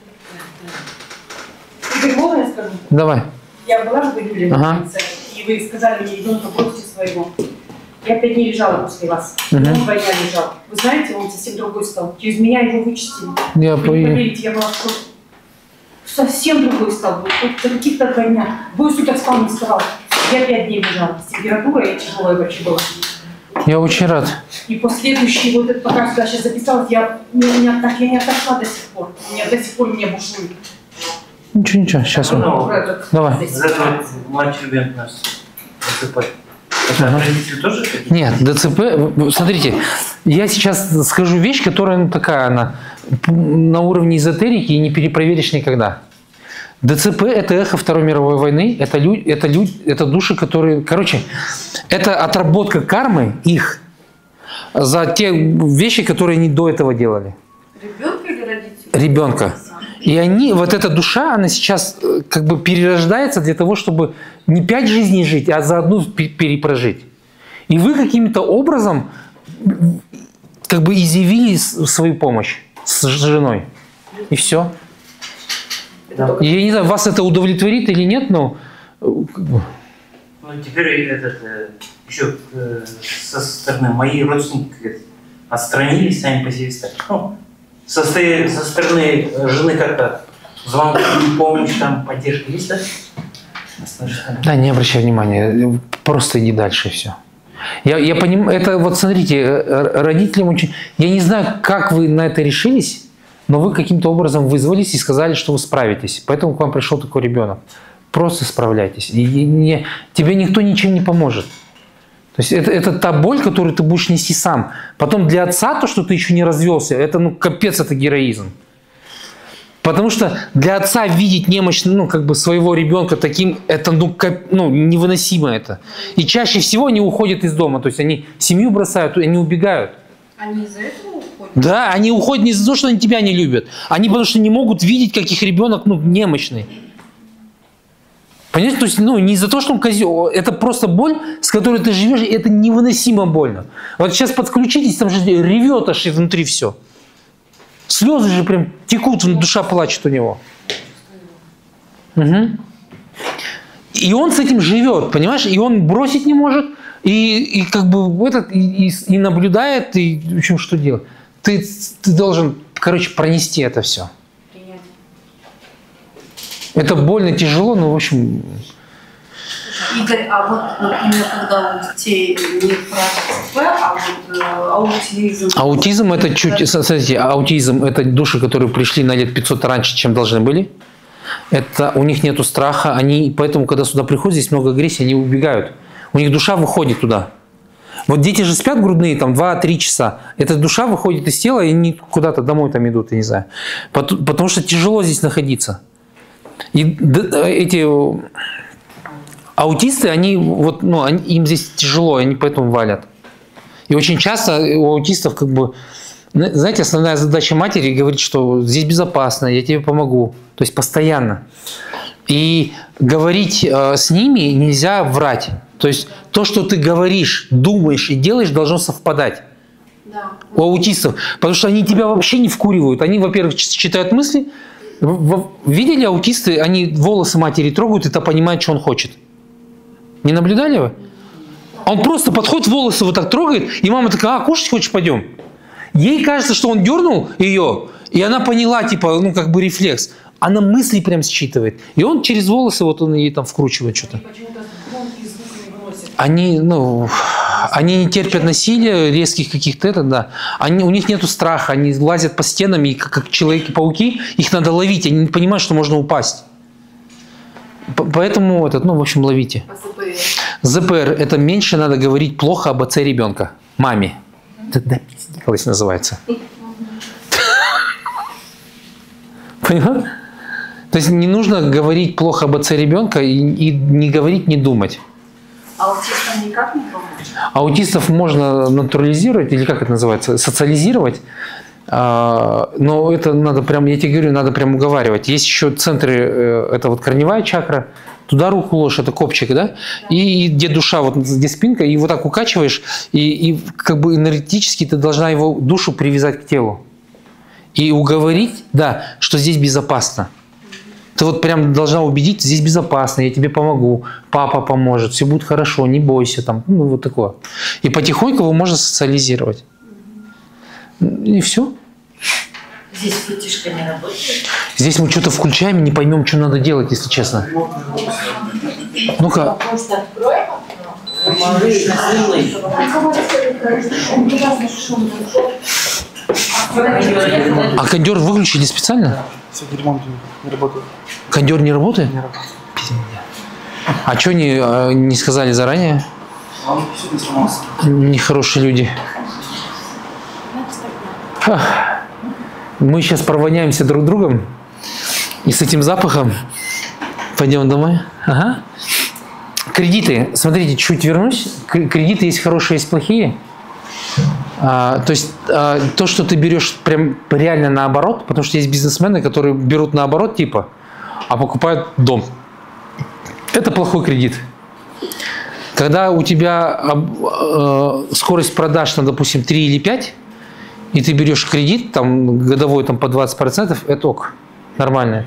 Speaker 11: Теперь можно я скажу?
Speaker 2: Давай.
Speaker 11: Я была же в июле
Speaker 2: ага.
Speaker 11: на конце, и вы сказали мне, ребенка бросьте своего. Я пять дней лежала после вас.
Speaker 2: Угу.
Speaker 11: Он два дня лежал. Вы знаете, он совсем другой стал. Через меня его вычистили.
Speaker 2: Я
Speaker 11: Вы не поверите, я была в шоке. Совсем другой стал. Вот за каких-то два дня. Двое суток спал, не вставал. Я пять дней лежала. С температурой я тяжелая вообще была.
Speaker 2: Я очень рад.
Speaker 11: И последующий, вот это, пока сюда сейчас записалась, я, меня, так, я не отошла до сих пор. У меня до сих пор меня бушует.
Speaker 2: Ничего, ничего, сейчас он.
Speaker 6: Ну,
Speaker 2: давай.
Speaker 6: За это младший ребенок нас ДЦП. Это ага. Родители тоже?
Speaker 2: Нет, ДЦП, смотрите, я сейчас скажу вещь, которая ну, такая, она на уровне эзотерики и не перепроверишь никогда. ДЦП – это эхо Второй мировой войны, это, люди, это, люди, это души, которые… Короче, это отработка кармы их, за те вещи, которые они до этого делали.
Speaker 8: Ребенка или родителей?
Speaker 2: Ребенка. И они, вот эта душа, она сейчас как бы перерождается для того, чтобы не пять жизней жить, а за одну перепрожить. И вы каким-то образом как бы изъявили свою помощь с женой. И все.
Speaker 6: Да.
Speaker 2: Я не знаю, вас это удовлетворит или нет, но...
Speaker 6: Ну, теперь этот, еще со стороны мои родственники отстранились сами по себе стали. Ну, со, со стороны жены как-то звонок, помощь, там, поддержка есть, да?
Speaker 2: Да, не обращай внимания, просто иди дальше и все. Я, я понимаю, это вот смотрите, родителям очень... Я не знаю, как вы на это решились, но вы каким-то образом вызвались и сказали, что вы справитесь. Поэтому к вам пришел такой ребенок. Просто справляйтесь. И не, тебе никто ничем не поможет. То есть это, это та боль, которую ты будешь нести сам. Потом для отца то, что ты еще не развелся, это ну капец, это героизм. Потому что для отца видеть немощь, ну, как бы своего ребенка таким, это ну, как, ну, невыносимо это. И чаще всего они уходят из дома. То есть они семью бросают, они убегают.
Speaker 8: Они из-за этого уходят?
Speaker 2: Да, они уходят не из-за того, что они тебя не любят. Они потому что не могут видеть, как их ребенок ну, немощный. Понимаете? То есть, ну, не из-за того, что он козел. Это просто боль, с которой ты живешь, и это невыносимо больно. Вот сейчас подключитесь, там же ревет аж внутри все. Слезы же прям текут, душа плачет у него. Угу. И он с этим живет, понимаешь? И он бросить не может, и, и как бы этот, и, и наблюдает, и в общем, что делать? Ты, ты должен, короче, пронести это все. Это больно, тяжело, но в общем...
Speaker 8: Игорь, а вот, например, когда у детей не про ЦП, а вот э, аутизм...
Speaker 2: Аутизм это чуть... Смотрите, аутизм это души, которые пришли на лет пятьсот раньше, чем должны были. Это, у них нету страха, они, поэтому, когда сюда приходят, здесь много агрессии, они убегают. У них душа выходит туда. Вот дети же спят грудные, там, два-три часа. Эта душа выходит из тела, и они куда-то домой там идут, я не знаю. Потому, потому что тяжело здесь находиться. И эти... Аутисты, они, вот, ну, они, им здесь тяжело, они поэтому валят. И очень часто у аутистов, как бы, знаете, основная задача матери говорить, что здесь безопасно, я тебе помогу. То есть постоянно. И говорить э, с ними нельзя врать. То есть то, что ты говоришь, думаешь и делаешь, должно совпадать.
Speaker 8: Да.
Speaker 2: У аутистов. Потому что они тебя вообще не вкуривают. Они, во-первых, читают мысли. Видели аутисты, они волосы матери трогают, и то понимают, что он хочет. Не наблюдали вы? Он просто подходит, волосы вот так трогает, и мама такая: а, кушать хочешь, пойдем? Ей кажется, что он дернул ее, и она поняла, типа, ну, как бы рефлекс. Она мысли прям считывает. И он через волосы, вот он ей там вкручивает что-то. Они, ну, они не терпят насилия, резких каких-то, это, да. Они, у них нету страха, они лазят по стенам, и как, как Человеки-пауки, их надо ловить, они не понимают, что можно упасть. Поэтому, этот, ну, в общем, ловите. ЗПР – это меньше надо говорить плохо об отце ребенка, маме. Это допиздилось называется. Понял? То есть не нужно говорить плохо об отце ребенка и, и не говорить, не думать.
Speaker 8: Аутистам никак не помочь?
Speaker 2: Аутистов можно натурализировать, или как это называется, социализировать. Но это надо прям, я тебе говорю, надо прям уговаривать. Есть еще центры, это вот корневая чакра, туда руку ложишь, это копчик, да? И, и где душа, вот где спинка, и вот так укачиваешь, и, и как бы энергетически ты должна его душу привязать к телу. И уговорить, да, что здесь безопасно. Ты вот прям должна убедить, здесь безопасно, я тебе помогу, папа поможет, все будет хорошо, не бойся, там, ну вот такое. И потихоньку его можно социализировать. И все.
Speaker 10: Здесь футишка не работает?
Speaker 2: Здесь мы что-то включаем и не поймем, что надо делать, если честно. Ну-ка.
Speaker 10: Может, откроем?
Speaker 2: А кондер выключили специально?
Speaker 12: Ремонт не работает.
Speaker 2: Кондер не работает?
Speaker 12: Не работает.
Speaker 2: А что не, не сказали заранее?
Speaker 12: Он сегодня сломался.
Speaker 2: Нехорошие люди. Мы сейчас провоняемся друг другом. И с этим запахом пойдем домой. Ага. Кредиты. Смотрите, чуть вернусь. Кредиты есть хорошие, есть плохие. А, то есть а, то, что ты берешь прям реально наоборот, потому что есть бизнесмены, которые берут наоборот типа, а покупают дом. Это плохой кредит. Когда у тебя э, скорость продаж, на, допустим, три или пять, и ты берешь кредит, там, годовой там, по двадцать процентов, это ок, нормально.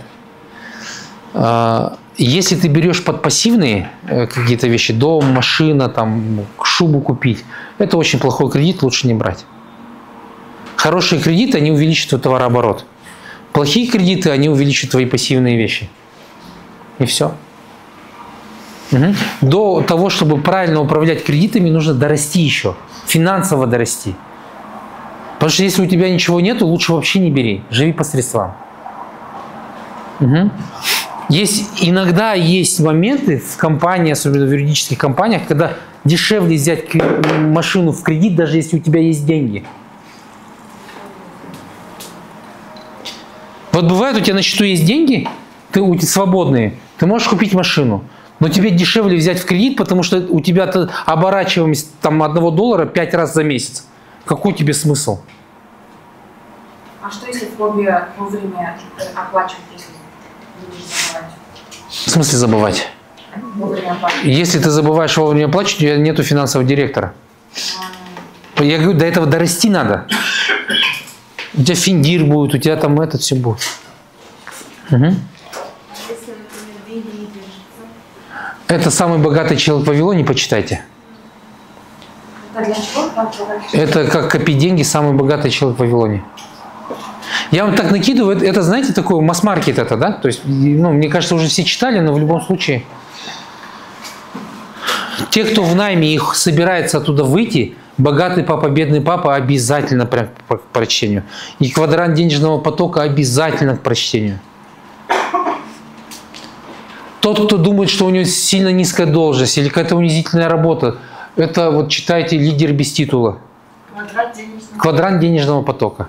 Speaker 2: Э, если ты берешь под пассивные э, какие-то вещи, дом, машина, там, шубу купить, это очень плохой кредит, лучше не брать. Хорошие кредиты, они увеличивают товарооборот. Плохие кредиты, они увеличивают твои пассивные вещи. И все. Угу. До того, чтобы правильно управлять кредитами, нужно дорасти еще, финансово дорасти. Потому что если у тебя ничего нету, лучше вообще не бери, живи по средствам. Угу. Есть, иногда есть моменты в компании, особенно в юридических компаниях, когда дешевле взять машину в кредит, даже если у тебя есть деньги. Вот бывает, у тебя на счету есть деньги, ты у тебя свободные, ты можешь купить машину. Но тебе дешевле взять в кредит, потому что у тебя оборачиваемость там, одного доллара пять раз за месяц. Какой тебе смысл?
Speaker 3: А что если фобия вовремя оплачивать, если будешь забывать?
Speaker 2: В смысле забывать?
Speaker 3: Вовремя оплачивать.
Speaker 2: Если ты забываешь вовремя оплачивать, у тебя нету финансового директора. А... Я говорю, до этого дорасти надо. У тебя финдир будет, у тебя там этот все будет. Угу. Это самый богатый человек в Вавилоне, почитайте.
Speaker 3: Это для чего?
Speaker 2: Это как копить деньги, самый богатый человек в Вавилоне. Я вам так накидываю, это, это знаете, такой масс-маркет это, да? То есть, ну, мне кажется, уже все читали, но в любом случае. Те, кто в найме их собирается оттуда выйти, богатый папа, бедный папа обязательно прям к прочтению. И квадрант денежного потока обязательно к прочтению. Тот, кто думает, что у него сильно низкая должность или какая-то унизительная работа, это вот читайте «Лидер без титула».
Speaker 3: Квадрат денежного,
Speaker 2: Квадрант денежного потока.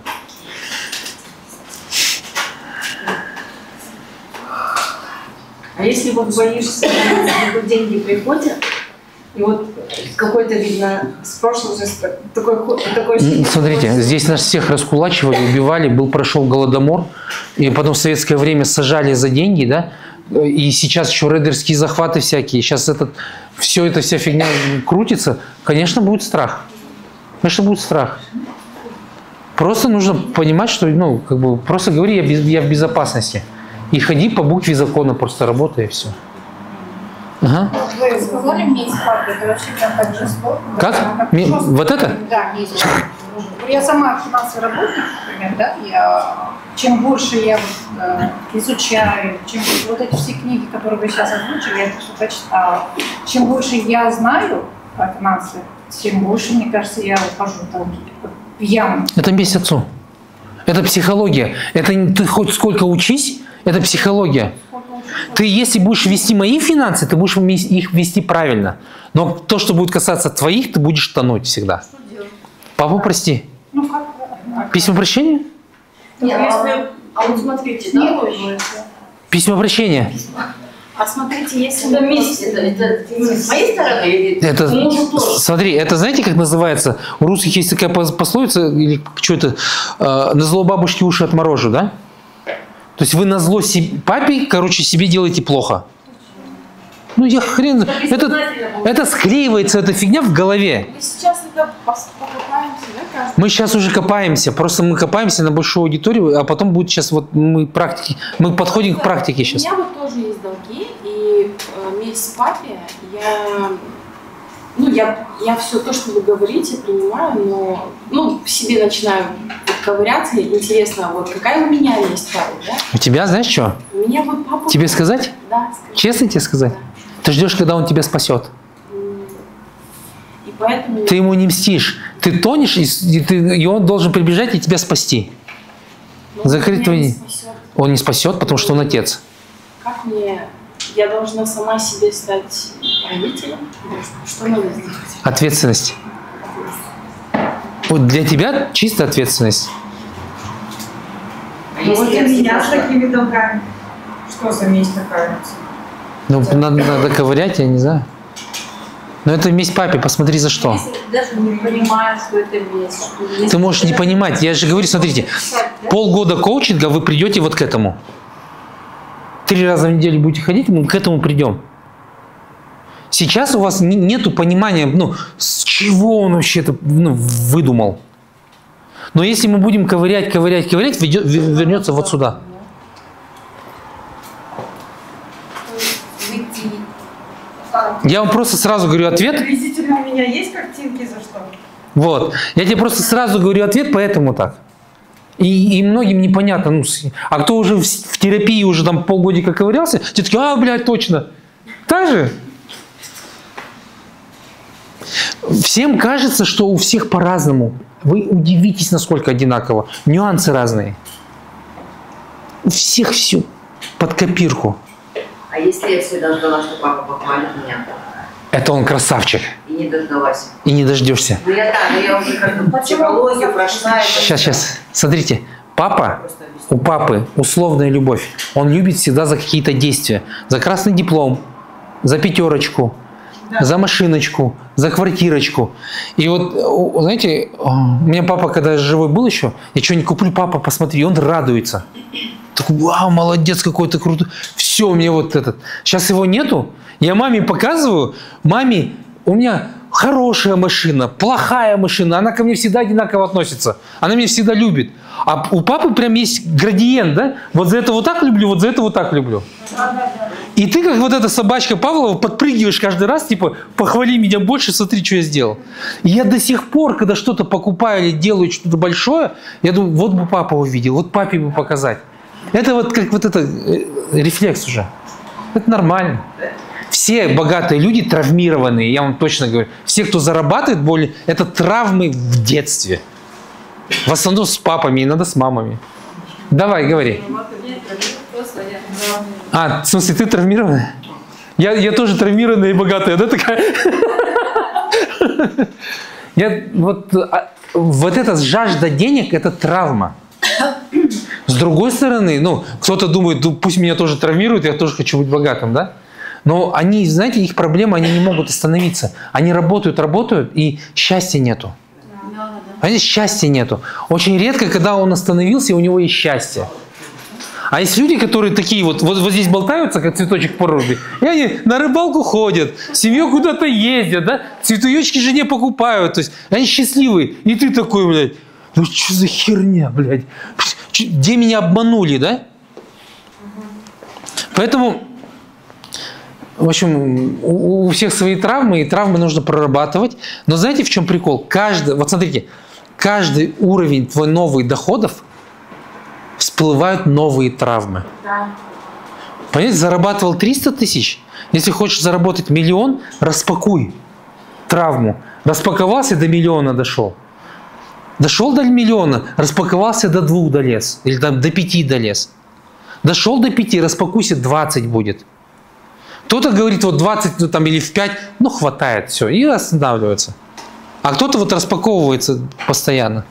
Speaker 3: А если вот боишься, что деньги приходят, и вот какой-то, видно, с прошлого такой... такой
Speaker 2: Смотрите, здесь нас всех раскулачивали, убивали, был, прошел голодомор, и потом в советское время сажали за деньги, да? И сейчас еще рейдерские захваты всякие. Сейчас этот, все эта вся фигня крутится. Конечно, будет страх. Конечно, будет страх. Просто нужно понимать, что, ну, как бы, просто говори, я, без, я в безопасности. И ходи по букве закона, просто работай, и все. Ага.
Speaker 13: Вы сказали мне из папы, это вообще прям так жестоко.
Speaker 2: Как?
Speaker 13: Да,
Speaker 2: Ми, вот это?
Speaker 13: Да, есть. Я сама финансовый работник, например, да, я, чем больше я э, изучаю, чем больше, вот эти все книги, которые вы сейчас озвучили, я просто прочитала, чем больше я знаю о финансах, тем больше, мне кажется, я ухожу в долги, в яму.
Speaker 2: Это месть отцу. Это психология. Это ты хоть сколько учись, это психология. Ты, если будешь вести мои финансы, ты будешь их вести правильно. Но то, что будет касаться твоих, ты будешь тонуть всегда. Папу прости.
Speaker 13: Ну, как?
Speaker 2: Письмо прощения?
Speaker 3: Нет, если... А вот смотрите, да?
Speaker 2: Письмо прощения.
Speaker 3: А смотрите, если... Это месяц, это, это с моей стороны или
Speaker 2: это,
Speaker 3: мужу тоже?
Speaker 2: Смотри, это знаете, как называется? У русских есть такая пословица, или что-то, э, на зло бабушки уши отморожу, да? То есть вы на зло себе, папе, короче, себе делаете плохо. Ну, я хрен... Это, это склеивается, эта фигня в голове.
Speaker 13: Мы сейчас это покупаемся, да?
Speaker 2: Мы сейчас уже копаемся, просто мы копаемся на большую аудиторию, а потом будет сейчас вот мы практики, мы подходим
Speaker 14: да,
Speaker 2: к практике сейчас.
Speaker 14: У меня вот тоже есть долги, и э, месяц папе я, ну, я, я все то, что вы говорите, принимаю, но, ну, в себе начинаю ковыряться, и интересно, вот какая у меня есть папа, да?
Speaker 2: У тебя, знаешь что?
Speaker 14: У меня вот папа...
Speaker 2: Тебе сказать?
Speaker 14: Да, скажи.
Speaker 2: Честно тебе сказать? Да. Ты ждешь, когда он тебя спасет.
Speaker 14: И поэтому...
Speaker 2: Ты ему не мстишь. Ты тонешь, и, и, ты, и он должен прибежать и тебя спасти.
Speaker 14: Но
Speaker 2: Закрыть твои...
Speaker 14: не
Speaker 2: он не спасет, потому что он отец.
Speaker 14: Как мне... Я должна сама себе стать родителем? Что надо сделать?
Speaker 2: Ответственность. Вот для тебя чистая ответственность.
Speaker 11: А вот для меня с такими долгами. Что за месть такая?
Speaker 2: Ну, надо, надо ковырять, я не знаю. Но это месть папе, посмотри за что.
Speaker 10: Если даже не понимаю, что это месть. Что
Speaker 2: Ты можешь не понимать. Я же говорю, смотрите, полгода коучинга вы придете вот к этому. Три раза в неделю будете ходить, мы к этому придем. Сейчас у вас не, нету понимания, ну, с чего он вообще это ну, выдумал. Но если мы будем ковырять, ковырять, ковырять, ведет, вернется вот сюда. Я вам просто сразу говорю ответ.
Speaker 11: Приблизительно у меня есть картинки, за что?
Speaker 2: Вот. Я тебе просто сразу говорю ответ, поэтому так. И, и многим непонятно. Ну, а кто уже в, в терапии уже там полгодика ковырялся, те такие, а, блядь, точно. Так же? Всем кажется, что у всех по-разному. Вы удивитесь, насколько одинаково. Нюансы разные. У всех все под копирку.
Speaker 15: А если я всегда ждала, что папа похвалит меня?
Speaker 2: Это он красавчик.
Speaker 15: И не дождалась.
Speaker 2: И не дождешься.
Speaker 15: Ну я так, но я уже как бы психологию прошла.
Speaker 2: Сейчас, сейчас. Смотрите. Папа, у папы условная любовь. Он любит всегда за какие-то действия. За красный диплом, за пятерочку, да. За машиночку, за квартирочку. И вот, знаете, у меня папа, когда живой был еще, я что-нибудь куплю, папа, посмотри, он радуется. Такой, вау, молодец какой-то крутой. Все, у меня вот этот. Сейчас его нету. Я маме показываю. Маме, у меня хорошая машина, плохая машина. Она ко мне всегда одинаково относится. Она меня всегда любит. А у папы прям есть градиент, да? Вот за это вот так люблю, вот за это вот так люблю. И ты, как вот эта собачка Павлова, подпрыгиваешь каждый раз, типа, похвали меня больше, смотри, что я сделал. И я до сих пор, когда что-то покупаю или делаю что-то большое, я думаю, вот бы папа увидел, вот папе бы показать. Это вот как вот это рефлекс уже. Это нормально. Все богатые люди травмированные, я вам точно говорю. Все, кто зарабатывает более, это травмы в детстве. В основном с папами, иногда с мамами. Давай, говори. А, в смысле, ты травмированная? Я, я тоже травмированная и богатая, да, такая? Я, вот, вот эта жажда денег – это травма. С другой стороны, ну, кто-то думает, ну, пусть меня тоже травмируют, я тоже хочу быть богатым, да? Но они, знаете, их проблемы, они не могут остановиться. Они работают, работают, и счастья нету. А здесь счастья нету. Очень редко, когда он остановился, и у него есть счастье. А есть люди, которые такие вот, вот, вот здесь болтаются, как цветочек в проруби, и они на рыбалку ходят, семью куда-то ездят, да? Цветочки жене покупают, то есть они счастливые. И ты такой, блядь, ну что за херня, блядь? Где меня обманули, да? Поэтому, в общем, у, у всех свои травмы, и травмы нужно прорабатывать. Но знаете, в чем прикол? Каждый, вот смотрите, каждый уровень твой новых доходов всплывают новые травмы. Да. Понимаете, зарабатывал триста тысяч. Если хочешь заработать миллион, распакуй травму. Распаковался, до миллиона дошел. Дошел до миллиона, распаковался, до двух долез. Или там, до пяти долез. Дошел до пяти, распакуйся, двадцать будет. Кто-то говорит, вот двадцать ну, там, или в пять, ну хватает, все, и останавливается. А кто-то вот распаковывается постоянно.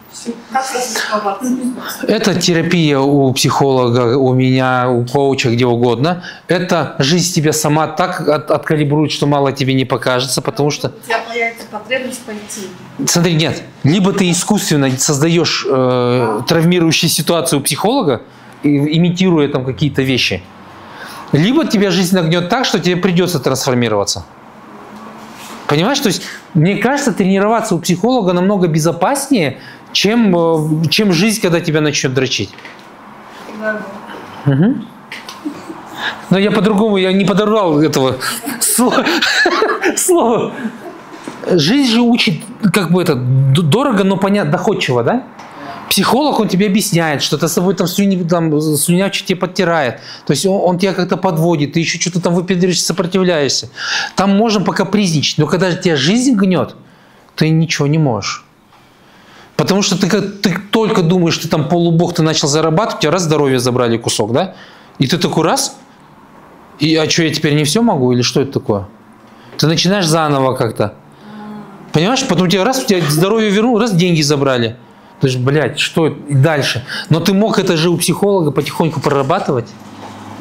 Speaker 2: Это терапия у психолога, у меня, у коуча, где угодно. Это жизнь тебя сама так от, откалибрует, что мало тебе не покажется, потому что...
Speaker 11: У тебя появится потребность пойти.
Speaker 2: Смотри, нет. Либо ты искусственно создаешь э, травмирующую ситуацию у психолога, имитируя там какие-то вещи. Либо тебя жизнь нагнет так, что тебе придется трансформироваться. Понимаешь? То есть, мне кажется, тренироваться у психолога намного безопаснее, чем, чем жизнь, когда тебя начнет дрочить. Да. Угу. Но я по-другому, я не подорвал этого слова. слова. Жизнь же учит, как бы это, дорого, но понятно, доходчиво, да? Психолог, он тебе объясняет, что ты с собой там, слюни, там слюнявчик тебе подтирает. То есть он, он тебя как-то подводит, ты еще что-то там выпендриваешься, сопротивляешься. Там можно покапризничать, но когда тебя жизнь гнет, ты ничего не можешь. Потому что ты, ты только думаешь, что ты там полубог, ты начал зарабатывать, у тебя раз здоровье забрали кусок, да? И ты такой раз, и а что, я теперь не все могу? Или что это такое? Ты начинаешь заново как-то. Понимаешь? Потом тебе раз, у тебя здоровье вернул, раз деньги забрали. То есть, блядь, что и дальше? Но ты мог это же у психолога потихоньку прорабатывать.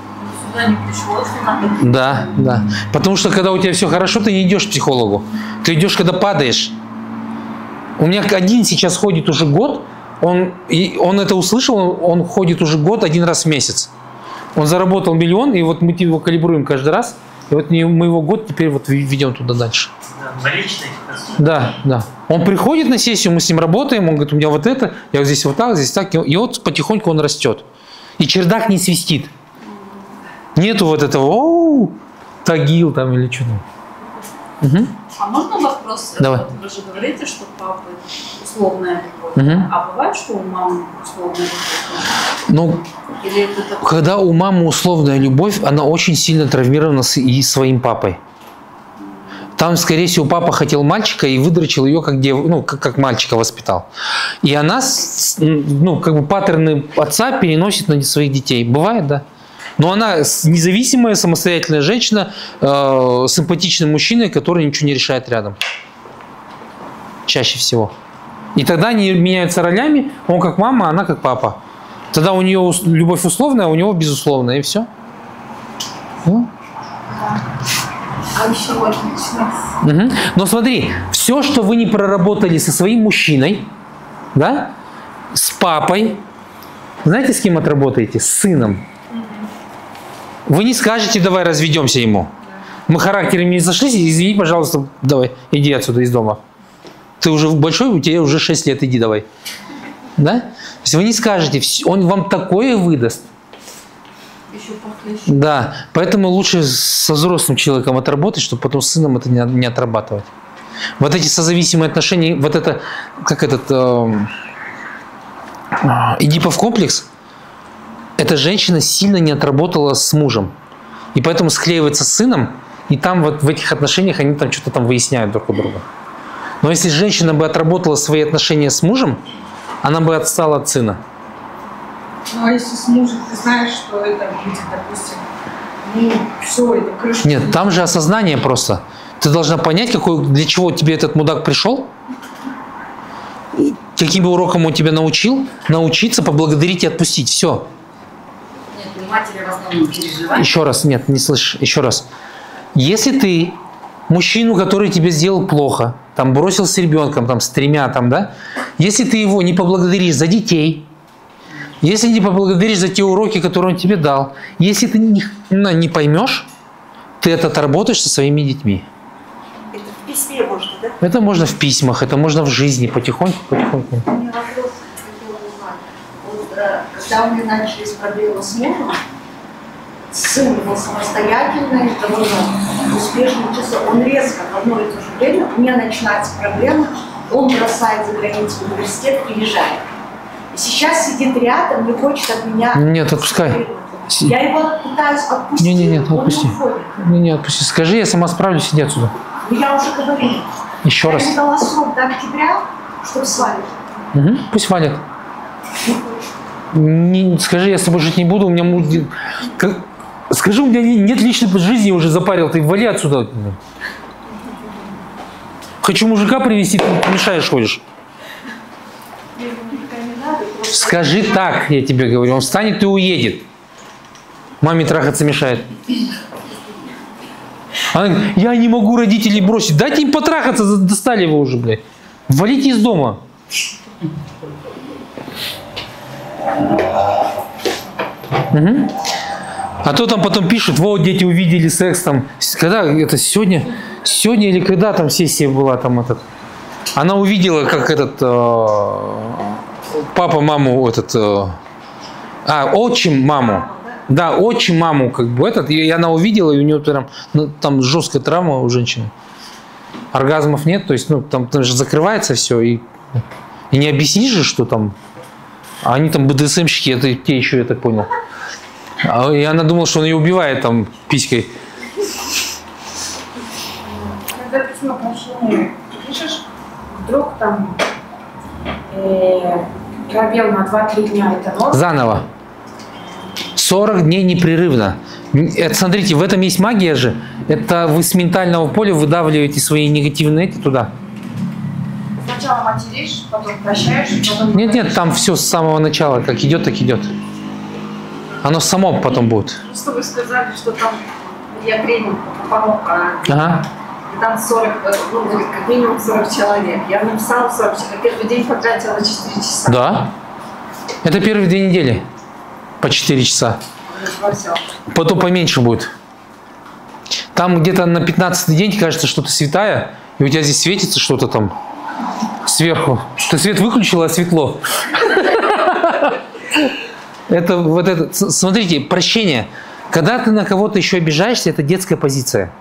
Speaker 11: туда не пришло, что надо.
Speaker 2: Да, да. Потому что когда у тебя все хорошо, ты не идешь к психологу. Ты идешь, когда падаешь. У меня один сейчас ходит уже год, он, и он это услышал, он ходит уже год один раз в месяц. Он заработал миллион, и вот мы его калибруем каждый раз. И вот мы его год теперь вот ведем туда дальше. Да, да. Он приходит на сессию, мы с ним работаем, он говорит, у меня вот это, я вот здесь вот так, здесь так. И вот потихоньку он растет. И чердак не свистит. Нету вот этого, оу, тагил там или что-то. Угу.
Speaker 11: А можно вопрос?
Speaker 2: Давай.
Speaker 11: Вот вы же говорите, что папы условная любовь.
Speaker 2: Угу.
Speaker 11: А бывает, что у мамы условная любовь?
Speaker 2: Ну,
Speaker 11: Или это такое?
Speaker 2: когда у мамы условная любовь, она очень сильно травмирована с, и своим папой. Там, скорее всего, папа хотел мальчика и выдрочил ее, как, дев... ну, как, как мальчика воспитал. И она, ну, как бы паттерны отца переносит на своих детей. Бывает, да? Но она независимая, самостоятельная женщина, э, симпатичный мужчина, который ничего не решает рядом. Чаще всего. И тогда они меняются ролями. Он как мама, она как папа. Тогда у нее любовь условная, а у него безусловная. И все. Ну.
Speaker 13: А еще отлично.
Speaker 2: Угу. Но смотри, все, что вы не проработали со своим мужчиной, да, с папой, знаете, с кем отработаете? С сыном. Вы не скажете, давай разведемся ему. Мы характерами не сошлись, извини, пожалуйста, давай, иди отсюда из дома. Ты уже большой, у тебя уже шесть лет, иди давай. Да? То есть вы не скажете, он вам такое выдаст.
Speaker 11: Еще похлеще.
Speaker 2: Да, поэтому лучше со взрослым человеком отработать, чтобы потом с сыном это не, не отрабатывать. Вот эти созависимые отношения, вот это, как этот, э, Эдипов комплекс, эта женщина сильно не отработала с мужем. И поэтому склеивается с сыном, и там вот в этих отношениях они там что-то там выясняют друг у друга. Но если женщина бы отработала свои отношения с мужем, она бы отстала от сына.
Speaker 11: Ну, а если с мужем ты знаешь, что это будет, допустим, ну, все, это крыша.
Speaker 2: Нет, там же осознание просто. Ты должна понять, какой, для чего тебе этот мудак пришел, каким уроком он тебя научил, научиться, поблагодарить и отпустить. Все.
Speaker 1: Нет, у матери в основном переживания.
Speaker 2: Еще раз, нет, не слышишь, еще раз. Если ты мужчину, который тебе сделал плохо, там бросил с ребенком, там с тремя, там, да, если ты его не поблагодаришь за детей, если не поблагодаришь за те уроки, которые он тебе дал, если ты не, не поймешь, ты это отработаешь со своими детьми.
Speaker 10: Это в письме можно, да?
Speaker 2: Это можно в письмах, это можно в жизни, потихоньку, потихоньку.
Speaker 10: У меня вопрос хотела узнать. Вот, э, когда у меня начались проблемы с мужем, сын был самостоятельный, довольно успешный, он резко в одно и то же время, у меня начинаются проблемы, он бросает за границу университет, приезжает. И сейчас сидит рядом, не хочет от меня...
Speaker 2: Нет, отпускай.
Speaker 10: Я его пытаюсь отпустить,
Speaker 2: Не, не, нет,
Speaker 10: он
Speaker 2: отпусти.
Speaker 10: не уходит.
Speaker 2: Не, не, отпусти. Скажи, я сама справлюсь, иди отсюда.
Speaker 10: Ну, я уже говорила.
Speaker 2: Еще
Speaker 10: я
Speaker 2: раз.
Speaker 10: ему дала срок до октября, чтобы свалить.
Speaker 2: Угу, пусть валят. Не, скажи, я с тобой жить не буду, у меня муж... Как... Скажи, у меня нет личной жизни, уже запарил, ты вали отсюда. Хочу мужика привезти, ты мешаешь, ходишь. Скажи так, я тебе говорю, он встанет и уедет. Маме трахаться мешает. Она говорит, я не могу родителей бросить. Дайте им потрахаться, достали его уже, блядь. Валите из дома. Угу. А то там потом пишут, вот дети увидели секс там. Когда это сегодня? Сегодня или когда там сессия была там этот? Она увидела, как этот э, папа маму этот, э, а отчим маму, да, отчим маму как бы этот, и она увидела, и у нее прям ну, там жесткая травма у женщины, оргазмов нет, то есть ну там, там же закрывается все и и не объяснишь же, что там, а они там БДСМщики, это те еще я так понял, и она думала, что он ее убивает там писькой.
Speaker 13: Когда письмо прощения пишешь, вдруг там э, пробел на два-три дня это норм.
Speaker 2: Заново. сорок дней непрерывно. Это, смотрите, в этом есть магия же. Это вы с ментального поля выдавливаете свои негативные эти туда.
Speaker 13: Сначала материшь, потом прощаешь, потом...
Speaker 2: Нет, нет, там все с самого начала. Как идет, так идет. Оно само потом будет.
Speaker 13: Просто вы сказали, что там я тренинг помог, а
Speaker 2: Ага.
Speaker 13: там сорок, ну, как минимум сорок человек. Я написала сорок человек. Первый день потратила четыре часа.
Speaker 2: Да. Это первые две недели. По четыре часа. Потом поменьше будет. Там где-то на пятнадцатый день кажется, что ты святая, и у тебя здесь светится что-то там сверху. Ты свет выключила, а светло. Это вот это. Смотрите, прощение. Когда ты на кого-то еще обижаешься, это детская позиция.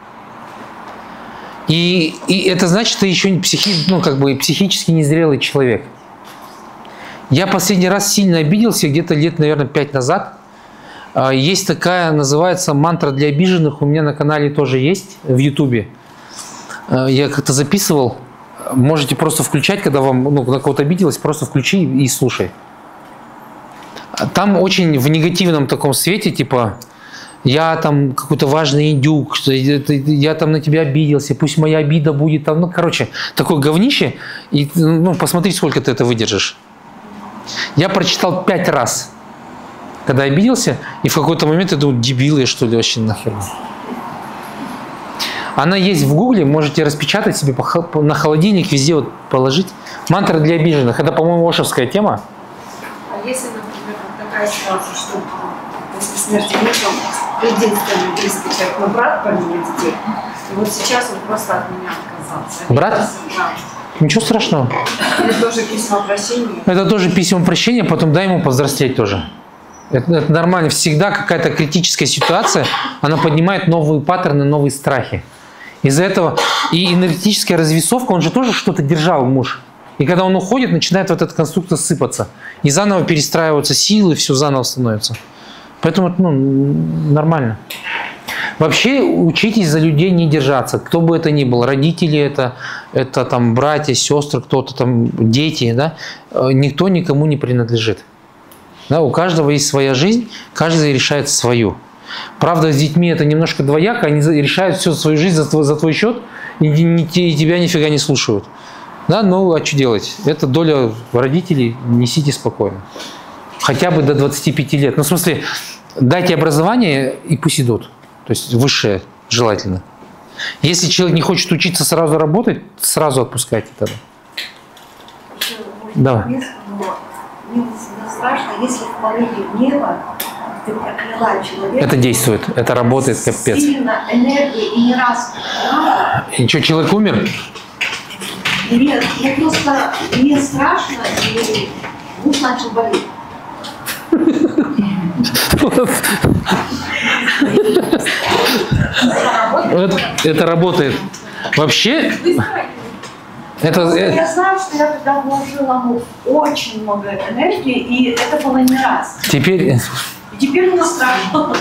Speaker 2: И, и это значит, ты еще не психи, ну, как бы психически незрелый человек. Я последний раз сильно обиделся где-то лет, наверное, пять назад. Есть такая, называется «Мантра для обиженных». У меня на канале тоже есть, в Ютубе. Я как-то записывал. Можете просто включать, когда вам, ну, на кого-то обиделась, просто включи и слушай. Там очень в негативном таком свете, типа, я там какой-то важный индюк, что я там на тебя обиделся, пусть моя обида будет там, ну, короче, такое говнище, и, ну, посмотри, сколько ты это выдержишь. Я прочитал пять раз, когда обиделся, и в какой-то момент я думаю, дебил я, что ли, вообще нахер. Она есть в гугле, можете распечатать себе на холодильник, везде вот положить. Мантра для обиженных, это, по-моему, ошевская тема.
Speaker 13: А если, например, такая ситуация, что после смерти мужа единственный близкий человек, мой брат помимо детей, и вот сейчас он просто от меня отказался.
Speaker 2: Брат?
Speaker 13: Да.
Speaker 2: Ничего страшного.
Speaker 13: Это тоже письмо прощения.
Speaker 2: Это тоже письмо прощения, потом дай ему повзрослеть тоже. Это, это нормально. Всегда какая-то критическая ситуация, она поднимает новые паттерны, новые страхи. Из-за этого и энергетическая развесовка, он же тоже что-то держал, муж. И когда он уходит, начинает вот этот конструктор сыпаться. И заново перестраиваются силы, все заново становится. Поэтому ну, нормально. Вообще учитесь за людей не держаться. Кто бы это ни был, родители это, это там братья, сестры, кто-то там, дети, да? Никто никому не принадлежит. Да? У каждого есть своя жизнь, каждый решает свою. Правда, с детьми это немножко двояко, они решают всю свою жизнь за твой, за твой счет и, и, и тебя нифига не слушают. Да, ну а что делать? Это доля родителей, несите спокойно. Хотя бы до двадцати пяти лет. Ну, в смысле, дайте образование и пусть идут. То есть высшее желательно. Если человек не хочет учиться сразу работать, сразу отпускайте тогда.
Speaker 10: Да. Мне всегда страшно, если в порыве гнева ты прокляла человека.
Speaker 2: Это действует, это работает капец.
Speaker 10: Сильно энергия и не раз прокляла.
Speaker 2: И что, человек умер?
Speaker 10: Нет, мне просто мне страшно, и муж начал болеть.
Speaker 2: Это, это работает. Вообще, это,
Speaker 10: я знаю, что я тогда вложила ну, очень много энергии, и это было не раз.
Speaker 2: Теперь...
Speaker 10: И теперь мне страшно.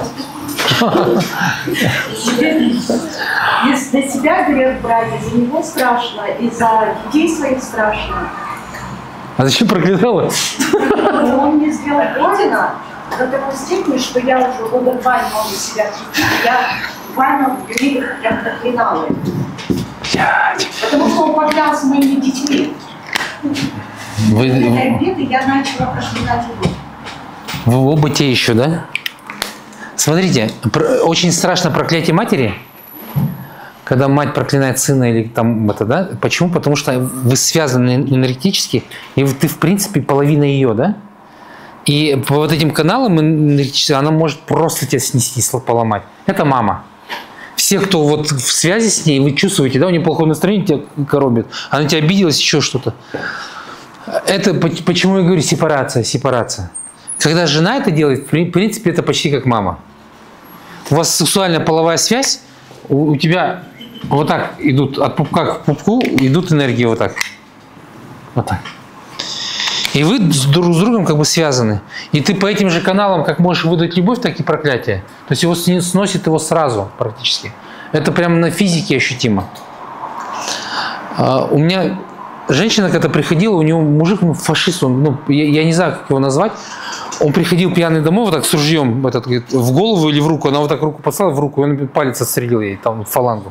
Speaker 10: Теперь, если для себя грех брать, за него страшно, и за детей своих страшно.
Speaker 2: А зачем проклинала?
Speaker 10: Он мне сделал больно до такой степени, что я уже года два не могу себя чувствовать. Я буквально в грех прям проклинала. Потому что он поклялся моими детьми.
Speaker 2: Вы...
Speaker 10: Этой обиды я начала проклинать его.
Speaker 2: Вы оба те еще, да? Смотрите, очень страшно проклятие матери, когда мать проклинает сына или там это, да? Почему? Потому что вы связаны энергетически, и ты, в принципе, половина ее, да? И по вот этим каналам энергетически она может просто тебя снести, поломать. Это мама. Все, кто вот в связи с ней, вы чувствуете, да, у нее плохое настроение, тебя коробит, она тебя обиделась, еще что-то. Это почему я говорю сепарация, сепарация. Когда жена это делает, в принципе, это почти как мама. У вас сексуальная половая связь, у, у тебя вот так идут, от пупка к пупку идут энергии вот так. Вот так. И вы друг с другом как бы связаны. И ты по этим же каналам как можешь выдать любовь, так и проклятие. То есть его сносит его сразу практически. Это прямо на физике ощутимо. У меня женщина, когда приходила, у него мужик, ну, фашист, он, ну, я, я не знаю, как его назвать. Он приходил пьяный домой, вот так с ружьем этот, говорит, в голову или в руку. Она вот так руку послала в руку, и он палец отстрелил ей, там, в фалангу.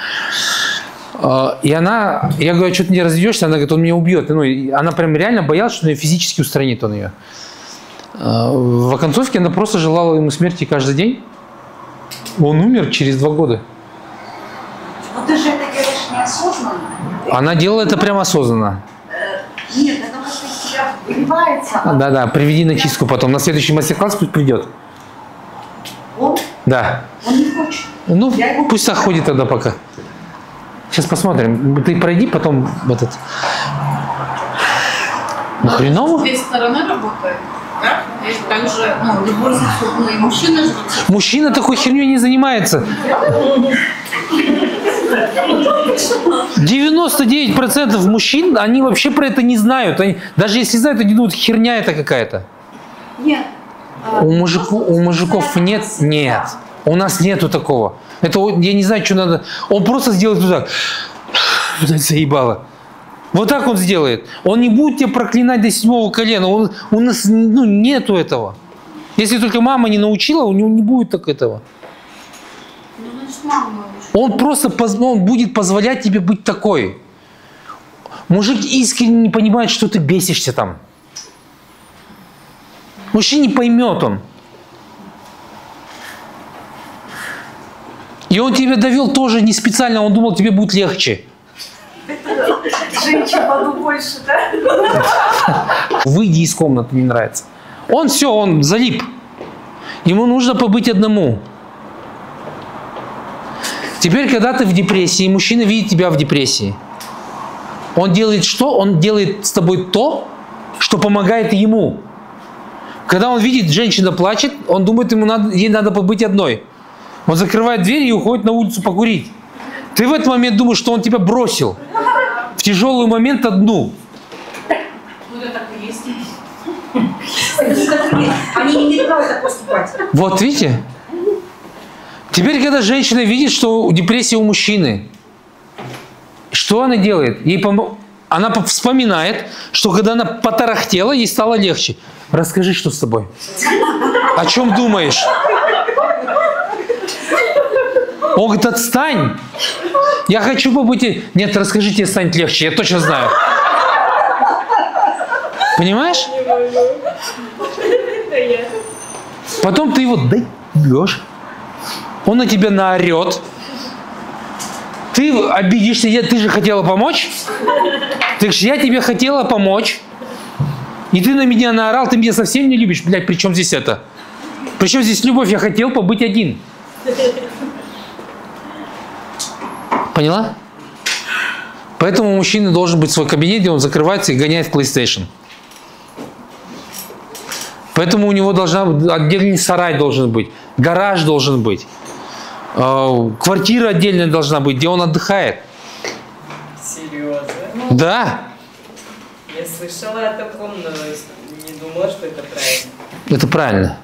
Speaker 2: И она, я говорю, что ты не разведешься? Она говорит, он меня убьет. Ну, она прям реально боялась, что он ее физически устранит он ее. В оконцовке она просто желала ему смерти каждый день. Он умер через два года.
Speaker 13: Но ты же это делаешь неосознанно.
Speaker 2: Она делала это прямо осознанно.
Speaker 13: Нет, это как-то из тебя выливается.
Speaker 2: Да-да, приведи на чистку потом. На следующий мастер-класс пусть придет.
Speaker 13: Он?
Speaker 2: Да.
Speaker 13: Он не хочет.
Speaker 2: Ну, пусть заходит тогда пока. Сейчас посмотрим. Ты пройди, потом в этот... Ну, хреново.
Speaker 13: Две стороны работают. Да? И также, ну, любой ну, и мужчина же...
Speaker 2: Мужчина такой херней не занимается. девяносто девять процентов мужчин, они вообще про это не знают. Они, даже если знают, они думают, херня это какая-то.
Speaker 13: Нет.
Speaker 2: У, мужику, у мужиков нет, нет. У нас нету такого. Это я не знаю, что надо. Он просто сделает вот так. Блядь, заебало. Вот так он сделает. Он не будет тебя проклинать до седьмого колена. Он, у нас ну, нету этого. Если только мама не научила, у него не будет так этого.
Speaker 13: Ну, значит, мама научила.
Speaker 2: Он просто он будет позволять тебе быть такой. Мужик искренне не понимает, что ты бесишься там. Мужчина не поймет он. И он тебя довел тоже не специально, он думал, тебе будет легче.
Speaker 13: Женщин паду больше, да?
Speaker 2: Выйди из комнаты, не нравится. Он все, он залип. Ему нужно побыть одному. Теперь, когда ты в депрессии, мужчина видит тебя в депрессии. Он делает что? Он делает с тобой то, что помогает ему. Когда он видит, женщина плачет, он думает, ему надо, ей надо побыть одной. Он закрывает дверь и уходит на улицу покурить. Ты в этот момент думаешь, что он тебя бросил. В тяжелый момент одну.
Speaker 13: Ну, это так и есть.
Speaker 10: Они не имеют права так поступать.
Speaker 2: Вот, видите? Теперь, когда женщина видит, что депрессия у мужчины, что она делает? Ей пом... Она вспоминает, что когда она потарахтела, ей стало легче. Расскажи, что с тобой. О чем думаешь? Он говорит, отстань. Я хочу побыть... Нет, расскажи, тебе станет легче, я точно знаю. Понимаешь? Потом ты его даешь. Он на тебя наорет. Ты обидишься, я, ты же хотела помочь. Ты говоришь, я тебе хотела помочь. И ты на меня наорал, ты меня совсем не любишь. Блядь, при чем здесь это? При чем здесь любовь? Я хотел побыть один. Поняла? Поэтому у мужчины должен быть свой кабинет, где он закрывается и гоняет в PlayStation. Поэтому у него должна быть отдельный сарай должен быть, гараж должен быть, квартира отдельная должна быть, где он отдыхает.
Speaker 16: Серьезно?
Speaker 2: Да.
Speaker 16: Я слышала о таком, но не думала, что это правильно.
Speaker 2: Это правильно.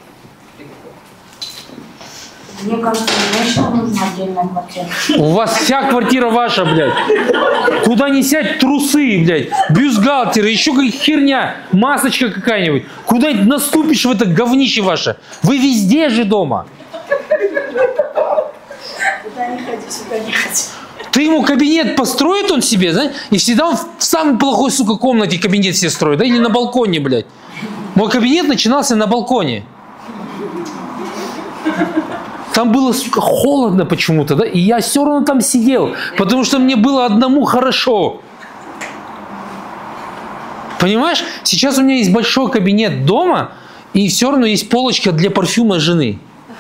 Speaker 10: Мне кажется, женщинам нужна отдельная квартира.
Speaker 2: У вас вся квартира ваша, блядь. Куда ни сядь, трусы, блядь, бюстгальтеры, еще какая херня, масочка какая-нибудь. Куда-нибудь наступишь в это говнище ваше. Вы везде же дома.
Speaker 13: Куда не ходи, сюда не ходи.
Speaker 2: Ты ему кабинет построит он себе, знаешь, и всегда он в самой плохой, сука, комнате кабинет себе строит, да, или на балконе, блядь. Мой кабинет начинался на балконе. Там было, сука, холодно почему-то, да, и я все равно там сидел, потому что мне было одному хорошо. Понимаешь? Сейчас у меня есть большой кабинет дома, и все равно есть полочка для парфюма жены.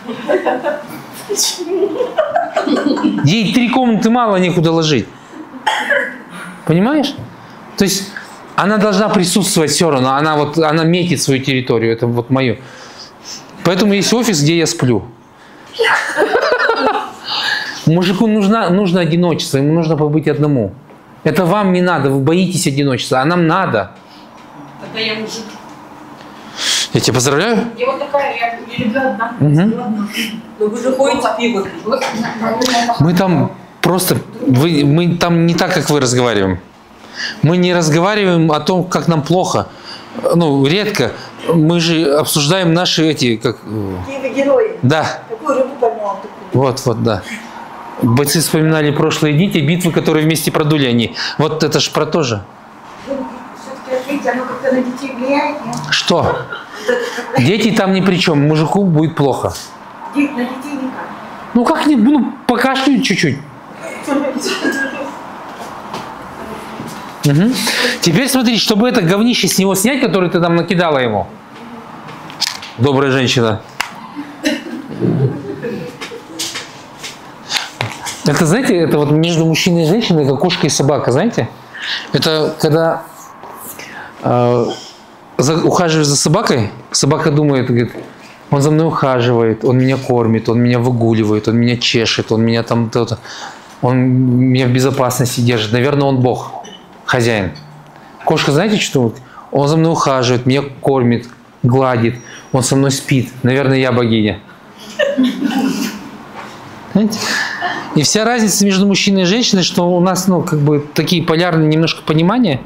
Speaker 2: Ей три комнаты мало, некуда ложить. Понимаешь? То есть она должна присутствовать все равно, она, вот, она метит свою территорию, это вот мое. Поэтому есть офис, где я сплю. Мужику нужно, нужно одиночество, ему нужно побыть одному. Это вам не надо, вы боитесь одиночества, а нам надо.
Speaker 13: Тогда я мужик.
Speaker 2: Я тебя поздравляю.
Speaker 13: Я вот такая, я, я люблю одна.
Speaker 2: Угу.
Speaker 16: Но вы же ходите пиво пить.
Speaker 2: Мы там просто, вы, мы там не так, как вы разговариваем. Мы не разговариваем о том, как нам плохо. Ну, редко. Мы же обсуждаем наши эти, как...
Speaker 11: Какие вы герои.
Speaker 2: Да.
Speaker 11: Какую рыбу поймал?
Speaker 2: Вот, вот, да. Бойцы вспоминали прошлые дни, те битвы, которые вместе продули они. Вот это ж про то же.
Speaker 13: Все-таки ответьте, оно как-то на детей влияет, нет?
Speaker 2: Что? Дети там ни при чем, мужику будет плохо.
Speaker 10: На детей никак.
Speaker 2: Ну как не, ну покашляют чуть-чуть. Угу. Теперь смотри, чтобы это говнище с него снять, которое ты там накидала ему. Добрая женщина. Это, знаете, это вот между мужчиной и женщиной, как кошка и собака, знаете? Это когда э, за, ухаживаешь за собакой, собака думает, говорит, он за мной ухаживает, он меня кормит, он меня выгуливает, он меня чешет, он меня там, то-то, он меня в безопасности держит. Наверное, он Бог, хозяин. Кошка, знаете, что? Он за мной ухаживает, меня кормит, гладит, он со мной спит. Наверное, я богиня. Знаете? И вся разница между мужчиной и женщиной, что у нас, ну, как бы такие полярные немножко понимания.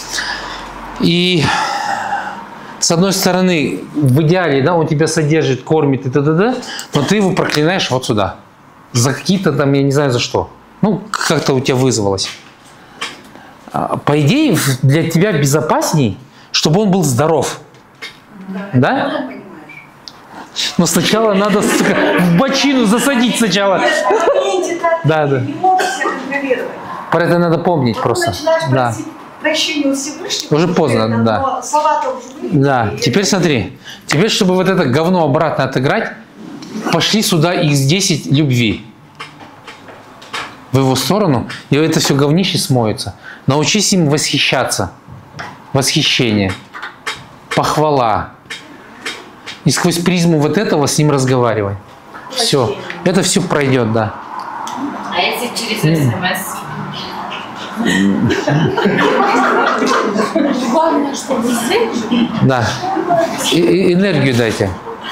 Speaker 2: И с одной стороны, в идеале, да, он тебя содержит, кормит и т.д., но ты его проклинаешь вот сюда. За какие-то там, я не знаю за что. Ну, как-то у тебя вызвалось. По идее, для тебя безопасней, чтобы он был здоров. Да? Но сначала надо в бочину засадить сначала. Да, да. Про это надо помнить просто. Да. Уже поздно, да. Да. Теперь смотри. Теперь, чтобы вот это говно обратно отыграть, пошли сюда икс десять любви в его сторону, и это все говнище смоется. Научись им восхищаться. Восхищение. Похвала. И сквозь призму вот этого с ним разговаривай. Все. Это все пройдет, да.
Speaker 1: А если через СМС?
Speaker 8: Главное, чтобы здесь.
Speaker 2: Да. И, и энергию дайте.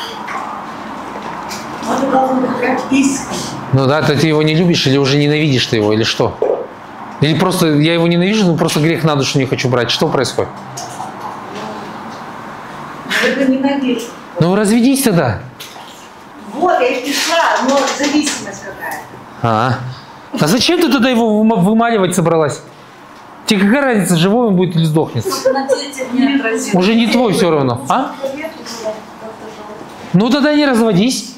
Speaker 2: Ну да, ты его не любишь или уже ненавидишь ты его, или что? Или просто я его ненавижу, но просто грех на душу не хочу брать. Что происходит?
Speaker 10: Это ненавижу.
Speaker 2: Ну разведись тогда.
Speaker 10: Вот, я и пришла, но зависимость какая-то.
Speaker 2: А, а зачем ты тогда его вымаливать собралась? Тебе какая разница, живой он будет или сдохнет? Уже не твой все равно. А? Ну тогда не разводись.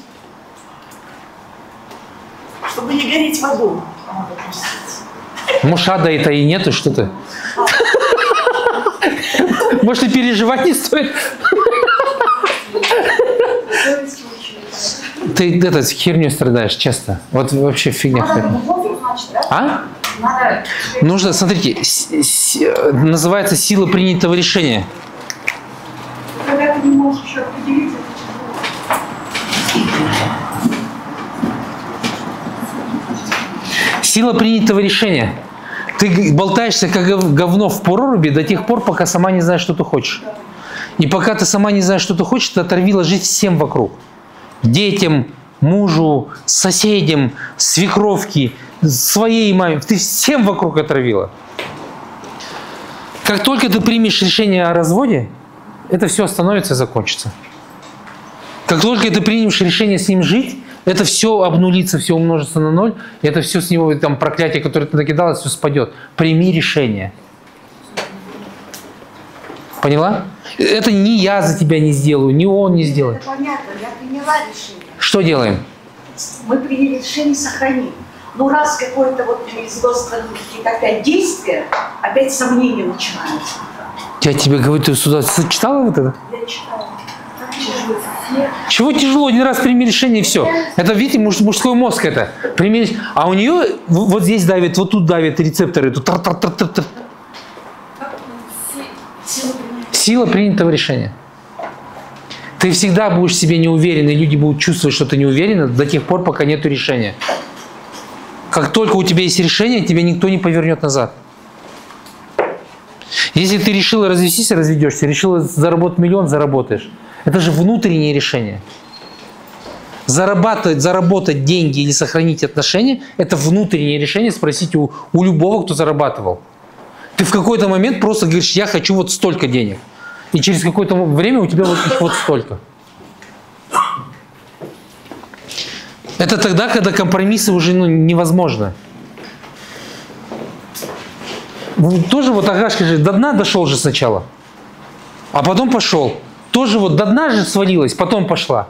Speaker 10: Чтобы не гореть в аду.
Speaker 2: Может, ада это и нету, что ты? Может, и переживать не стоит? Ты это, херню страдаешь часто. Вот вообще фигня. А? Нужно, смотрите, называется сила принятого решения.
Speaker 10: Когда ты не можешь еще определить,
Speaker 2: Сила принятого решения. Ты болтаешься как говно в проруби до тех пор, пока сама не знаешь, что ты хочешь. И пока ты сама не знаешь, что ты хочешь, ты оторвила жизнь всем вокруг. Детям, мужу, соседям, свекровке, своей маме. Ты всем вокруг отравила. Как только ты примешь решение о разводе, это все остановится и закончится. Как только ты примешь решение с ним жить, это все обнулится, все умножится на ноль, и это все с него, там, проклятие, которое ты накидала, все спадет. Прими решение. Поняла? Это ни я за тебя не сделаю, ни он не сделает.
Speaker 10: Это понятно, я приняла решение.
Speaker 2: Что делаем?
Speaker 10: Мы приняли решение сохранить. Ну раз какое-то вот производство опять действие, опять сомнения начинаются.
Speaker 2: Я тебе говорю, ты сюда читала вот это?
Speaker 10: Я читала.
Speaker 2: Чего тяжело? Один раз прими решение, и все. Это, видите, муж, мужской мозг это. Прими... А у нее вот здесь давит, вот тут давит рецепторы. Тут тар -тар -тар -тар -тар. Сила принятого решения. Ты всегда будешь в себе неуверен, и люди будут чувствовать, что ты не уверен до тех пор, пока нет решения. Как только у тебя есть решение, тебя никто не повернет назад. Если ты решила развестись, разведешься. Решила заработать миллион, заработаешь. Это же внутреннее решение. Зарабатывать, заработать деньги или сохранить отношения – это внутреннее решение. Спросите у, у любого, кто зарабатывал. Ты в какой-то момент просто говоришь, я хочу вот столько денег. И через какое-то время у тебя вот их вот столько. Это тогда, когда компромиссы уже ну, невозможны. Тоже вот Агашка же до дна дошел же сначала. А потом пошел. тоже вот до дна же свалилась, потом пошла.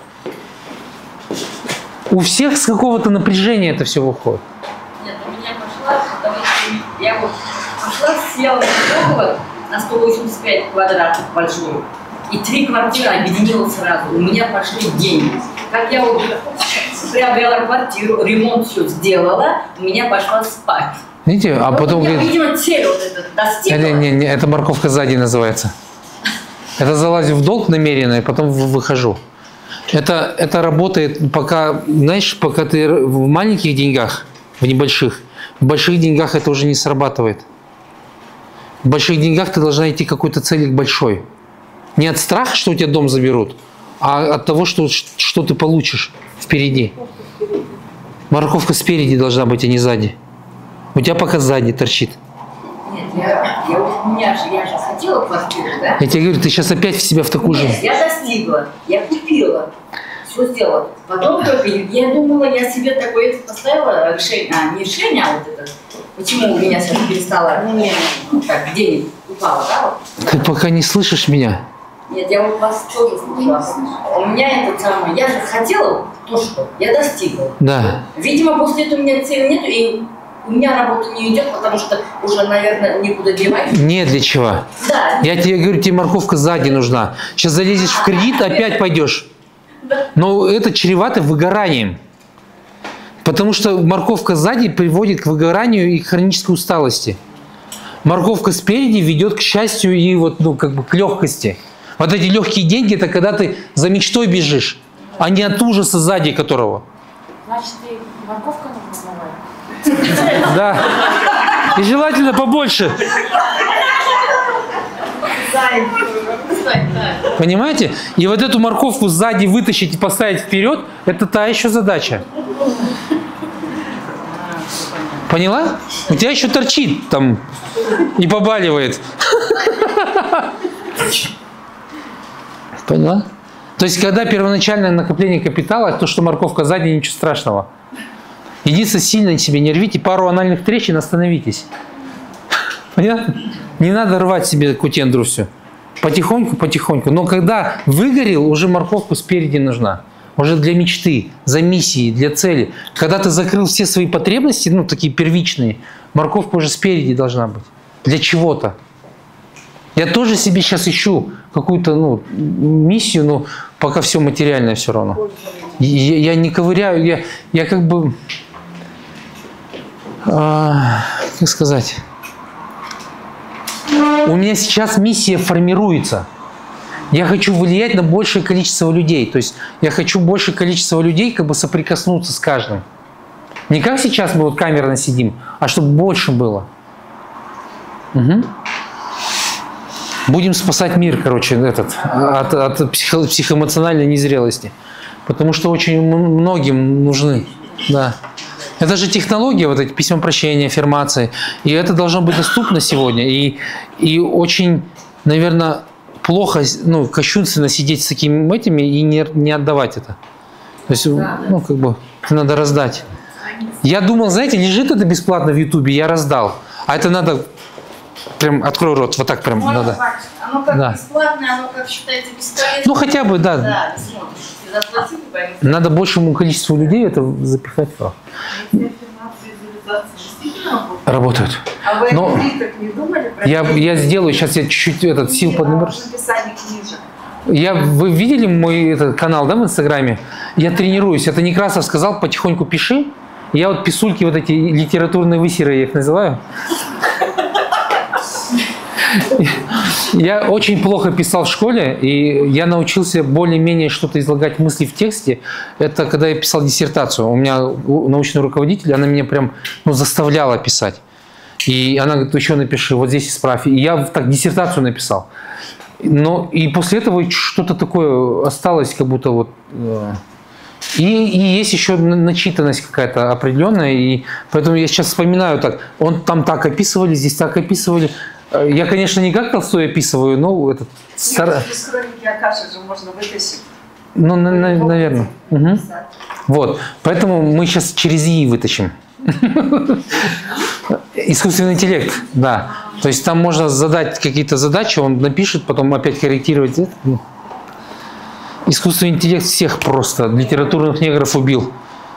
Speaker 2: У всех с какого-то напряжения это все выходит.
Speaker 1: Нет, у меня пошла, потому что я вот пошла, села на на сто восемьдесят пять квадратов большую. И три квартиры объединила сразу. У меня пошли деньги. Как я вот приобрела квартиру, ремонт все сделала, у меня пошла спать.
Speaker 2: Видите, а
Speaker 1: вот
Speaker 2: потом
Speaker 1: я,
Speaker 2: говорит...
Speaker 1: видимо, цель вот эта достигла.
Speaker 2: Не, не, не, это морковка сзади называется. Это залазю в долг намеренно, и потом выхожу. Это, это работает, пока, знаешь, пока ты в маленьких деньгах, в небольших, в больших деньгах это уже не срабатывает. В больших деньгах ты должна идти к какой-то цели к большой. Не от страха, что у тебя дом заберут, а от того, что, что ты получишь впереди. Морковка спереди должна быть, а не сзади. У тебя пока сзади торчит.
Speaker 1: Нет, я, я, у меня же, я же хотела квартиру, да?
Speaker 2: Я тебе говорю, ты сейчас опять в себя в такую же...
Speaker 1: Нет, я достигла, я купила, все сделала. Потом только, я думала, я себе такое поставила решение, а, не решение, а вот это, почему у меня сейчас перестала, ну, так, денег упала, да? Вот.
Speaker 2: Ты пока не слышишь меня.
Speaker 1: Нет, я вот вас тоже слышала. У меня это самое, я же хотела то, что я достигла.
Speaker 2: Да.
Speaker 1: Видимо, после этого у меня цели нету, и у меня работа не идет, потому что уже, наверное, никуда девать.
Speaker 2: Нет, для чего?
Speaker 1: Да.
Speaker 2: Я тебе говорю, тебе морковка сзади нужна. Сейчас залезешь в кредит, опять пойдешь.
Speaker 1: Да.
Speaker 2: Но это чревато выгоранием. Потому что морковка сзади приводит к выгоранию и к хронической усталости. Морковка спереди ведет к счастью и вот, ну, как бы к легкости. Вот эти легкие деньги, это когда ты за мечтой бежишь, а не от ужаса сзади которого.
Speaker 14: Значит, и морковка нужна.
Speaker 2: Да. И желательно побольше. Понимаете? И вот эту морковку сзади вытащить и поставить вперед, это та еще задача. Поняла? У тебя еще торчит там и побаливает. Поняла? То есть, когда первоначальное накопление капитала, то, что морковка сзади, ничего страшного. Единственное, сильно себе не рвите, пару анальных трещин, остановитесь. Понятно? Не надо рвать себе кутендру все. Потихоньку, потихоньку. Но когда выгорел, уже морковка спереди нужна. Уже для мечты, за миссии, для цели. Когда ты закрыл все свои потребности, ну, такие первичные, морковка уже спереди должна быть. Для чего-то. Я тоже себе сейчас ищу какую-то, ну, миссию, но пока все материальное все равно. Я, я не ковыряю, я, я как бы, а, как сказать, у меня сейчас миссия формируется. Я хочу влиять на большее количество людей. То есть я хочу большее количество людей как бы соприкоснуться с каждым. Не как сейчас мы вот камерно сидим, а чтобы больше было. Угу. Будем спасать мир, короче, этот, от, от психо, психоэмоциональной незрелости. Потому что очень многим нужны. Да. Это же технология, вот эти письма прощения, аффирмации. И это должно быть доступно сегодня. И, и очень, наверное, плохо, ну, кощунственно сидеть с такими этими и не, не отдавать это. То есть, ну, как бы, надо раздать. Я думал, знаете, лежит это бесплатно в Ютубе, я раздал. А это надо... Прям открой рот, вот так прям
Speaker 1: Можно
Speaker 2: надо.
Speaker 1: так. Оно как
Speaker 2: Да.
Speaker 1: бесплатное, оно как считается бесполезным.
Speaker 2: Ну, хотя бы, да.
Speaker 1: Да, ты смотришь, ты заплатил, ты поймешь.
Speaker 2: Надо большему количеству людей это запихать. Работают.
Speaker 11: А вы
Speaker 2: Но
Speaker 11: о кредитах не думали? Про
Speaker 2: я,
Speaker 11: кредиты?
Speaker 2: я сделаю, сейчас я чуть-чуть этот сил поднаберу.
Speaker 11: Написание книжек.
Speaker 2: Я, вы видели мой этот канал, да, в Инстаграме? Я тренируюсь. Это Некрасов сказал, потихоньку пиши. Я вот писульки, вот эти литературные высеры, я их называю. Я очень плохо писал в школе, и я научился более-менее что-то излагать мысли в тексте. Это когда я писал диссертацию. У меня научный руководитель, она меня прям, ну, заставляла писать. И она говорит, еще напиши, вот здесь исправь. И я так диссертацию написал. Но и после этого что-то такое осталось, как будто вот... И, и есть еще начитанность какая-то определенная, и поэтому я сейчас вспоминаю так. Он там так описывали, здесь так описывали. Я, конечно, не как Толстой описываю, но этот... Стар...
Speaker 11: Из хроники Акаши же можно вытащить.
Speaker 2: Ну, на, на, наверное. Угу. Вот. Поэтому мы сейчас через И вытащим. Искусственный интеллект, да. То есть там можно задать какие-то задачи, он напишет, потом опять корректировать. Искусственный интеллект всех просто, литературных негров убил.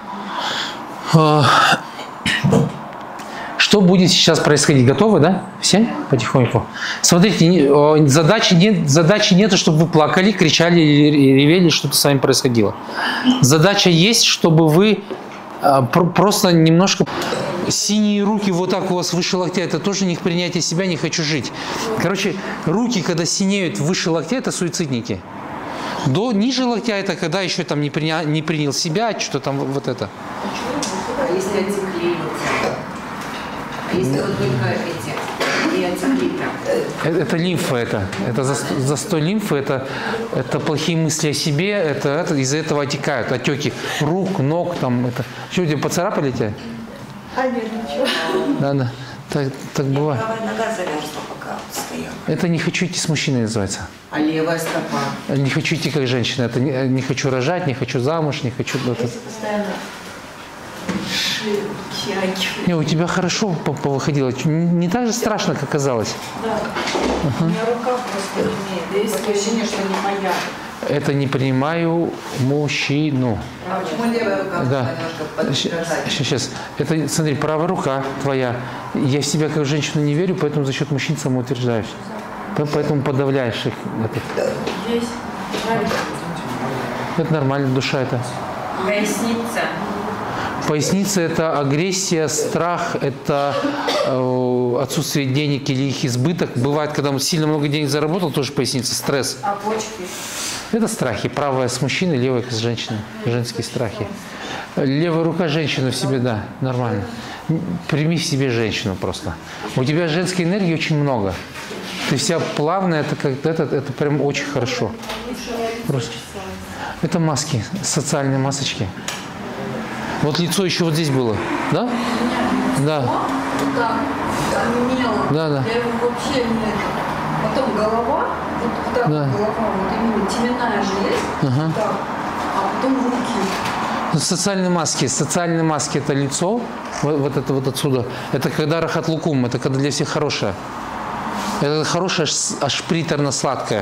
Speaker 2: Что будет сейчас происходить? Готовы, да? Все? Потихоньку. Смотрите, задачи нет, задачи нет, чтобы вы плакали, кричали или ревели, что-то с вами происходило. Задача есть, чтобы вы просто немножко... Синие руки вот так у вас выше локтя, это тоже не принятие себя, не хочу жить. Короче, руки, когда синеют выше локтя, это суицидники. До ниже локтя это когда еще там не принял, не принял себя, что там вот это.
Speaker 15: А если отекли? А если вот только эти, и отекли прям?
Speaker 2: Это лимфа, это. Это застой лимфы, это, это плохие мысли о себе, это, это из-за этого отекают, отеки рук, ног, там, это. Что, где поцарапали тебя?
Speaker 7: А нет, ничего.
Speaker 2: Да, да. Так, так бывает.
Speaker 7: Правая нога замерзла, пока стояла.
Speaker 2: Это не хочу идти с мужчиной называется.
Speaker 15: А левая стопа?
Speaker 2: Не хочу идти как женщина. Это не, не хочу рожать, не хочу замуж, не хочу... Это...
Speaker 7: Постоянно
Speaker 2: Не, у тебя хорошо повыходило. Не так же страшно, как казалось.
Speaker 7: Да.
Speaker 2: Ага.
Speaker 7: У меня рука просто не имеет. Есть ощущение, что не моя.
Speaker 2: Это не принимаю мужчину.
Speaker 15: А почему левая рука
Speaker 2: да.
Speaker 15: немножко подражать?
Speaker 2: Сейчас. Это, смотри, правая рука твоя. Я в себя как женщину не верю, поэтому за счет мужчин самоутверждаюсь. Поэтому подавляешь их.
Speaker 14: Здесь.
Speaker 2: Это нормально, душа это.
Speaker 14: Поясница.
Speaker 2: Поясница – это агрессия, страх, это э, отсутствие денег или их избыток. Бывает, когда он сильно много денег заработал, тоже поясница, стресс.
Speaker 14: А почки?
Speaker 2: Это страхи. Правая с мужчиной, левая с женщиной. Женские страхи. Левая рука женщины в себе, да, нормально. Прими в себе женщину просто. У тебя женской энергии очень много. Ты вся плавная, это, как, это, это прям очень хорошо. Просто. Это маски, социальные масочки. Вот лицо еще вот здесь было, да? Да.
Speaker 8: Вот так, онемело.
Speaker 2: Да, да.
Speaker 8: Я его вообще не... Потом голова, вот, вот так
Speaker 2: Да.
Speaker 8: голова, вот именно теменная же есть,
Speaker 2: Ага.
Speaker 8: вот так, а потом руки.
Speaker 2: Ну, социальные маски. Социальные маски – это лицо, вот, вот это вот отсюда. Это когда рахат лукум, это когда для всех хорошее. Это хорошее, аж, аж приторно-сладкое.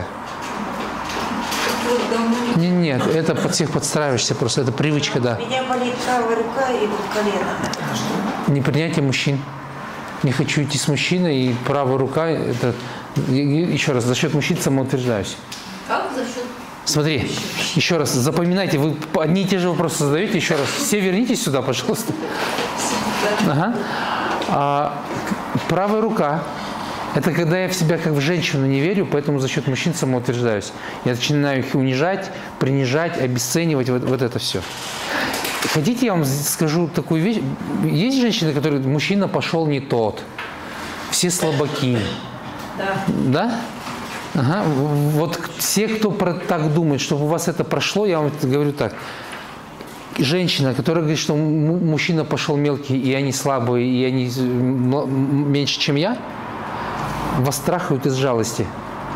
Speaker 2: Не, нет, это под всех подстраиваешься просто, это привычка, да.
Speaker 7: У меня болит правая рука и вот колено.
Speaker 2: Непринятие мужчин. Не хочу идти с мужчиной, и правая рука, это, еще раз, за счет мужчин самоутверждаюсь.
Speaker 8: Как за счет?
Speaker 2: Смотри, еще раз, запоминайте, вы одни и те же вопросы задаете, еще раз, все вернитесь сюда, пожалуйста. Ага. А, правая рука. Это когда я в себя как в женщину не верю, поэтому за счет мужчин самоутверждаюсь. Я начинаю их унижать, принижать, обесценивать, вот, вот это все. Хотите, я вам скажу такую вещь? Есть женщины, которые, мужчина пошел не тот, все слабаки.
Speaker 14: Да.
Speaker 2: Да? Ага. Вот все, кто про, так думает, чтобы у вас это прошло, я вам говорю так. Женщина, которая говорит, что мужчина пошел мелкий, и они слабые, и они меньше, чем я, вас трахают из жалости.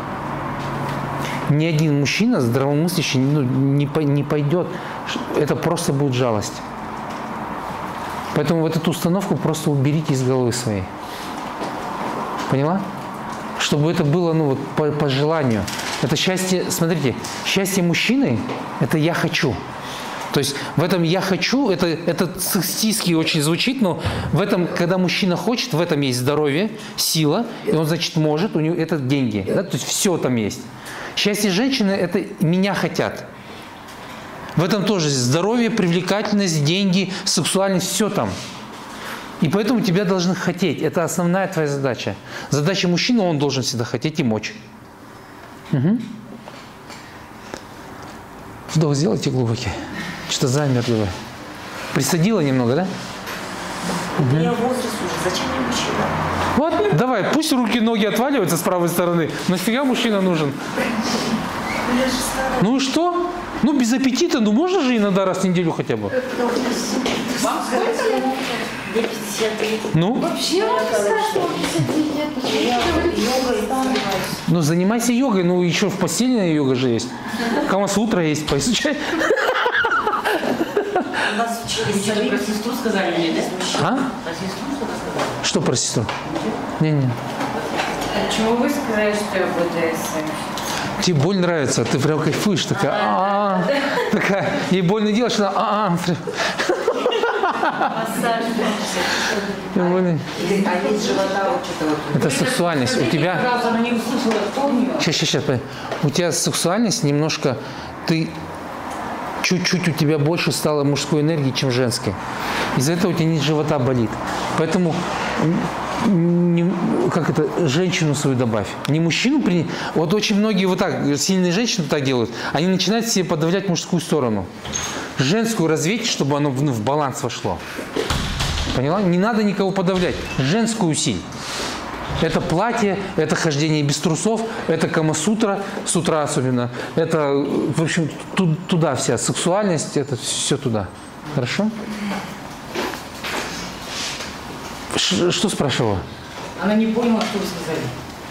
Speaker 2: Ни один мужчина здравомыслящий ну, не, не пойдет. Это просто будет жалость. Поэтому вот эту установку просто уберите из головы своей. Поняла? Чтобы это было ну, вот, по, по желанию. Это счастье, смотрите, счастье мужчины – это «я хочу». То есть в этом «я хочу», это, это сексистски очень звучит, но в этом, когда мужчина хочет, в этом есть здоровье, сила, и он, значит, может, у него это деньги. Да? То есть все там есть. Счастье женщины – это «меня хотят». В этом тоже здоровье, привлекательность, деньги, сексуальность, все там. И поэтому тебя должны хотеть. Это основная твоя задача. Задача мужчины – он должен всегда хотеть и мочь. Угу. Вдох сделайте глубокий. Что замерли вы? Присадила немного, да?
Speaker 7: У меня возраст уже. Зачем мне мужчина?
Speaker 2: Вот, давай, пусть руки, ноги отваливаются с правой стороны. Нафига мужчина нужен? Ну и что? Ну без аппетита, ну можно же иногда раз в неделю хотя бы?
Speaker 8: Вам сколько лет?
Speaker 7: Мне пятьдесят три.
Speaker 2: Ну?
Speaker 8: Вообще вам страшно пятьдесят три лет. Йогой занимаюсь.
Speaker 2: Ну занимайся йогой, ну еще в постельная йога же есть. Камасутра есть, поизучай.
Speaker 7: Нас учили
Speaker 15: Что-то про сестру сказали мне, да?
Speaker 2: А?
Speaker 15: Про сестру что-то сказали?
Speaker 2: Что про сестру? Не-не.
Speaker 14: Почему вы сказали, что я БДСМ?
Speaker 2: Тебе боль нравится, ты прям кайфуешь, такая, а, такая, ей больно делаешь, она, а,
Speaker 15: Массаж.
Speaker 2: это сексуальность. У тебя... Сейчас, сейчас, сейчас. У тебя сексуальность немножко... Ты... Чуть-чуть у тебя больше стало мужской энергии, чем женской. Из-за этого у тебя низ живота болит. Поэтому... Не, как это, женщину свою добавь. Не мужчину принять. Вот очень многие вот так, сильные женщины так делают. Они начинают себе подавлять мужскую сторону. Женскую развейте, чтобы оно в, ну, в баланс вошло. Поняла? Не надо никого подавлять. Женскую усиль. Это платье, это хождение без трусов, это камасутра, с утра особенно. Это, в общем, ту, туда вся сексуальность, это все туда. Хорошо? Ш, что спрашивала?
Speaker 1: Она не поняла, что вы сказали.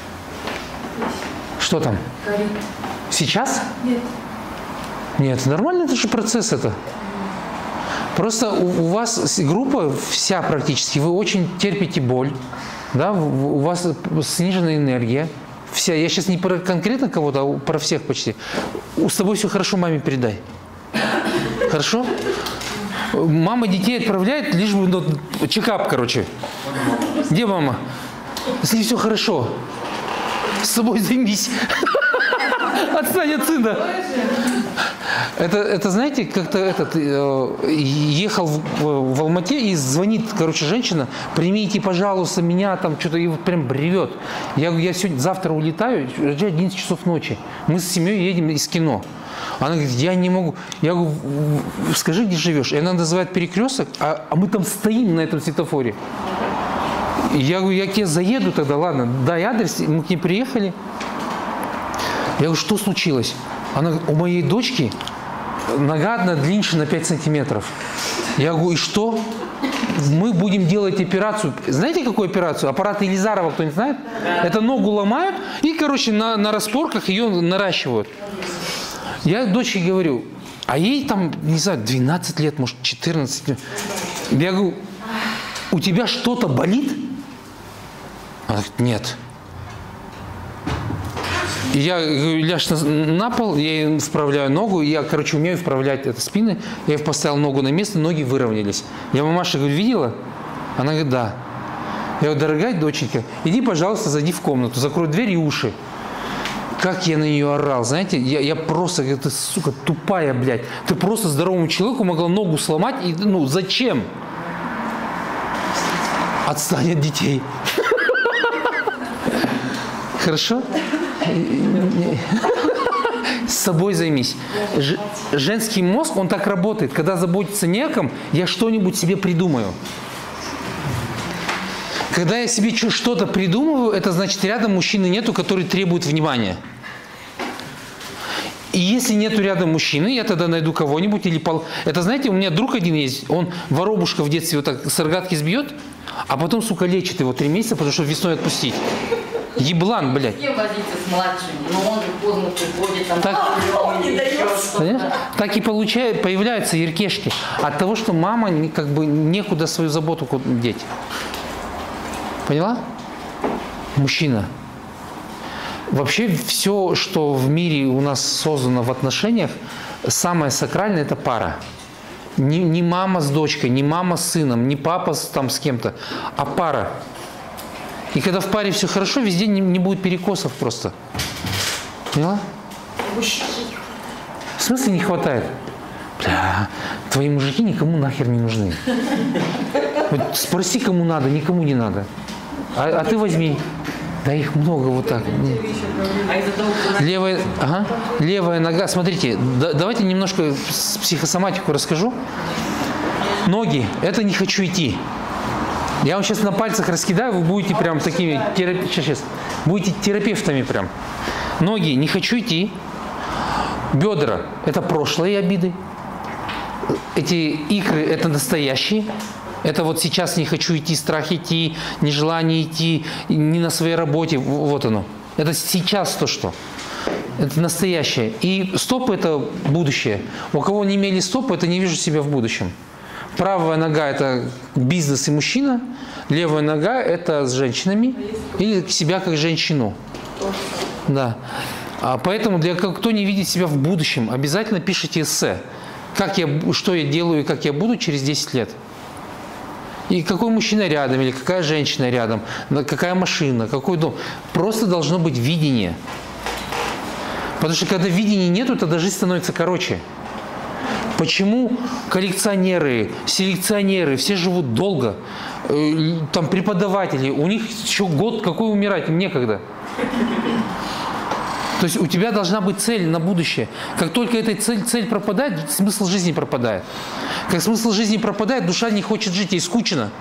Speaker 2: Что там?
Speaker 14: Горит.
Speaker 2: Сейчас?
Speaker 14: Нет.
Speaker 2: Нет, нормально, это же процесс это. Просто у, у вас группа вся практически, вы очень терпите боль, да, у вас сниженная энергия. Вся, я сейчас не про конкретно кого-то, а про всех почти. С тобой все хорошо, маме передай. Хорошо? Мама детей отправляет, лишь бы ну, чекап, короче. Где мама? С ней все хорошо. С собой займись. Отстань от сына. Это, это знаете, как-то этот э, ехал в, в Алмате и звонит, короче, женщина, примите, пожалуйста, меня там что-то и вот прям бревет. Я говорю, я сегодня, завтра улетаю, одиннадцать часов ночи. Мы с семьей едем из кино. Она говорит, я не могу. Я говорю, скажи, где живешь. И она называет перекресток, а, а мы там стоим на этом светофоре. И я говорю, я к тебе заеду тогда, ладно, дай адрес, мы к ней приехали. Я говорю, что случилось? Она говорит, у моей дочки нога одна длиннее на пять сантиметров. Я говорю, и что? Мы будем делать операцию. Знаете, какую операцию? Аппарат Елизарова, кто-нибудь знает? Да. Это ногу ломают и, короче, на, на распорках ее наращивают. Я дочке говорю, а ей там, не знаю, двенадцать лет, может, четырнадцать лет. Я говорю, у тебя что-то болит? Она говорит, нет. И я говорю, ляжь на, на пол, я ей вправляю ногу, я, короче, умею вправлять это спины, я ей поставил ногу на место, ноги выровнялись. Я мамаша говорю, видела? Она говорит, да. Я говорю, дорогая доченька, иди, пожалуйста, зайди в комнату, закрой дверь и уши. Как я на нее орал, знаете, я, я просто, ты, сука, тупая, блядь. Ты просто здоровому человеку могла ногу сломать, и, ну, зачем? Отстань от детей. Хорошо? С собой займись. Ж, женский мозг, он так работает. Когда заботиться не о ком, я что-нибудь себе придумаю. Когда я себе что-то придумываю, это значит, рядом мужчины нету, который требует внимания. И если нету рядом мужчины, я тогда найду кого-нибудь или пол... Это, знаете, у меня друг один есть, он воробушка в детстве вот так с рогатки сбьет, а потом, сука, лечит его три месяца, потому что весной отпустить. Еблан, блядь.
Speaker 1: С кем возиться с младшим? Но он же поздно приходит, там,
Speaker 2: так,
Speaker 1: он не дает.
Speaker 2: Так и получает, появляются яркешки от того, что мама как бы некуда свою заботу деть. Поняла? Мужчина. Вообще все, что в мире у нас создано в отношениях, самое сакральное – это пара. Не, не мама с дочкой, не мама с сыном, не папа с, там, с кем-то, а пара. И когда в паре все хорошо, везде не, не будет перекосов просто. Поняла? В смысле не хватает? Бля, твои мужики никому нахер не нужны. Вот спроси, кому надо, никому не надо. А, а ты возьми. Да их много вот так. Левая, ага, левая нога. Смотрите, да, давайте немножко психосоматику расскажу. Ноги. Это не хочу идти. Я вам сейчас на пальцах раскидаю, вы будете прям такими терапи... сейчас, сейчас. Будете терапевтами прям. Ноги. Не хочу идти. Бедра. Это прошлые обиды. Эти икры. Это настоящие. Это вот сейчас не хочу идти, страх идти, нежелание идти, не на своей работе. Вот оно. Это сейчас то, что. Это настоящее. И стопы – это будущее. У кого не имели стопы, это не вижу себя в будущем. Правая нога – это бизнес и мужчина. Левая нога – это с женщинами. Или себя как женщину. Да. А поэтому для кто не видит себя в будущем, обязательно пишите эссе. Как я, что я делаю и как я буду через десять лет. И какой мужчина рядом, или какая женщина рядом, какая машина, какой дом. Просто должно быть видение. Потому что когда видения нету, тогда жизнь становится короче. Почему коллекционеры, селекционеры, все живут долго, там преподаватели, у них еще год какой умирать, им некогда. То есть у тебя должна быть цель на будущее. Как только эта цель, цель пропадает, смысл жизни пропадает. Как смысл жизни пропадает, душа не хочет жить, ей скучно.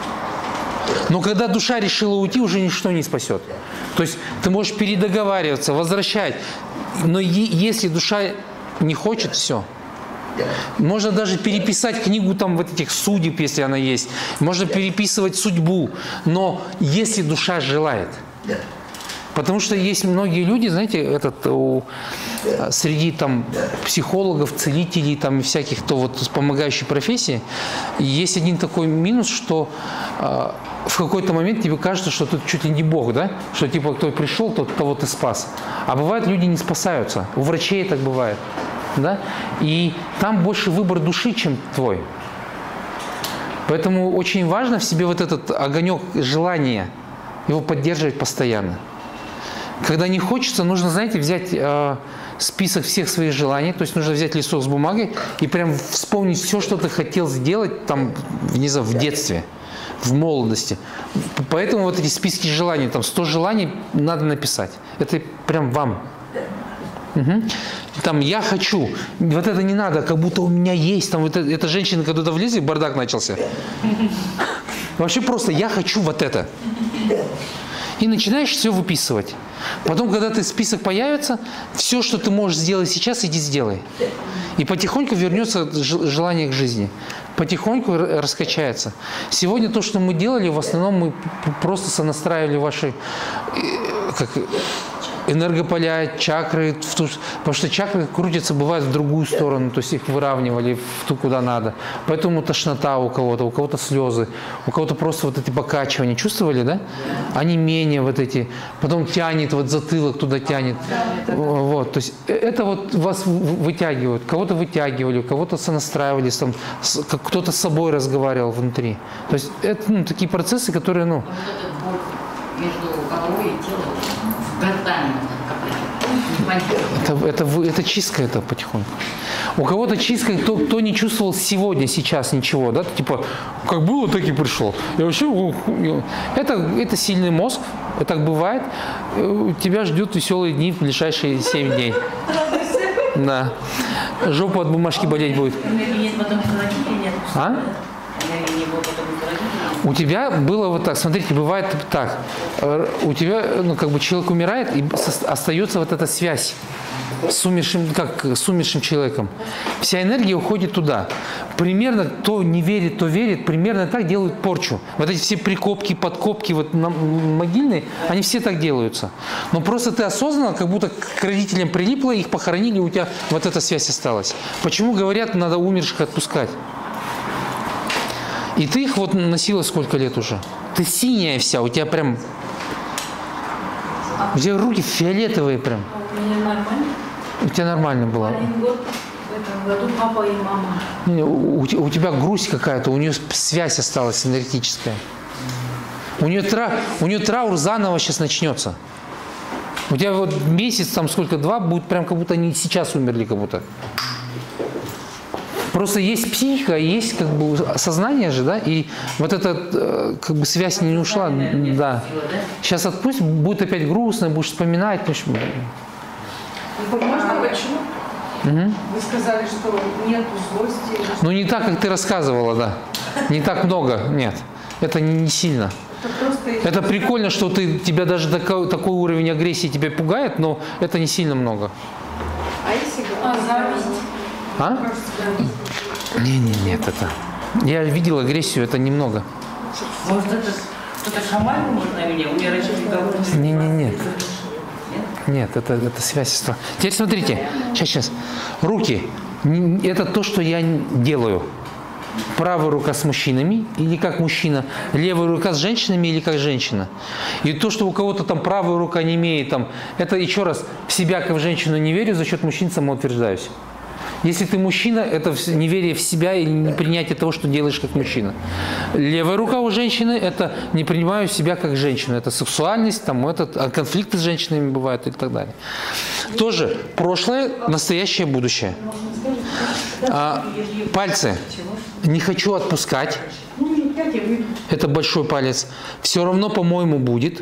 Speaker 2: Но когда душа решила уйти, уже ничто не спасет. То есть ты можешь передоговариваться, возвращать. Но если душа не хочет, все. Можно даже переписать книгу там вот этих судеб, если она есть. Можно переписывать судьбу. Но если душа желает. Потому что есть многие люди, знаете, этот, у, среди там психологов, целителей там, и всяких, кто вот с помогающей профессии, есть один такой минус, что э, в какой-то момент тебе кажется, что ты чуть ли не Бог, да? Что типа кто пришел, тот того ты спас. А бывает, люди не спасаются. У врачей так бывает. Да? И там больше выбор души, чем твой. Поэтому очень важно в себе вот этот огонек желания, его поддерживать постоянно. Когда не хочется, нужно, знаете, взять э, список всех своих желаний, то есть нужно взять листок с бумагой и прям вспомнить все, что ты хотел сделать там, не знаю, в детстве, в молодости. Поэтому вот эти списки желаний, там сто желаний надо написать. Это прям вам. Угу. Там я хочу, вот это не надо, как будто у меня есть, там вот это, эта женщина когда-то влезет, бардак начался. Вообще просто я хочу вот это. И начинаешь все выписывать. Потом, когда ты список появится, все, что ты можешь сделать сейчас, иди сделай. И потихоньку вернется желание к жизни. Потихоньку раскачается. Сегодня то, что мы делали, в основном мы просто сонастраивали ваши как, энергополя, чакры, потому что чакры крутятся, бывает, в другую сторону, то есть их выравнивали в ту, куда надо. Поэтому тошнота у кого-то, у кого-то слезы, у кого-то просто вот эти покачивания. Чувствовали, да? Они менее вот эти, потом тянет, вот затылок туда тянет. Вот, то есть это вот вас вытягивают. Кого-то вытягивали, кого-то сонастраивали, там, кто-то с собой разговаривал внутри. То есть это ну, такие процессы, которые, ну...
Speaker 1: Между головой и телом.
Speaker 2: Это, это, это чистка, это потихоньку. У кого-то чистка, кто, кто не чувствовал сегодня, сейчас ничего, да, типа, как было, так и пришел. И вообще, это, это сильный мозг, это так бывает. Тебя ждет веселые дни в ближайшие семь дней. Да. Жопа от бумажки болеть будет. А? У тебя было вот так, смотрите, бывает так, у тебя, ну, как бы человек умирает, и остается вот эта связь с умершим, как с умершим человеком. Вся энергия уходит туда. Примерно, кто не верит, то верит, примерно так делают порчу. Вот эти все прикопки, подкопки вот могильные, они все так делаются. Но просто ты осознанно, как будто к родителям прилипло, их похоронили, у тебя вот эта связь осталась. Почему говорят, надо умерших отпускать? И ты их вот носила сколько лет уже? Ты синяя вся, у тебя прям... У тебя руки фиолетовые прям.
Speaker 10: У меня нормально.
Speaker 2: У тебя нормально было.
Speaker 10: Один год в этом году папа и мама.
Speaker 2: У, у, у тебя грусть какая-то, у нее связь осталась энергетическая. У нее, тра, у нее траур заново сейчас начнется. У тебя вот месяц, там сколько, два, будет прям как будто они сейчас умерли как будто. Просто есть психика, есть как бы сознание же, да, и вот эта как бы связь не ушла, да. Сейчас отпусть, будет опять грустно, будешь вспоминать. В общем.
Speaker 11: Можно почему?
Speaker 2: Угу.
Speaker 11: Вы сказали, что нету злости.
Speaker 2: Ну не так, как ты рассказывала, да. Не так много, нет. Это не, не сильно. Это, это прикольно, что ты, тебя даже такой, такой уровень агрессии тебя пугает, но это не сильно много.
Speaker 11: А если зависть?
Speaker 2: А? Не, не, нет, это. Я видел агрессию, это немного.
Speaker 1: Может, это кто-то шаман может на меня, умирающий договор?
Speaker 2: Не, не, нет. Нет, это, это связь. Теперь смотрите, сейчас, сейчас. Руки. Это то, что я делаю. правая рука с мужчинами или как мужчина, левая рука с женщинами или как женщина. И то, что у кого-то там правая рука не имеет, там, это еще раз, в себя как в женщину не верю, за счет мужчин самоутверждаюсь. Если ты мужчина, это неверие в себя или непринятие того, что делаешь как мужчина. Левая рука у женщины – это не принимаю себя как женщину. Это сексуальность, там, это, конфликты с женщинами бывают и так далее. Тоже прошлое, настоящее, будущее. А, пальцы. Не хочу отпускать. Это большой палец. Все равно, по-моему, будет.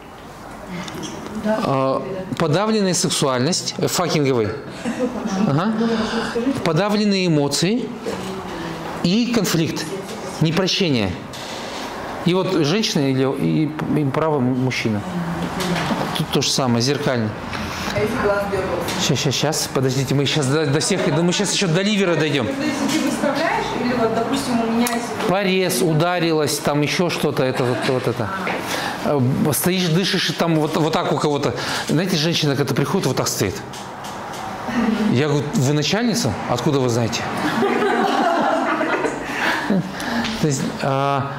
Speaker 2: А, подавленная сексуальность, факинговый. Ага. Подавленные эмоции и конфликт, непрощение. И вот женщина или и, и правый мужчина. Тут то же самое, зеркально.
Speaker 7: А если глаз дергался?
Speaker 2: Сейчас, сейчас, сейчас, подождите, мы сейчас до, до всех, мы сейчас еще до ливера дойдем.
Speaker 7: Если ты выставляешь, или вот, допустим, у меня...
Speaker 2: Порез, ударилась, там еще что-то, это вот, вот это. Стоишь, дышишь, и там вот, вот так у кого-то. Знаете, женщина, когда приходит, вот так стоит. Я говорю, вы начальница? Откуда вы знаете? То есть, а,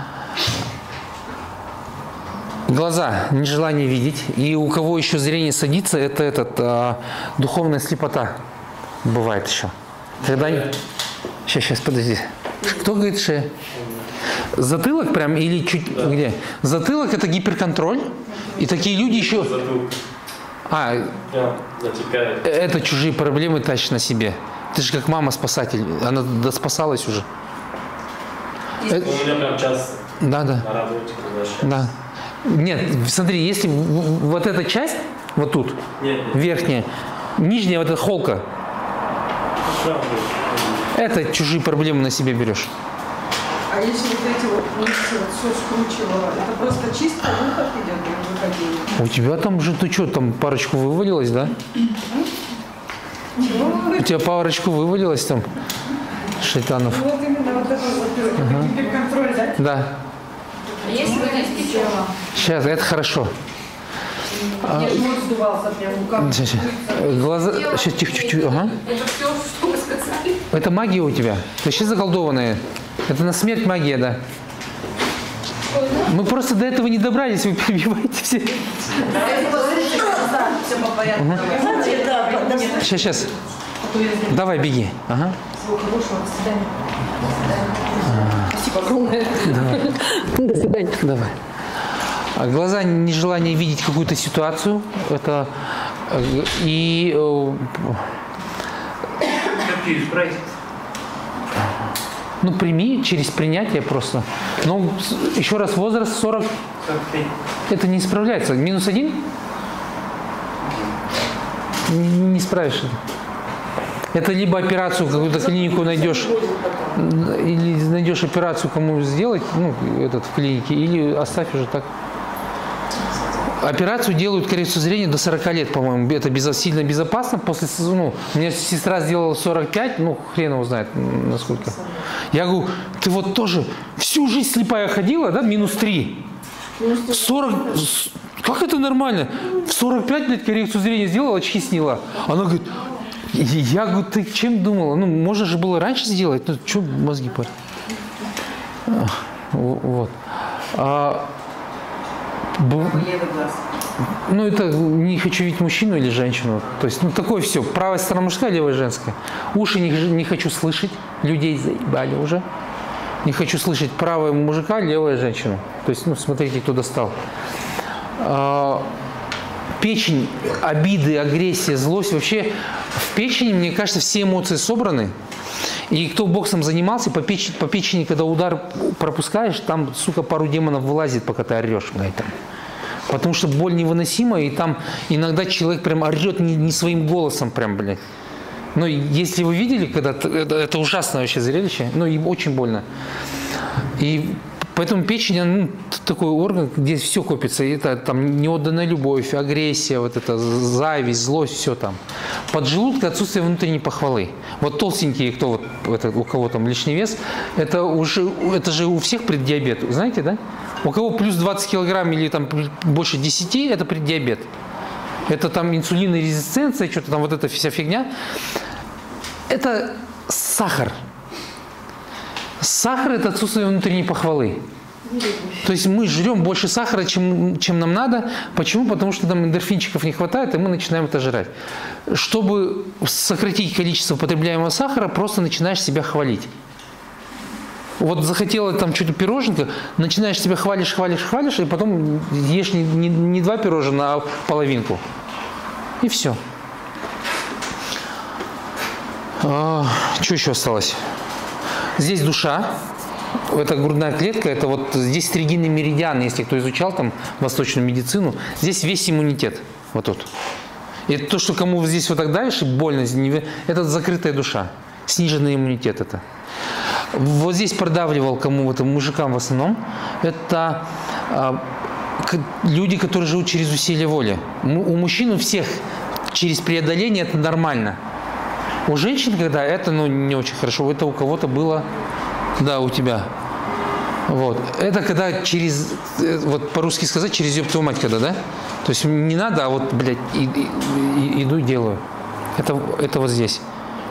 Speaker 2: глаза, нежелание видеть. И у кого еще зрение садится, это этот, а, духовная слепота бывает еще. Когда... Сейчас, сейчас, подожди. Кто говорит шея? Затылок прям или чуть где? Затылок – это гиперконтроль. И такие люди еще… А, это чужие проблемы тащишь на себе. Ты же как мама-спасатель. Она доспасалась уже. Это...
Speaker 17: У меня прям часто.
Speaker 2: Да, да.
Speaker 17: На работе,
Speaker 2: да. Нет, смотри, если вот эта часть, вот тут, нет, нет. Верхняя, нижняя вот эта холка, это чужие проблемы на себе берешь.
Speaker 7: А если вот эти вот мышцы, вот все скручивало, это просто чисто выход идет или выходили?
Speaker 2: У тебя там же, ты что, там парочку вывалилось, да?
Speaker 7: Чего?
Speaker 2: У тебя парочку вывалилось там, шайтанов.
Speaker 7: Вот именно вот это вот, ага. Гиперконтроль, да?
Speaker 2: Да.
Speaker 8: А если вот здесь печёно?
Speaker 2: Сейчас, это хорошо.
Speaker 7: Мне живот сдувался прям, ну как?
Speaker 2: Сейчас, сейчас. Глаза, сейчас, тихо, чуть-чуть, ага.
Speaker 8: Это все, что вы сказали.
Speaker 2: Это магия у тебя. Ты вообще заколдованная. Это на смерть магия, да. Мы просто до этого не добрались, вы перебиваете все. Угу. Сейчас, сейчас. Давай, беги. Ага.
Speaker 8: Спасибо огромное.
Speaker 2: До свидания. Давай. Глаза, нежелание видеть какую-то ситуацию. Это и...
Speaker 6: Как ее исправить?
Speaker 2: Ну, прими через принятие просто. Ну, еще раз, возраст сорок.
Speaker 6: сорок пять.
Speaker 2: Это не исправляется. Минус один? Не, не справишь это. Это либо операцию, какую-то клинику найдешь, или найдешь операцию, кому сделать, ну, этот в клинике, или оставь уже так. Операцию делают коррекцию зрения до сорока лет, по-моему. Это без, сильно безопасно. После, ну, у меня сестра сделала сорок пять, ну, хрен его знает, насколько. Я говорю, ты вот тоже всю жизнь слепая ходила, да, минус три. сорок, как это нормально? В сорок пять, блядь, коррекцию зрения сделала, очки сняла. Она говорит, я говорю, ты чем думала? Ну, можно же было раньше сделать. Ну, что мозги парят? Вот. А,
Speaker 7: Левый глаз.
Speaker 2: ну, это не хочу видеть мужчину или женщину. То есть, ну, такое все. Правая сторона мужская, левая женская. Уши не, не хочу слышать. Людей заебали уже. Не хочу слышать правая мужика, левая женщина. То есть, ну, смотрите, кто достал. А, печень, обиды, агрессия, злость. Вообще, в печени, мне кажется, все эмоции собраны. И кто боксом занимался, по печени, по печени, когда удар пропускаешь, там, сука, пару демонов вылазит, пока ты орешь, блядь, там. Потому что боль невыносимая, и там иногда человек прям орет не, не своим голосом, прям, блядь. Но если вы видели, когда это, это ужасное вообще зрелище, ну, и очень больно. И поэтому печень, ну, такой орган, где все копится. И это там неотданная любовь, агрессия, вот это, зависть, злость, все там. Поджелудка, отсутствие внутренней похвалы. Вот толстенькие, кто вот, это, у кого там лишний вес, это уже, это же у всех преддиабет, знаете, да? У кого плюс двадцать килограмм или там больше десяти, это преддиабет. Это там инсулинная резистенция, что-то там вот эта вся фигня. Это сахар. Сахар – это отсутствие внутренней похвалы. То есть мы жрем больше сахара, чем, чем нам надо. Почему? Потому что нам эндорфинчиков не хватает, и мы начинаем это жрать. Чтобы сократить количество потребляемого сахара, просто начинаешь себя хвалить. Вот захотела там что-то пироженка, начинаешь себя хвалишь, хвалишь, хвалишь, и потом ешь не, не, не два пирожена, а половинку. И все. А, что еще осталось? Здесь душа. Это грудная клетка, это вот здесь срединный меридиан, если кто изучал там восточную медицину, здесь весь иммунитет, вот тут. И это то, что кому здесь вот так давишь, и больно, это закрытая душа, сниженный иммунитет это. Вот здесь продавливал кому, это мужикам в основном, это а, люди, которые живут через усилие воли. У мужчин у всех через преодоление это нормально. У женщин, когда это ну, не очень хорошо, это у кого-то было... Да, у тебя. Вот. Это когда через, вот по-русски сказать, через ёб твою мать, когда, да? То есть не надо, а вот, блядь, и, и, и, иду и делаю. Это, это вот здесь.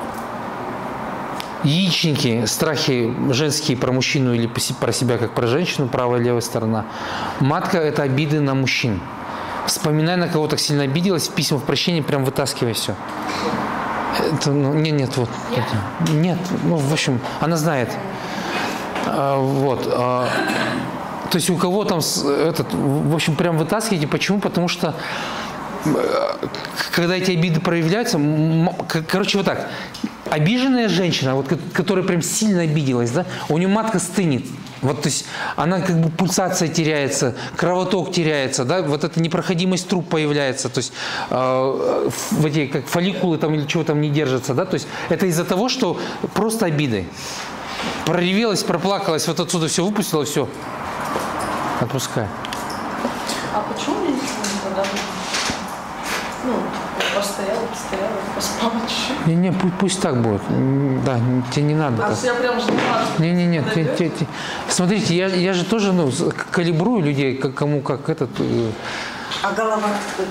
Speaker 2: Яичники, страхи женские про мужчину или про себя, как про женщину, правая и левая сторона. Матка – это обиды на мужчин. Вспоминай, на кого так сильно обиделась, в письмах прощения прям вытаскивай все. Это, ну, нет, нет, вот. Нет? Это, нет, ну, в общем, она знает. А, вот. А, то есть у кого там этот, в общем, прям вытаскивайте. Почему? Потому что когда эти обиды проявляются, короче, вот так. Обиженная женщина, вот, которая прям сильно обиделась, да, у нее матка стынет. Вот, то есть она как бы пульсация теряется, кровоток теряется, да, вот эта непроходимость труб появляется, то есть э, в эти как фолликулы там или чего там не держатся, да, то есть это из-за того, что просто обиды. Проревелась, проплакалась, вот отсюда все выпустила, все, отпускай.
Speaker 4: А почему мне ничего не подали? Ну, постояла, постояла, поспала чуть-чуть.
Speaker 2: Не, не, пусть, пусть так будет. Да, тебе не надо.
Speaker 4: А
Speaker 2: так.
Speaker 4: я прям ждала.
Speaker 2: Не, не, нет. Те, те, те. Смотрите, я, я же тоже ну, калибрую людей, как, кому как этот. Э...
Speaker 7: А голова?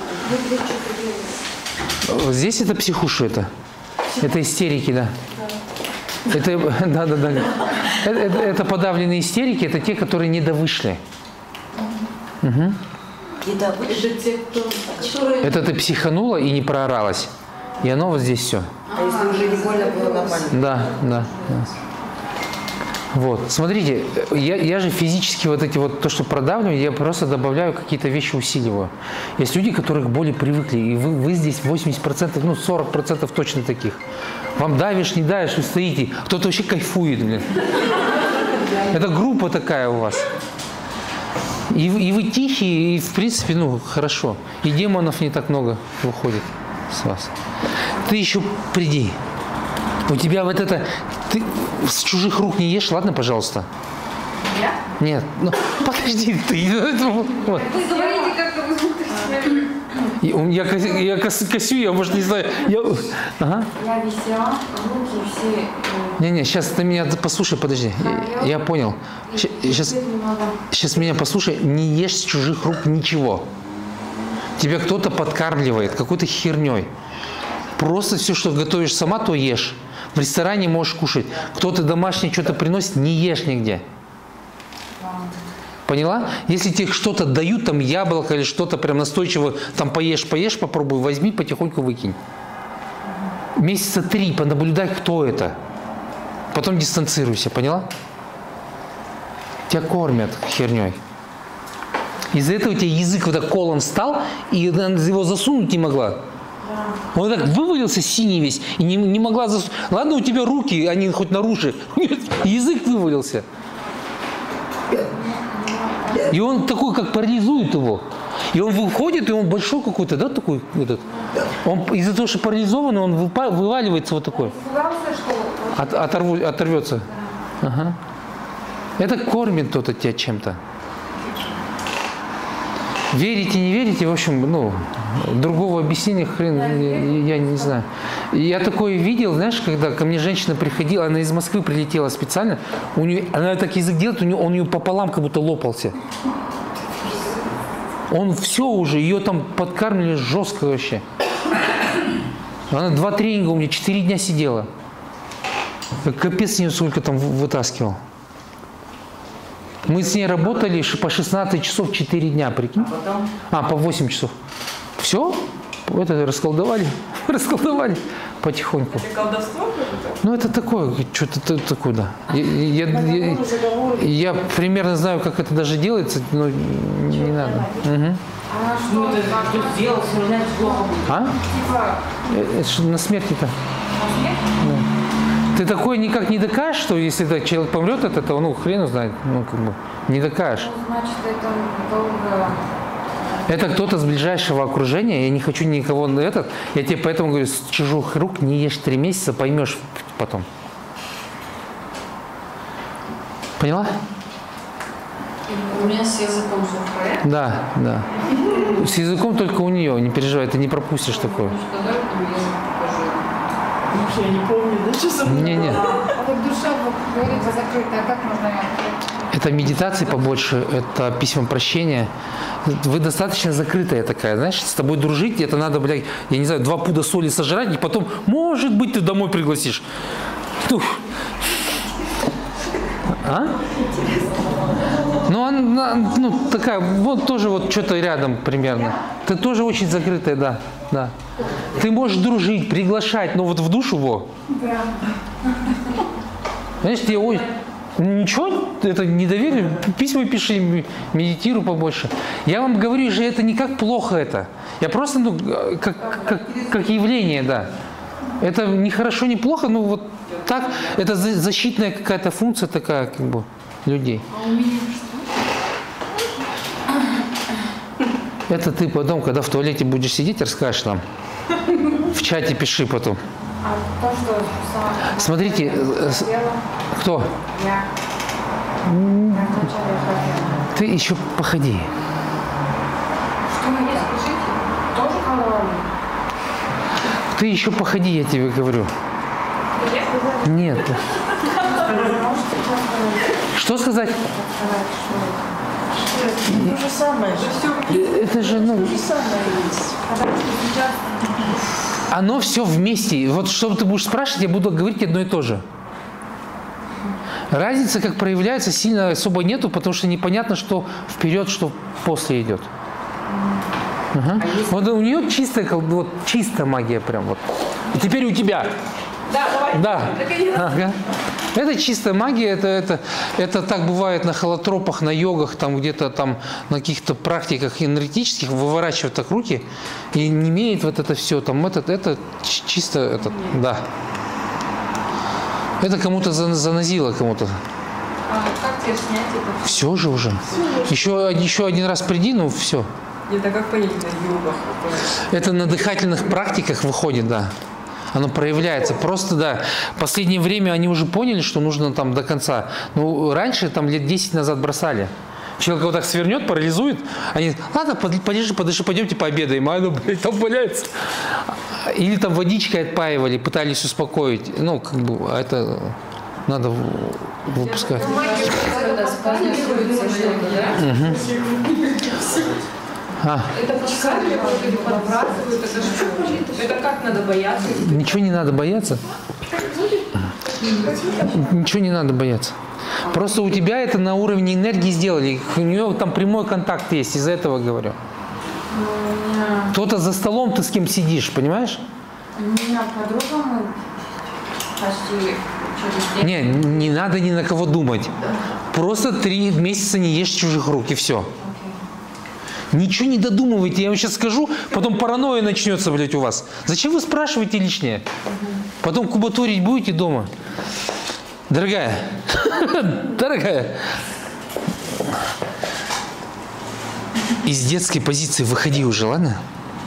Speaker 2: Здесь это психуши, это. Это истерики, да. Это, да, да, да. Это, это, это подавленные истерики, это те, которые не довышли. Угу. Это ты психанула и не прооралась. И оно вот здесь все.
Speaker 7: А если уже не больно было нормально?
Speaker 2: Да, да, да. Вот, смотрите, я, я же физически вот эти вот, то, что продавливаю, я просто добавляю какие-то вещи, усиливаю. Есть люди, которые к боли привыкли, и вы, вы здесь восемьдесят процентов, ну сорок процентов точно таких. Вам давишь, не давишь, вы стоите, кто-то вообще кайфует, блин. Это группа такая у вас. И, и вы тихие, и в принципе, ну, хорошо. И демонов не так много выходит с вас. Ты еще приди. У тебя вот это... Ты с чужих рук не ешь, ладно, пожалуйста?
Speaker 9: Я?
Speaker 2: Нет. Ну, подожди, ты... Вот.
Speaker 9: Вы говорите как-то возмутительно.
Speaker 2: Я, я, я косю, я, может, не знаю. Я, ага.
Speaker 9: Я висела, руки все...
Speaker 2: Не-не, сейчас ты меня послушай, подожди. Я, я понял. Сейчас, сейчас меня послушай. Не ешь с чужих рук ничего. Тебя кто-то подкармливает какой-то херней. Просто все, что готовишь сама, то ешь. В ресторане можешь кушать. Кто-то домашнее что-то приносит, не ешь нигде. Поняла? Если тебе что-то дают, там яблоко или что-то прям настойчиво, там поешь, поешь, попробуй, возьми, потихоньку выкинь. Месяца три понаблюдай, кто это. Потом дистанцируйся, поняла? Тебя кормят херней. Из-за этого у тебя язык вот так колом стал, и его засунуть не могла. Он так вывалился синий весь, и не, не могла засунуть. Ладно, у тебя руки, они хоть наружу. Язык вывалился. И он такой, как парализует его. И он выходит, и он большой какой-то, да, такой этот. Он из-за того, что парализованный, он вываливается вот такой. От, оторву, оторвется. Ага. Это кормит кто-то тебя чем-то. Верите, не верите, в общем, ну, другого объяснения хрен, я, я не знаю. Я такое видел, знаешь, когда ко мне женщина приходила, она из Москвы прилетела специально, у нее, она так язык делает, у нее, он ее пополам как будто лопался. Он все уже, ее там подкармливали жестко вообще. Она два тренинга у меня, четыре дня сидела. Капец с нее сколько там вытаскивал. Мы с ней работали по шестнадцать часов четыре дня, прикинь. А
Speaker 1: потом?
Speaker 2: А, по восемь часов. Все? Это расколдовали. Расколдовали потихоньку.
Speaker 16: Это колдовство?
Speaker 2: Ну, это такое, что-то такое, да. Я, я, я, я примерно знаю, как это даже делается, но не, не надо. Угу.
Speaker 1: А что ты сделал, все равно плохо будет?
Speaker 2: А?
Speaker 1: Типа...
Speaker 2: Это что, на смерти-то?
Speaker 1: На смерти?
Speaker 2: Да. Ты такое никак не докажешь, что если так человек помрет от этого, ну, хрен знает, ну, как бы, не докажешь.
Speaker 3: Ну, значит, это долго...
Speaker 2: Это кто-то с ближайшего окружения, я не хочу никого на этот, я тебе поэтому говорю, с чужих рук не ешь три месяца, поймешь потом. Поняла?
Speaker 14: У меня с языком все в порядке?
Speaker 2: Да, да. С языком только у нее, не переживай, ты не пропустишь такое.
Speaker 14: Я не помню, да, что со мной?
Speaker 2: Не, не.
Speaker 13: А вот душа вот, говорится закрытая, как можно ее открыть?
Speaker 2: Это медитации побольше, это письма прощения. Вы достаточно закрытая такая, знаешь, с тобой дружить, это надо, блядь, я не знаю, два пуда соли сожрать, и потом, может быть, ты домой пригласишь. Ну, а? Ну, она, ну, такая, вот тоже вот что-то рядом примерно. Ты тоже очень закрытая, да, да. Ты можешь дружить, приглашать, но вот в душу во.
Speaker 13: Да.
Speaker 2: Знаешь, тебе ой, ничего, это недоверие, письма пиши, медитируй побольше. Я вам говорю же, это не как плохо это. Я просто, ну, как, как, как явление, да. Это не хорошо, не плохо, ну вот так, это защитная какая-то функция такая, как бы, людей.
Speaker 14: А у меня что?
Speaker 2: Это ты потом, когда в туалете будешь сидеть, расскажешь нам. В чате пиши потом.
Speaker 13: А то, что сама...
Speaker 2: Смотрите,
Speaker 13: хотела,
Speaker 2: кто?
Speaker 13: я. Я вначале хотела.
Speaker 2: Ты еще походи.
Speaker 13: Что мне скажите? Тоже колония?
Speaker 2: Ты еще походи, я тебе говорю. Нет. Что сказать?
Speaker 14: То же самое.
Speaker 2: Это же, ну...
Speaker 14: То же самое есть.
Speaker 2: Оно все вместе. Вот что ты будешь спрашивать, я буду говорить одно и то же. Разница, как проявляется, сильно особо нету, потому что непонятно, что вперед, что после идет. Ага. Вот у нее чистая, вот, чистая магия прям вот. И теперь у тебя.
Speaker 14: Да, давай.
Speaker 2: Да. Ага. Это чистая магия, это, это, это так бывает на холотропах, на йогах, там где-то там на каких-то практиках энергетических, выворачивают так руки и не имеет вот это все, там этот, это чисто, это, да. Это кому-то занозило, кому-то.
Speaker 14: А как тебе снять это?
Speaker 2: Все же уже. Еще, еще один раз приди, ну все.
Speaker 16: Это как понять на йогах?
Speaker 2: Это на дыхательных практиках выходит, да. Оно проявляется. Просто, да, в последнее время они уже поняли, что нужно там до конца. Ну, раньше, там, лет десять назад бросали. Человек вот так свернет, парализует. Они, ладно, полежи, подыши, пойдемте пообедаем. А оно, блядь, там валяется. Или там водичкой отпаивали, пытались успокоить. Ну, как бы, а это надо выпускать. Угу. А.
Speaker 14: Это пускали, подбрасывают, это что? Это как надо бояться?
Speaker 2: Ничего не надо бояться. Ничего не надо бояться. Просто у тебя это на уровне энергии сделали. У нее там прямой контакт есть, из-за этого говорю. Кто-то за столом, ты с кем сидишь, понимаешь?
Speaker 3: У меня подруга, мы почти через день.
Speaker 2: Не, не надо ни на кого думать. Просто три месяца не ешь чужих рук, и все. Ничего не додумывайте, я вам сейчас скажу, потом паранойя начнется, блядь, у вас. Зачем вы спрашиваете лишнее? Потом кубатурить будете дома. Дорогая, дорогая, из детской позиции выходи уже, ладно?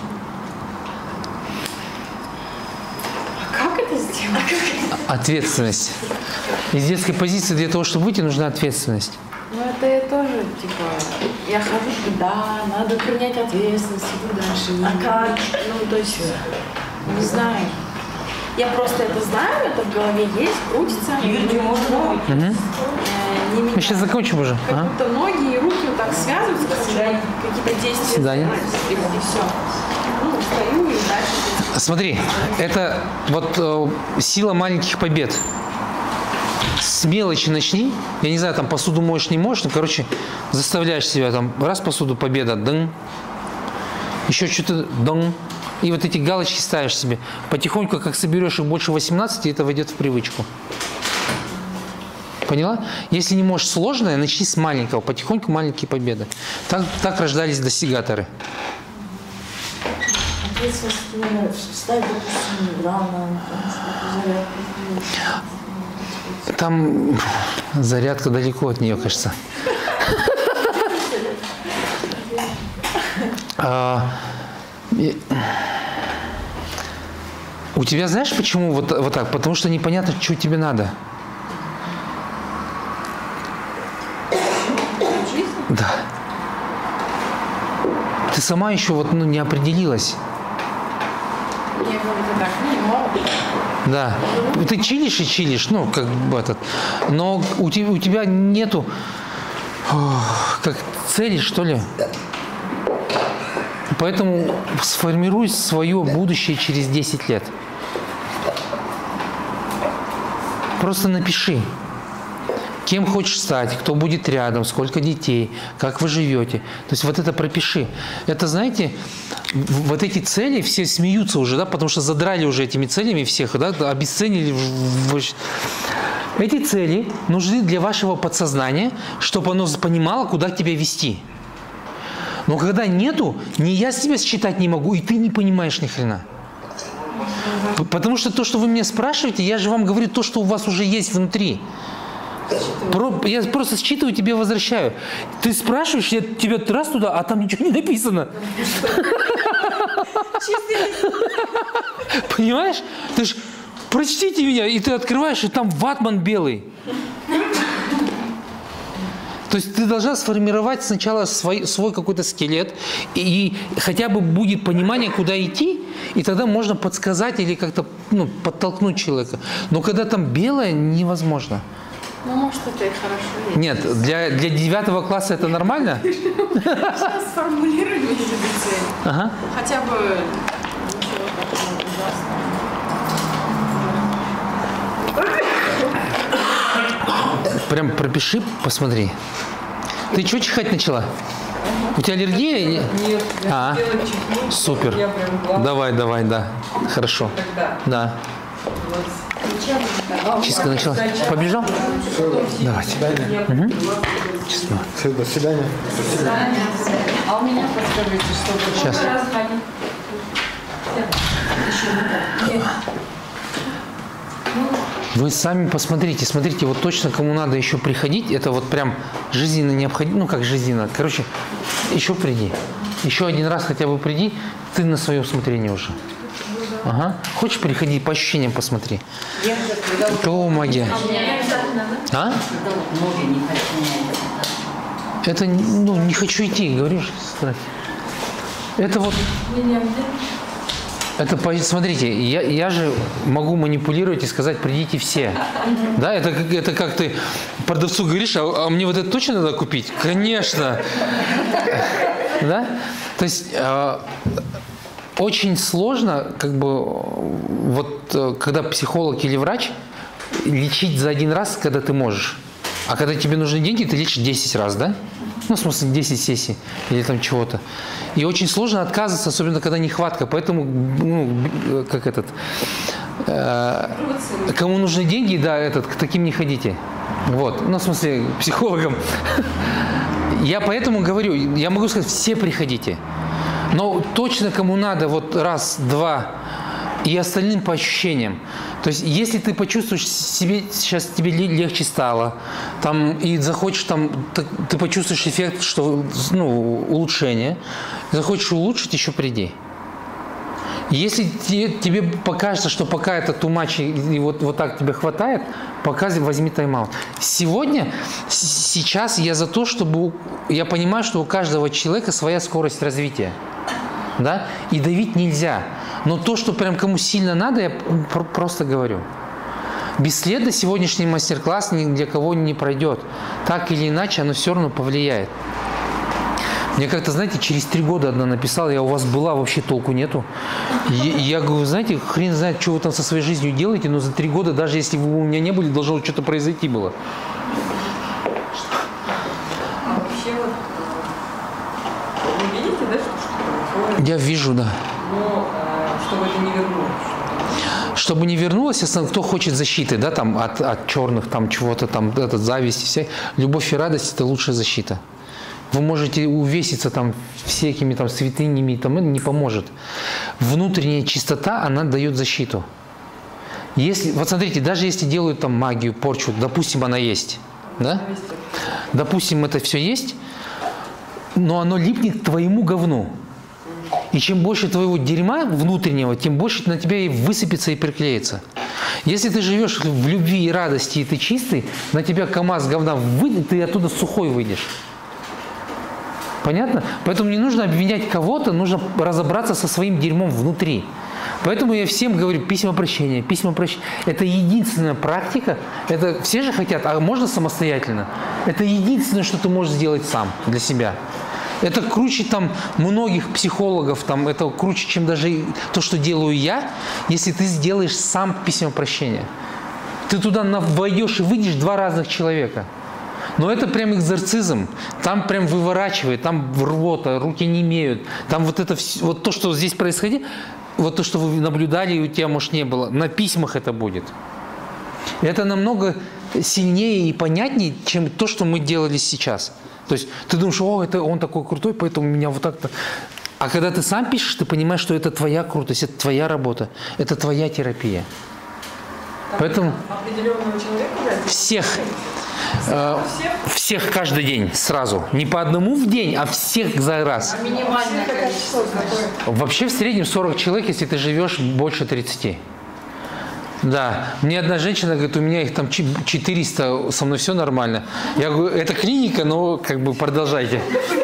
Speaker 14: А как это сделать?
Speaker 2: Ответственность. Из детской позиции для того, чтобы выйти, нужна ответственность.
Speaker 14: Ну это я тоже, типа, я хожу туда, надо принять ответственность, иду дальше. А как? Ну, то есть, не знаю. Я просто это знаю, это в голове есть, крутится.
Speaker 2: Угу. Мы сейчас закончим уже.
Speaker 14: Как
Speaker 2: Ага.
Speaker 14: будто ноги и руки вот так связываются, какие-то действия.
Speaker 2: Свидание.
Speaker 14: И все. Ну, встаю и дальше.
Speaker 2: Смотри, это вот э, сила маленьких побед. с мелочи начни. Я не знаю, там посуду моешь, не можешь, но, короче, заставляешь себя там, раз посуду, победа, дын. Еще что-то, дын. И вот эти галочки ставишь себе. Потихоньку, как соберешь их больше восемнадцати, это войдет в привычку. Поняла? Если не можешь сложное, начни с маленького. Потихоньку маленькие победы. Так, так рождались достигаторы. Там зарядка далеко от нее, кажется. А, и, у тебя, знаешь, почему вот, вот так? Потому что непонятно, что тебе надо. Да. Ты сама еще вот, ну, не определилась.
Speaker 14: Я говорю, так, не могу.
Speaker 2: Да. Ты чилишь и чилишь, ну, как бы этот. Но у тебя, у тебя нету ох, как цели, что ли. Поэтому сформируй свое будущее через десять лет. Просто напиши, кем хочешь стать, кто будет рядом, сколько детей, как вы живете. То есть вот это пропиши. Это, знаете, вот эти цели все смеются уже, да, потому что задрали уже этими целями всех, да, обесценили. Эти цели нужны для вашего подсознания, чтобы оно понимало, куда тебя вести. Но когда нету, ни я себя считать не могу, и ты не понимаешь ни хрена. Потому что то, что вы меня спрашиваете, я же вам говорю то, что у вас уже есть внутри. Я просто считываю, тебе возвращаю. Ты спрашиваешь, я тебя раз туда, а там ничего не написано. Понимаешь? Ты ж прочтите меня, и ты открываешь, и там ватман белый. То есть ты должна сформировать сначала свой, свой какой-то скелет, и, и хотя бы будет понимание, куда идти, и тогда можно подсказать или как-то, ну, подтолкнуть человека. Но когда там белое, невозможно.
Speaker 14: Ну, может, это и хорошо. Есть.
Speaker 2: Нет, для, для девятого класса это нормально?
Speaker 14: Сейчас сформулируем эти цели.
Speaker 2: Ага.
Speaker 14: Хотя бы ничего такого ужасного.
Speaker 2: Прям пропиши, посмотри. Ты что чихать начала? У тебя аллергия?
Speaker 16: Нет, я
Speaker 2: а,
Speaker 16: хотела чихнуть.
Speaker 2: супер.
Speaker 16: Я прям глаз...
Speaker 2: Давай, давай, да. Хорошо.
Speaker 16: Тогда.
Speaker 2: Да.
Speaker 16: Вот.
Speaker 2: Чистка начала. Побежал? Давайте. Угу.
Speaker 12: Честно. До свидания.
Speaker 1: До свидания. А у меня подскажите, что
Speaker 2: сейчас. Вы сами посмотрите, смотрите, вот точно кому надо еще приходить, это вот прям жизненно необходимо, ну как жизненно, короче, еще приди, еще один раз хотя бы приди, ты на свое усмотрение уже. Ага. Хочешь приходи, по ощущениям посмотри. То магия. А? Это, ну, не хочу идти, говоришь, это вот... Это, смотрите, я, я же могу манипулировать и сказать, придите все. Да, это, это как ты продавцу говоришь, а, а мне вот это точно надо купить? Конечно. Да? То есть э, очень сложно, как бы, вот когда психолог или врач, лечить за один раз, когда ты можешь. А когда тебе нужны деньги, ты лечишь десять раз, да? Ну, в смысле, десять сессий или там чего-то. И очень сложно отказываться, особенно когда нехватка. Поэтому, ну, как этот, э, кому нужны деньги, да, этот, к таким не ходите. Вот, ну, в смысле, к психологам. Я поэтому говорю, я могу сказать, все приходите. Но точно кому надо, вот раз, два, и остальным по ощущениям. То есть, если ты почувствуешь себе, сейчас тебе легче стало, там, и захочешь, там, ты, ты почувствуешь эффект, что, ну, улучшение, захочешь улучшить, еще приди. Если тебе, тебе покажется, что пока это too much, и вот, вот так тебе хватает, пока возьми тайм-аут. Сегодня, сейчас я за то, чтобы, я понимаю, что у каждого человека своя скорость развития. Да? И давить нельзя. Но то, что прям кому сильно надо, я просто говорю. Бесследно сегодняшний мастер-класс ни для кого не пройдет. Так или иначе, оно все равно повлияет. Мне как-то, знаете, через три года одна написала, я у вас была, вообще толку нету. Я, я говорю, знаете, хрен знает, что вы там со своей жизнью делаете, но за три года, даже если вы у меня не были, должно что-то произойти было.
Speaker 16: А вообще вот, вы видите, да, что что-то происходит?
Speaker 2: Я вижу, да.
Speaker 16: Но чтобы это не вернулось.
Speaker 2: Чтобы не вернулось, если кто хочет защиты, да, там, от, от черных, там, чего-то, там, это, зависть, вся, любовь и радость – это лучшая защита. Вы можете увеситься там всякими там святынями, там, это не поможет. Внутренняя чистота, она дает защиту. Если, вот смотрите, даже если делают там магию, порчу, допустим, она есть, да? Допустим, это все есть, но оно липнет к твоему говну. И чем больше твоего дерьма внутреннего, тем больше на тебя и высыпется и приклеится. Если ты живешь в любви и радости, и ты чистый, на тебя КамАЗ говна выйдет, ты оттуда сухой выйдешь. Понятно? Поэтому не нужно обвинять кого-то, нужно разобраться со своим дерьмом внутри. Поэтому я всем говорю, письма прощения, письма прощения. Это единственная практика. Это все же хотят, а можно самостоятельно? Это единственное, что ты можешь сделать сам для себя. Это круче там многих психологов, там, это круче, чем даже то, что делаю я, если ты сделаешь сам письма прощения. Ты туда войдешь и выйдешь два разных человека. Но это прям экзорцизм. Там прям выворачивает, там рвота, руки не имеют. Там вот это все, вот то, что здесь происходит, вот то, что вы наблюдали, и у тебя, может, не было, на письмах это будет. Это намного сильнее и понятнее, чем то, что мы делали сейчас. То есть ты думаешь, о, это он такой крутой, поэтому меня вот так-то. А когда ты сам пишешь, ты понимаешь, что это твоя крутость, это твоя работа, это твоя терапия.
Speaker 4: Там
Speaker 2: поэтому
Speaker 4: определенного человека, да?
Speaker 2: всех, э, всех каждый день сразу. Не по одному в день, а всех за раз.
Speaker 13: А минимальное количество какое?
Speaker 2: Вообще в среднем сорок человек, если ты живешь больше тридцати. Да, мне одна женщина говорит, у меня их там четыреста, со мной все нормально. Я говорю, это клиника, но как бы продолжайте.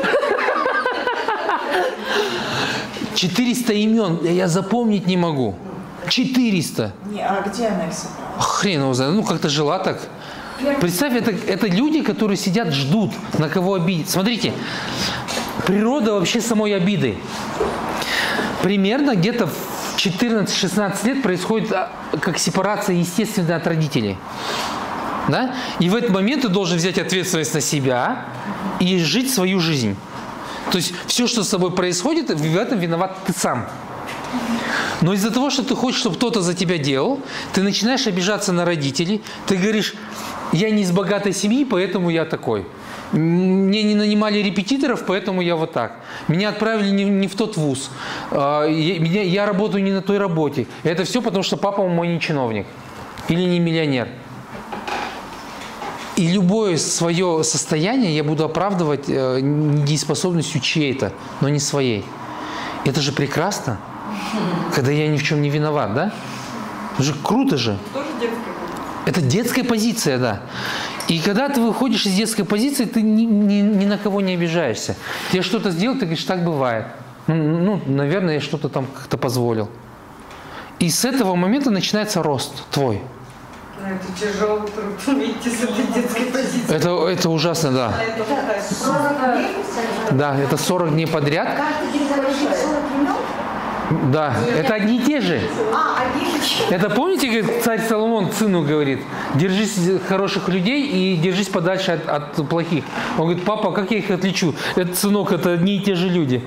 Speaker 2: четыреста имен, я запомнить не могу. четыреста.
Speaker 7: Не, а где она их собрала?
Speaker 2: Хрен его знает, ну как-то жила так. Представь, это, это люди, которые сидят, ждут, на кого обидеть. Смотрите, природа вообще самой обиды. Примерно где-то в четырнадцать-шестнадцать лет происходит как сепарация естественная от родителей. Да? И в этот момент ты должен взять ответственность на себя и жить свою жизнь. То есть все, что с тобой происходит, в этом виноват ты сам. Но из-за того, что ты хочешь, чтобы кто-то за тебя делал, ты начинаешь обижаться на родителей. Ты говоришь, я не из богатой семьи, поэтому я такой. Мне не нанимали репетиторов, поэтому я вот так. Меня отправили не, не в тот вуз. Я, я работаю не на той работе. Это все потому, что папа мой не чиновник. Или не миллионер. И любое свое состояние я буду оправдывать недееспособностью чьей-то, но не своей. Это же прекрасно, когда я ни в чем не виноват, да? Это же круто же.
Speaker 16: Тоже детская позиция.
Speaker 2: Это детская позиция, да. И когда ты выходишь из детской позиции, ты ни, ни, ни на кого не обижаешься. Тебе что-то сделал, ты говоришь, так бывает. Ну, ну наверное, я что-то там как-то позволил. И с этого момента начинается рост твой.
Speaker 16: Это тяжелый труд, выйти с этой детской позиции.
Speaker 2: Это, это ужасно, да. Да, это сорок дней подряд.
Speaker 10: Каждый день заводить сорок имен?
Speaker 2: Да, это одни и те же.
Speaker 10: А, одни и те же.
Speaker 2: Это помните, как царь Соломон сыну говорит, держись хороших людей и держись подальше от, от плохих. Он говорит, папа, как я их отличу? Это, сынок, это одни и те же люди.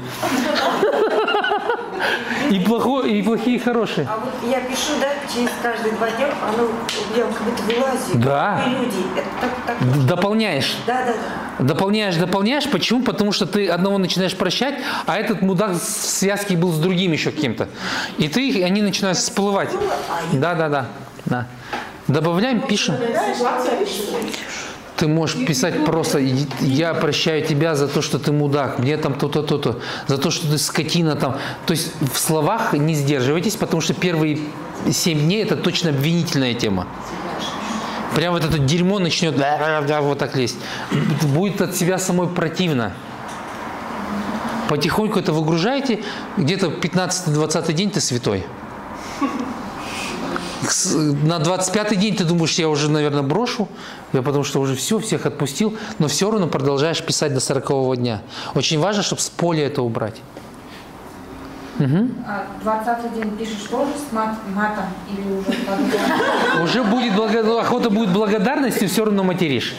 Speaker 2: И, плохой, и плохие, и хорошие.
Speaker 7: А вот я пишу, да, через каждые два дня, оно у меня как будто вылазит.
Speaker 2: Да.
Speaker 7: И люди. Это так, так.
Speaker 2: Дополняешь.
Speaker 7: Да, да, да.
Speaker 2: Дополняешь, дополняешь. Почему? Потому что ты одного начинаешь прощать, а этот мудак в связке был с другим еще каким-то. И ты, и они начинают всплывать. Да, да, да. да. Добавляем, пишем. Ты можешь писать просто, я прощаю тебя за то, что ты мудак, мне там то-то, то-то, за то, что ты скотина там. То есть в словах не сдерживайтесь, потому что первые семь дней это точно обвинительная тема. Прям вот это дерьмо начнет вот так лезть. Будет от себя самой противно. Потихоньку это выгружаете, где-то пятнадцатый-двадцатый день ты святой. На двадцать пятый день ты думаешь, я уже, наверное, брошу, я потому что уже все, всех отпустил, но все равно продолжаешь писать до сорокового дня. Очень важно, чтобы с поля это убрать. Угу.
Speaker 13: двадцатый день пишешь тоже с мат, матом или уже по-другому?
Speaker 2: Уже будет благо... охота будет благодарности, все равно материшь.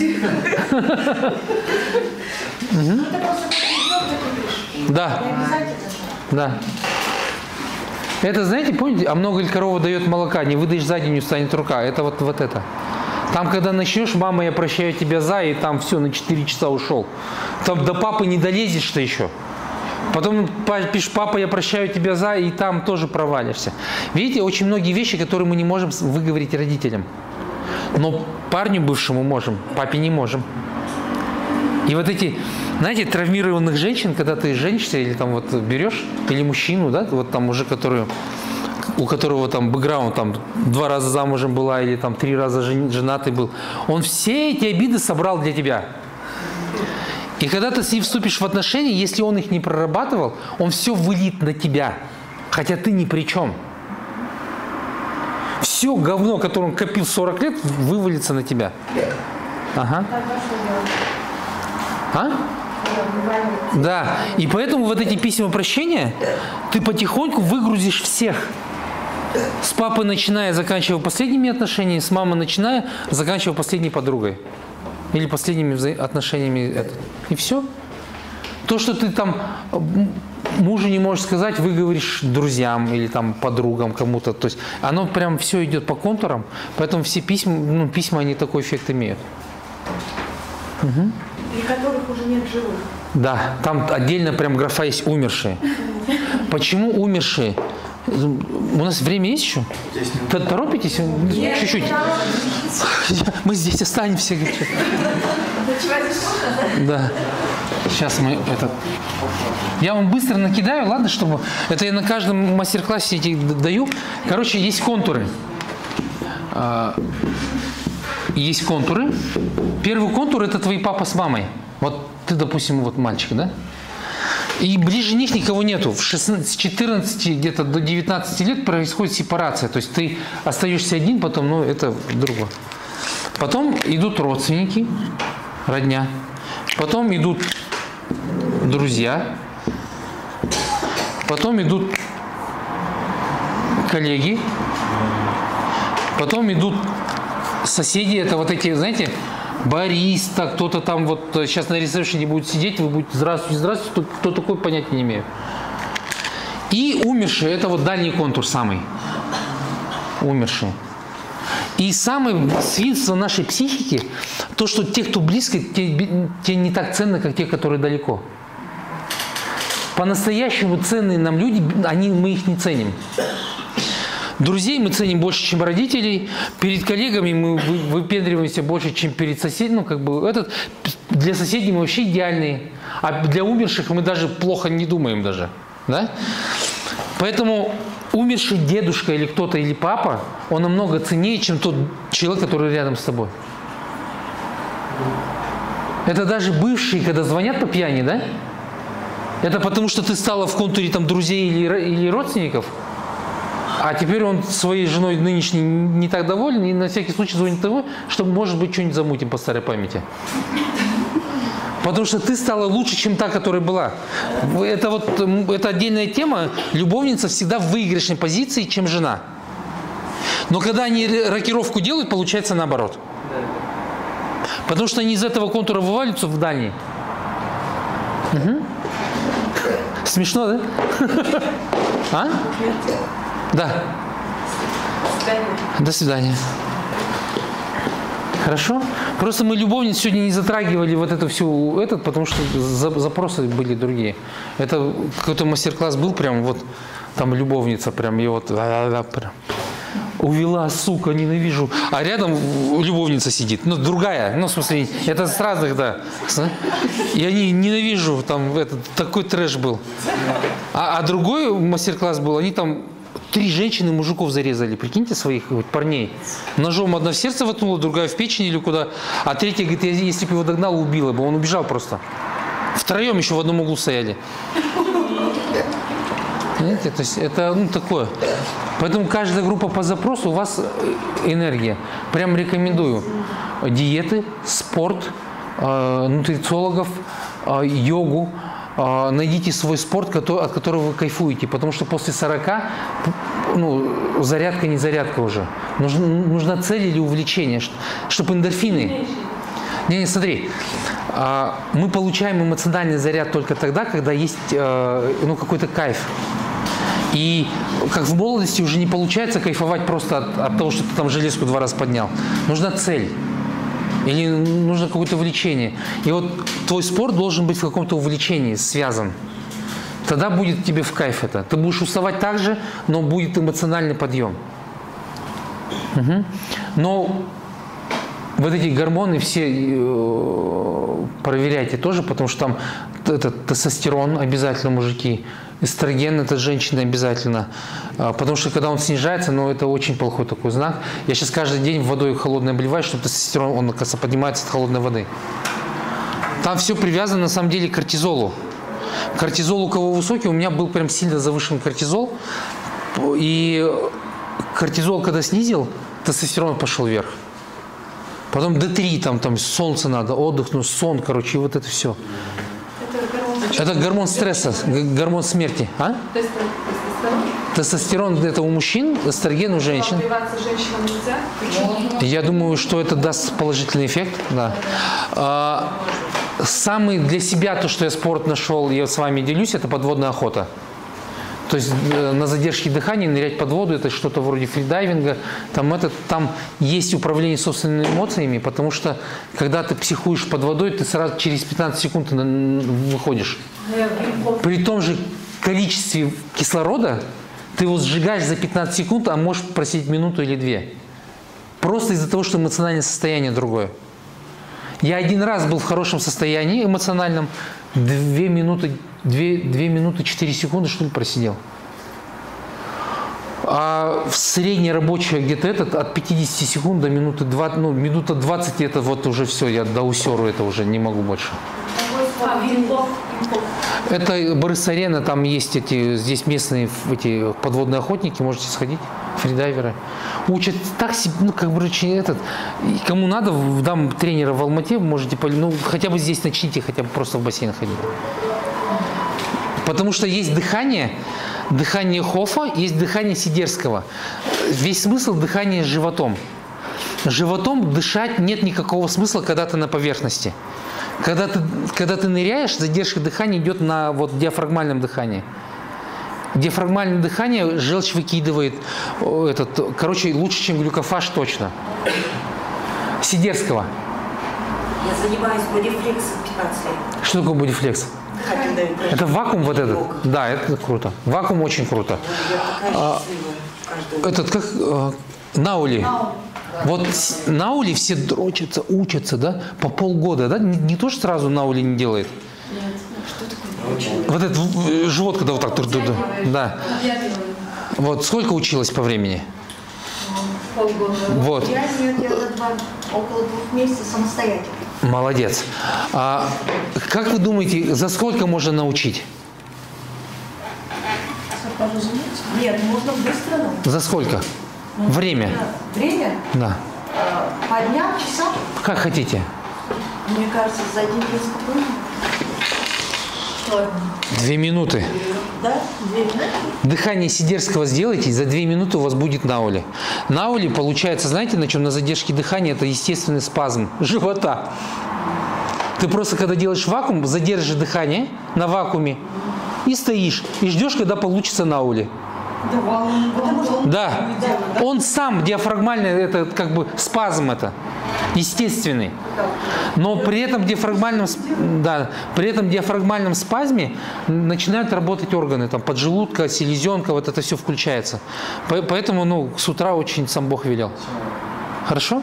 Speaker 2: Да. Да. Это, знаете, помните, а много ли корова дает молока, не выдаешь за день, устанет рука. Это вот, вот это. Там, когда начнешь, мама, я прощаю тебя за, и там все, на четыре часа ушел. Там до папы не долезешь-то еще. Потом пишешь, папа, я прощаю тебя за, и там тоже провалишься. Видите, очень многие вещи, которые мы не можем выговорить родителям. Но парню бывшему можем, папе не можем. И вот эти, знаете, травмированных женщин, когда ты женишься или там вот берешь, или мужчину, да, вот там уже, который, у которого там бэкграунд, там два раза замужем была или там три раза жен, женатый был, он все эти обиды собрал для тебя. И когда ты с ним вступишь в отношения, если он их не прорабатывал, он все вылит на тебя, хотя ты ни при чем. Все говно, которое он копил сорок лет, вывалится на тебя. Ага. А? Да. И поэтому вот эти письма прощения ты потихоньку выгрузишь всех. С папой начиная, заканчивая последними отношениями, с мамой начиная, заканчивая последней подругой. Или последними отношениями. И все. То, что ты там мужу не можешь сказать, вы говоришь друзьям или там подругам кому-то. То есть оно прям все идет по контурам. Поэтому все письма, ну, письма, они такой эффект имеют. Угу.
Speaker 10: При которых уже нет живых.
Speaker 2: Да, там отдельно прям графа есть умершие. Почему умершие? У нас время есть еще? Торопитесь? Чуть-чуть. Мы здесь останемся. Да. Сейчас мы это... Я вам быстро накидаю, ладно, чтобы... Это я на каждом мастер-классе эти даю. Короче, есть контуры. Есть контуры. Первый контур – это твои папа с мамой. Вот ты, допустим, вот мальчик, да? И ближе них никого нету. В шестнадцати, с четырнадцати где-то до девятнадцати лет происходит сепарация. То есть ты остаешься один, потом, ну, это другое. Потом идут родственники, родня. Потом идут друзья. Потом идут коллеги. Потом идут соседи. Это вот эти, знаете, бариста, кто-то там вот сейчас на ресепшене будет сидеть, вы будете здравствуйте, здравствуйте, кто, кто такой, понятия не имею. И умершие, это вот дальний контур самый. Умершие. И самое свинство нашей психики, то, что те, кто близко, те, те не так ценны, как те, которые далеко. По-настоящему ценные нам люди, они, мы их не ценим. Друзей мы ценим больше, чем родителей. Перед коллегами мы выпендриваемся больше, чем перед соседями. Ну, как бы этот, для соседей мы вообще идеальные. А для умерших мы даже плохо не думаем даже. Да? Поэтому умерший дедушка или кто-то, или папа, он намного ценнее, чем тот человек, который рядом с тобой. Это даже бывшие, когда звонят по пьяни, да? Это потому, что ты стала в контуре там друзей или, или родственников. А теперь он своей женой нынешней не так доволен и на всякий случай звонит того, чтобы, может быть, что-нибудь замутим по старой памяти. Потому что ты стала лучше, чем та, которая была. Это вот это отдельная тема. Любовница всегда в выигрышной позиции, чем жена. Но когда они рокировку делают, получается наоборот. Потому что они из этого контура вываливаются в дальний. Угу. Смешно, да? А? Да.
Speaker 14: До свидания.
Speaker 2: До свидания. Хорошо? Просто мы любовниц сегодня не затрагивали вот эту всю этот, потому что запросы были другие. Это какой-то мастер-класс был прям вот там любовница прям и вот прям увела, сука, ненавижу. А рядом любовница сидит, ну другая, ну в смысле это с разных, да. И они ненавижу, там этот такой трэш был. А, а другой мастер-класс был, они там три женщины мужиков зарезали, прикиньте, своих вот, парней. Ножом одна в сердце воткнула, другая в печень или куда. А третья говорит, я, если бы его догнал, убила бы. Он убежал просто. Втроем еще в одном углу стояли. Понимаете? То есть это ну, такое. Поэтому каждая группа по запросу у вас энергия. Прям рекомендую. Диеты, спорт, э, нутрициологов, э, йогу. Э, найдите свой спорт, который, от которого вы кайфуете. Потому что после сорока ну, зарядка не зарядка уже. Нужна, нужна цель или увлечение, чтобы эндорфины. Не, не, смотри. Э, мы получаем эмоциональный заряд только тогда, когда есть э, ну, какой-то кайф. И как в молодости уже не получается кайфовать просто от, от того, что ты там железку два раза поднял. Нужна цель. Или нужно какое-то увлечение. И вот твой спорт должен быть в каком-то увлечении связан. Тогда будет тебе в кайф это. Ты будешь уставать так же, но будет эмоциональный подъем. Угу. Но вот эти гормоны все э, проверяйте тоже, потому что там этот тестостерон обязательно, мужики. Эстроген – это женщина обязательно. Потому что когда он снижается, ну, это очень плохой такой знак. Я сейчас каждый день водой холодной обливаю, чтобы тестостерон, он, оказывается, поднимается от холодной воды. Там все привязано, на самом деле, к кортизолу. Кортизол у кого высокий, у меня был прям сильно завышен кортизол. И кортизол, когда снизил, тестостерон пошел вверх. Потом дэ три, там, там солнце надо, отдохнуть, сон, короче, и вот это все. Это гормон стресса, гормон смерти. А? Тестостерон это у мужчин, эстроген у женщин.
Speaker 4: Женщинам нельзя?
Speaker 2: Я думаю, что это даст положительный эффект. Да. А, самый для себя то, что я спорт нашел, я с вами делюсь, это подводная охота. То есть на задержке дыхания нырять под воду, это что-то вроде фридайвинга. Там, это, там есть управление собственными эмоциями, потому что когда ты психуешь под водой, ты сразу через пятнадцать секунд выходишь. При том же количестве кислорода ты его сжигаешь за пятнадцать секунд, а можешь просидеть минуту или две. Просто из-за того, что эмоциональное состояние другое. Я один раз был в хорошем состоянии эмоциональном, две минуты, две, две минуты четыре секунды, что ли, просидел. А в среднее рабочее где-то этот от пятидесяти секунд до минуты двадцать, ну, минута двадцать, это вот уже все, я до усеру это уже не могу больше. Это Борис-Арена, там есть эти, здесь местные эти подводные охотники, можете сходить, фридайверы. Учат так, ну, как бы, этот, кому надо, дам тренера в Алмате, можете, ну, хотя бы здесь начните, хотя бы просто в бассейн ходить. Потому что есть дыхание, дыхание Хофа, есть дыхание Сидерского. Весь смысл дыхания животом. Животом дышать нет никакого смысла, когда ты на поверхности. Когда ты, когда ты ныряешь, задержка дыхания идет на вот диафрагмальном дыхании. Диафрагмальное дыхание желчь выкидывает. Этот, короче, лучше, чем глюкофаж точно. Сидерского.
Speaker 10: Я занимаюсь бодифлексом пятнадцать лет.
Speaker 2: Что такое бодифлекс? Это вакуум вот этот? Да, это круто. Вакуум очень круто. А, этот как? А, Наули. Вот Наули все дрочатся, учатся, да, по полгода, да? Не, не то, что сразу Наули не делает.
Speaker 9: Нет. Что такое?
Speaker 2: Вот этот живот, когда вот так, да. Вот сколько училась по времени?
Speaker 10: Полгода.
Speaker 2: Вот.
Speaker 10: Я нет, я за два, около двух месяцев самостоятельно.
Speaker 2: Молодец. А как вы думаете, за сколько можно научить?
Speaker 10: Нет, можно быстро научить.
Speaker 2: За сколько? Время?
Speaker 10: Время?
Speaker 2: Да.
Speaker 10: По дням, часам?
Speaker 2: Как хотите.
Speaker 10: Мне кажется, за один день спокойно.
Speaker 2: Две минуты.
Speaker 10: Да, две минуты.
Speaker 2: Дыхание Сидерского сделайте, за две минуты у вас будет Наули. Наули получается, знаете, на чем? На задержке дыхания это естественный спазм живота. Ты просто, когда делаешь вакуум, задержишь дыхание на вакууме и стоишь, и ждешь, когда получится Наули. Да, он сам диафрагмальный, это как бы спазм это, естественный. Но при этом диафрагмальном, да, при этом диафрагмальном спазме начинают работать органы, там поджелудка, селезенка, вот это все включается. Поэтому, ну, с утра очень сам Бог велел. Хорошо?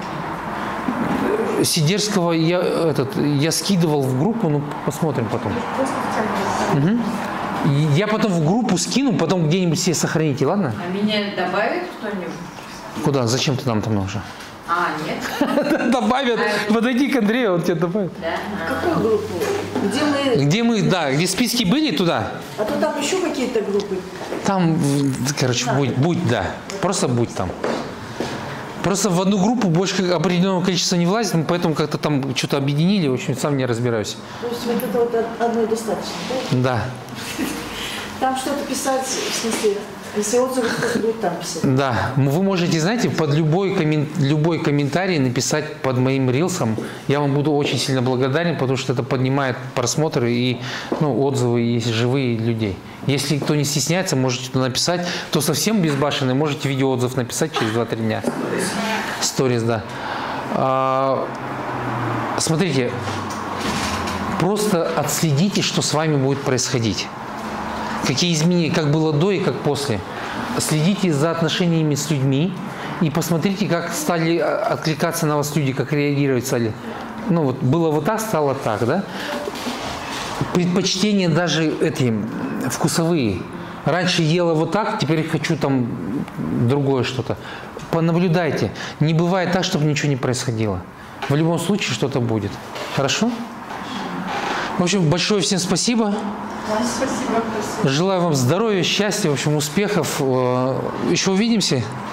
Speaker 2: Сидерского я, этот, я скидывал в группу, ну, посмотрим потом. Угу. Я потом в группу скину, потом где-нибудь себе сохраните, ладно?
Speaker 15: А меня добавит кто-нибудь?
Speaker 2: Куда? Зачем ты нам там нужно?
Speaker 15: А, нет?
Speaker 2: Добавят. Подойди к Андрею, он тебе добавит.
Speaker 7: В какую группу? Где мы...
Speaker 2: Где мы, да, где списки были, туда.
Speaker 7: А то там еще какие-то группы.
Speaker 2: Там, короче, будь, будь, да. Просто будь там. Просто в одну группу больше определенного количества не влазит, поэтому как-то там что-то объединили, в общем, сам не разбираюсь.
Speaker 7: То есть вот это вот одной достаточно, да?
Speaker 2: Да.
Speaker 7: Там что-то писать, в смысле, если отзывы, кто-то будет там писать.
Speaker 2: Да. Вы можете, знаете, под любой, коммен... любой комментарий написать под моим рилсом. Я вам буду очень сильно благодарен, потому что это поднимает просмотры и ну, отзывы и живые людей. Если кто не стесняется, можете туда написать. Кто совсем безбашенный, можете видеоотзыв написать через два-три дня. Сторис, да. А, смотрите, просто отследите, что с вами будет происходить. Какие изменения, как было до и как после. Следите за отношениями с людьми и посмотрите, как стали откликаться на вас люди, как реагировать стали. Ну вот было вот так, стало так, да? Предпочтения даже эти вкусовые. Раньше ела вот так, теперь хочу там другое что-то. Понаблюдайте. Не бывает так, чтобы ничего не происходило. В любом случае что-то будет. Хорошо? В общем, большое всем спасибо.
Speaker 4: Спасибо.
Speaker 2: Желаю вам здоровья, счастья, в общем, успехов. Еще увидимся.